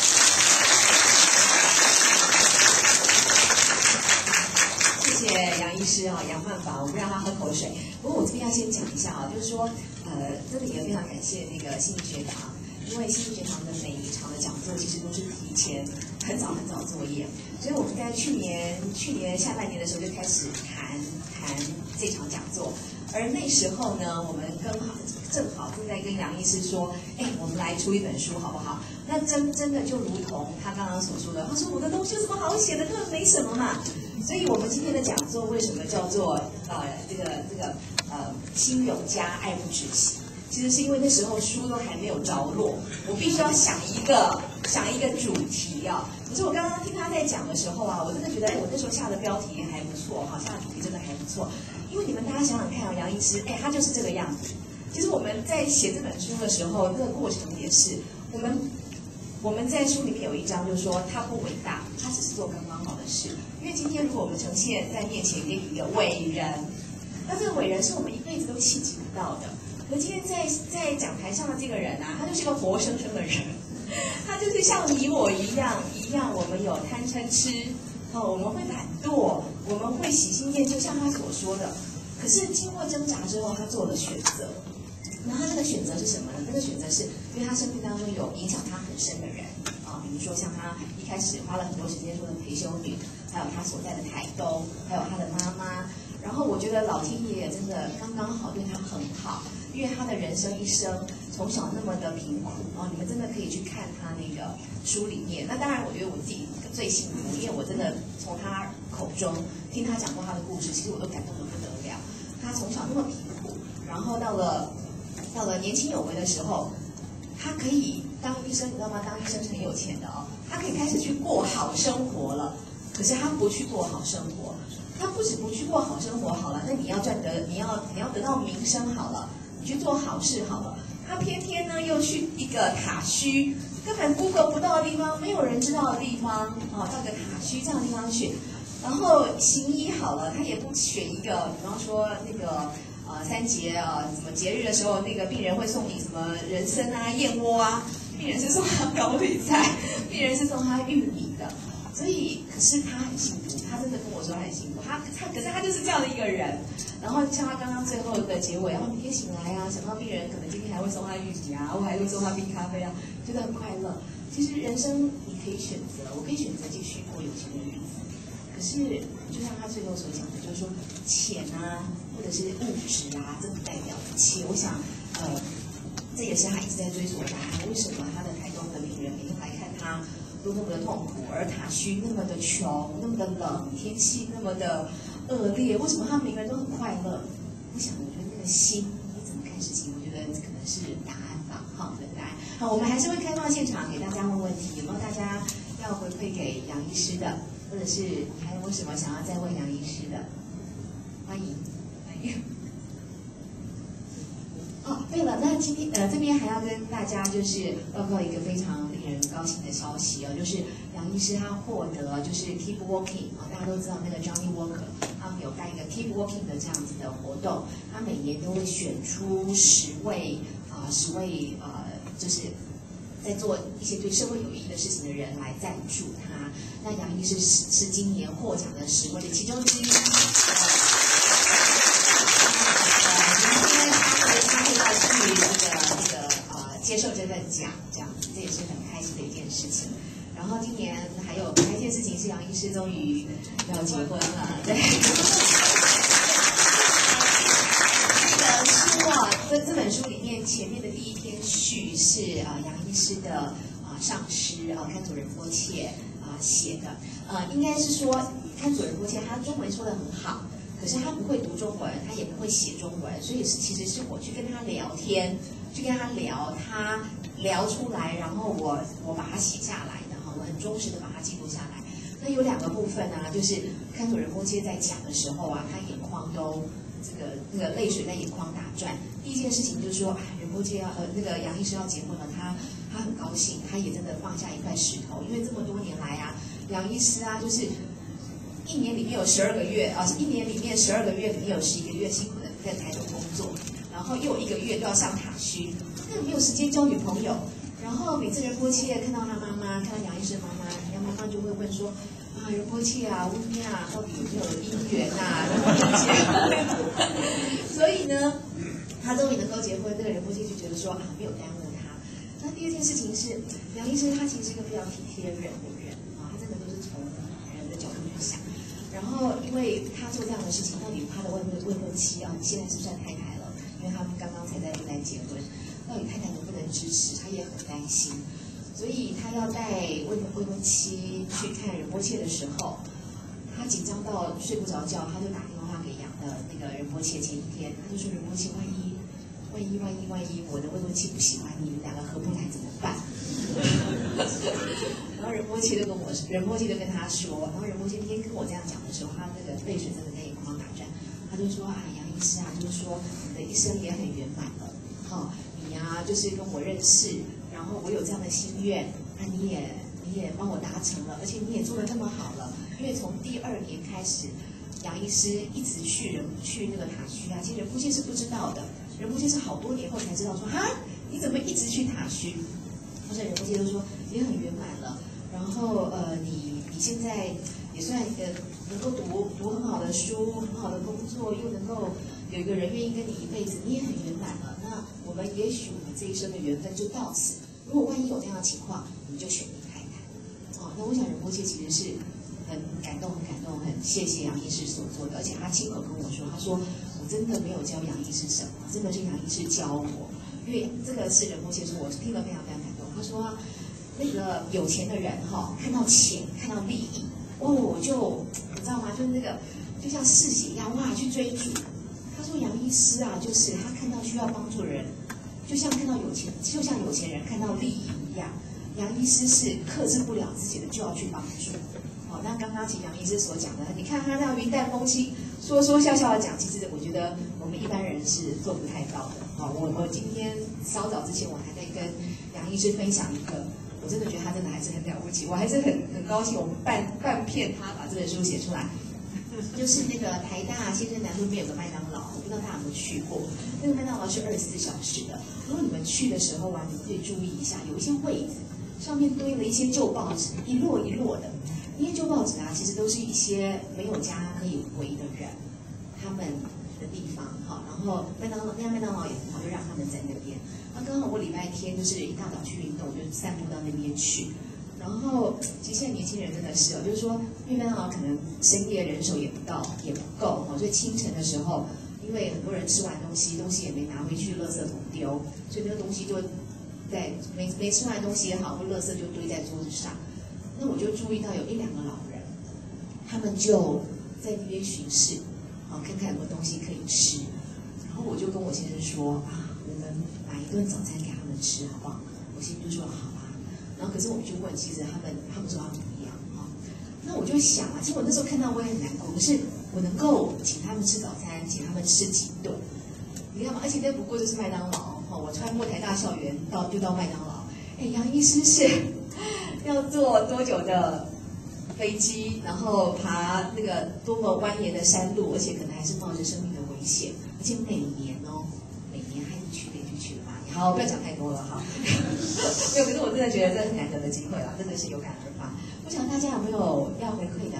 谢谢杨医师啊，杨曼法，我们让他喝口水。不过我这边要先讲一下啊，就是说，呃，真的也非常感谢那个心理学长， 因为心理学堂的每一场的讲座其实都是提前很早很早作业，所以我们在去年去年下半年的时候就开始谈谈这场讲座，而那时候呢，我们刚好正好正在跟杨医师说，哎，我们来出一本书好不好？那真真的就如同他刚刚所说的，他说我的东西有什么好写的，根本没什么嘛。所以我们今天的讲座为什么叫做呃这个这个呃心有加爱不止息？其实是因为那时候书都还没有着落，我必须要想一个想一个主题啊。可是我刚刚听他在讲的时候啊，我真的觉得，哎，我那时候下的标题还不错哈，下的主题真的还不错。因为你们大家想想看啊，杨医师，哎，他就是这个样子。其实我们在写这本书的时候，那个过程也是我们。我们在书里面有一章就说他不伟大，他只是做刚刚好的事。因为今天如果我们呈现在面前给你一个伟人，那这个伟人是我们一辈子都企及不到的。可今天在在讲台上的这个人啊，他就是个活生生的人，他就是像你我一样一样，我们有贪嗔痴，哦，我们会懒惰，我们会喜新厌旧，像他所说的。可是经过挣扎之后，他做了选择。那他这个选择是什么呢？这个选择是因为他生命当中有影响他很深的人啊，比如说像他一开始花了很多时间说的陪修女，还有他所在的台东，还有他的妈妈。然后我觉得老天爷真的刚刚好对他很好，因为他的人生一生从小那么的贫苦啊，你们真的可以去看他那个书里面。那当然，我觉得我自己最幸福，因为我真的从他口中听他讲过他的故事，其实我都感动得不得了。他从小那么贫苦，然后到了。到了年轻有为的时候，他可以当医生，你知道吗？当医生是很有钱的哦，他可以开始去过好生活了。可是他不去过好生活，他不止不去过好生活好了，那你要赚得，你要你要得到名声好了，你去做好事好了。他偏偏呢又去一个塔虚，根本 Google 不到的地方，没有人知道的地方啊，到个塔虚这样的地方去。然后行医好了，他也不选一个，比方说那个。呃，三节啊，什么节日的时候，那个病人会送你什么人参啊、燕窝啊，病人是送他高丽菜，病人是送他玉米的。所以，可是他很幸福，他真的跟我说他很幸福。他他，可是他就是这样的一个人。然后像他刚刚最后的结尾，然后明天醒来啊，想到病人可能今天还会送他玉米啊，我还会送他冰咖啡啊，觉得很快乐。其实人生你可以选择，我可以选择继续过有钱的日子。可是，就像他最后所讲的，就是说钱啊。或者是物质啊，这不代表一切。我想，呃，这也是他一直在追索的答案。为什么他的台东的病人每天来看他都那么的痛苦，而塔虚那么的穷，那么的冷，天气那么的恶劣，为什么他每个人都很快乐？我想，我觉得那个心，你怎么看事情？我觉得可能是答案吧，好的答案。好，我们还是会开放现场给大家问问题，有没有大家要回馈给杨医师的，或者是你还有什么想要再问杨医师的？欢迎。哦，对了，那今天呃这边还要跟大家就是报告一个非常令人高兴的消息哦，就是杨医师他获得就是 Keep Walking 啊、哦，大家都知道那个 Johnny Walker 他们有办一个 Keep Walking 的这样子的活动，他每年都会选出十位啊、呃、十位呃就是在做一些对社会有意义的事情的人来赞助他。那杨医师是是今年获奖的十位的其中之一。要去那个那个呃接受这份奖，这样子，这也是很开心的一件事情。然后今年还有还有一件事情是杨医师终于要结婚了，对。这个书啊，这这本书里面前面的第一篇序是啊、呃、杨医师的啊、呃、上师啊堪佐仁波切啊、呃、写的，呃应该是说堪佐仁波切他中文说得很好。可是他不会读中文，他也不会写中文，所以是其实是我去跟他聊天，去跟他聊，他聊出来，然后我我把它写下来的哈，我很忠实的把它记录下来。那有两个部分啊，就是堪佐仁波切在讲的时候啊，他眼眶都这个那个泪水在眼眶打转。第一件事情就是说，哎，仁波切要呃那个杨医师要结婚了，他他很高兴，他也真的放下一块石头，因为这么多年来啊，杨医师啊就是。一年里面有十二个月啊，一年里面十二个月里面有十一个月辛苦的在台东工作，然后又一个月都要上塔虚，根本没有时间交女朋友。然后每次仁波切看到他妈妈，看到杨医师妈妈，杨妈妈就会问说：“啊，仁波切啊，温呀，到底有没有姻缘呐？能不能结婚？”所以呢，他终于能够结婚，这个仁波切就觉得说啊，没有耽误他。 那第二件事情是，杨医生他其实是一个非常体贴人的人啊，他真的都是从人的角度去想。然后，因为他做这样的事情，到底他的未婚未婚妻啊，现在是不是太太了？因为他们刚刚才在不丹结婚，到底太太能不能支持？他也很担心，所以他要带未婚未婚妻去看仁波切的时候，他紧张到睡不着觉，他就打电话给杨呃那个仁波切。前一天他就说仁波切，万一万一万一万一我的未婚妻不喜欢你，你们两个合不来怎么办？然后仁波切就跟我，仁波切就跟他说，然后仁波切那天跟我这样讲的时候，他那个泪水真的在眼眶打转，他就说啊，杨医师啊，就是说你的一生也很圆满了，哈、哦，你呀、啊、就是跟我认识，然后我有这样的心愿，那你也你也帮我达成了，而且你也做得这么好了，因为从第二年开始，杨医师一直去人去那个塔虚啊，其实仁波切是不知道的，仁波切是好多年后才知道说，哈，你怎么一直去塔虚？或者仁波切就说也很圆满了。然后呃，你你现在也算一个能够读读很好的书，很好的工作，又能够有一个人愿意跟你一辈子，你也很圆满了。那我们也许我们这一生的缘分就到此。如果万一有那样的情况，你就选你太太。哦，那我想仁波切其实是很感动、很感动、很谢谢杨医师所做的，而且他亲口跟我说，他说我真的没有教杨医师什么，真的是杨医师教我。因为这个是仁波切说，我听了非常非常感动。他说。那个有钱的人哈、哦，看到钱，看到利益，哦，就你知道吗？就是那个，就像嗜血一样，哇，去追逐。他说杨医师啊，就是他看到需要帮助的人，就像看到有钱，就像有钱人看到利益一样。杨医师是克制不了自己的，就要去帮助。好、哦，那刚刚其实杨医师所讲的，你看他那样云淡风轻，说说笑笑的讲，其实我觉得我们一般人是做不太到的。好、哦，我我今天稍早之前我还在跟杨医师分享一个。我真的觉得他真的还是很了不起，我还是很很高兴，我们半半骗他把这本书写出来。就是那个台大新生南路边有个麦当劳，我不知道大家有没有去过，那个麦当劳是二十四小时的。如果你们去的时候啊，你们可以注意一下，有一些位子上面堆了一些旧报纸，一摞一摞的。那些旧报纸啊，其实都是一些没有家可以回的人，他们的地方。好，然后麦当劳那家麦当劳也很好，就让他们在那边。那刚好我礼拜天就是一大早去运动，我就散步到那边去。然后其实现在年轻人真的是哦，就是说，因为麦当劳可能深夜人手也不到，也不够哦，所以清晨的时候，因为很多人吃完东西，东西也没拿回去，垃圾桶丢，所以那个东西就在没没吃完的东西也好，或垃圾就堆在桌子上。那我就注意到有一两个老人，他们就在那边巡视，好、哦、看看有没有东西可以吃。然后我就跟我先生说啊。我们买一顿早餐给他们吃，好不好？我先就说好啊。然后可是我们就问，其实他们他们说他们不要哈、哦。那我就想啊，其实我那时候看到我也很难过，可是我能够请他们吃早餐，请他们吃几顿，你看嘛？而且那不过就是麦当劳哈、哦。我穿过台大校园到就到麦当劳。哎，杨医师是要坐多久的飞机，然后爬那个多么蜿蜒的山路，而且可能还是冒着生命的危险，而且每年哦。每年还是去了就去了吧，好，不要讲太多了哈。没有，可是我真的觉得这是难得的机会啦，真的是有感而发。不晓得大家有没有要回馈的？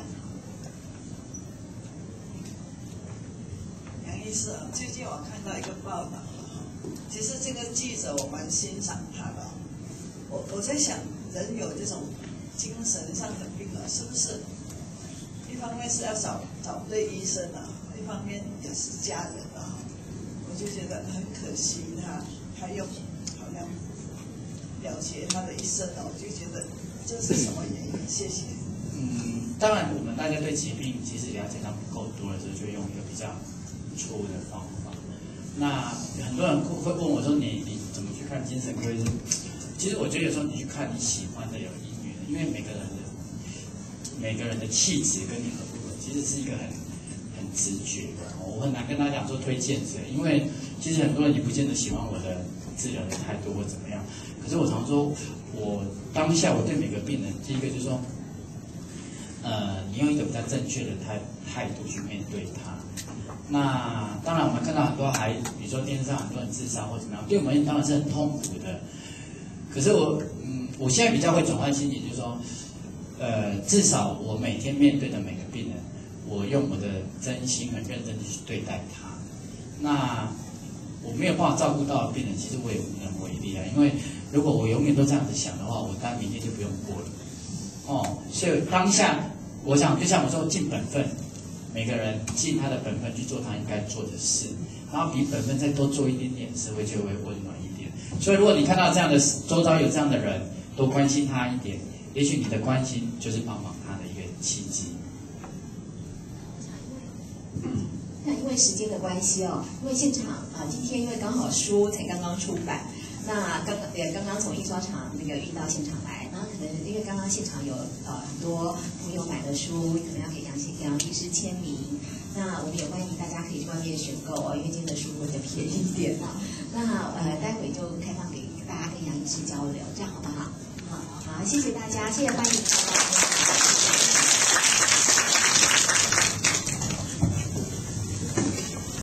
杨医师啊，最近我看到一个报道哈，其实这个记者我蛮欣赏他的。我我在想，人有这种精神上的病啊，是不是？一方面是要找找对医生啊，一方面也是家人啊。我就觉得很可惜他，他又好像了结他的一生了，我就觉得这是什么原因？谢谢。 嗯，当然，我们大家对疾病其实了解到不够多的时候，就用一个比较错误的方法。那很多人会问我说你：“你你怎么去看精神科医生？”其实我觉得有时候你去看你喜欢的、有意愿的，因为每个人的每个人的气质跟你合不合，其实是一个很。很直觉的，我很难跟他讲说推荐谁，因为其实很多人也不见得喜欢我的治疗的态度或怎么样。可是我常说，我当下我对每个病人，第一个就是说，呃，你用一个比较正确的态态度去面对他。那当然，我们看到很多还，比如说电视上很多人自杀或怎么样，对我们当然是很痛苦的。可是我，嗯，我现在比较会转换心情，就是说，呃，至少我每天面对的每个病人。我用我的真心很认真的去对待他，那我没有办法照顾到的病人，其实我也无能为力啊。因为如果我永远都这样子想的话，我当然明天就不用过了。哦，所以当下，我想就像我说，尽本分，每个人尽他的本分去做他应该做的事，然后比本分再多做一点点，社会就会温暖一点。所以，如果你看到这样的周遭有这样的人，多关心他一点，也许你的关心就是帮忙他的一个契机。 那因为时间的关系哦，因为现场啊、呃，今天因为刚好书才刚刚出版，那刚刚也刚刚从印刷厂那个运到现场来，然后可能因为刚刚现场有呃很多朋友买了书，可能要给杨杨医师签名，那我们也欢迎大家可以去外面选购哦，因为今天的书会比较便宜一点啊。那呃，待会就开放给大家跟杨医师交流，这样好不好？好，好，谢谢大家，谢谢欢迎大家。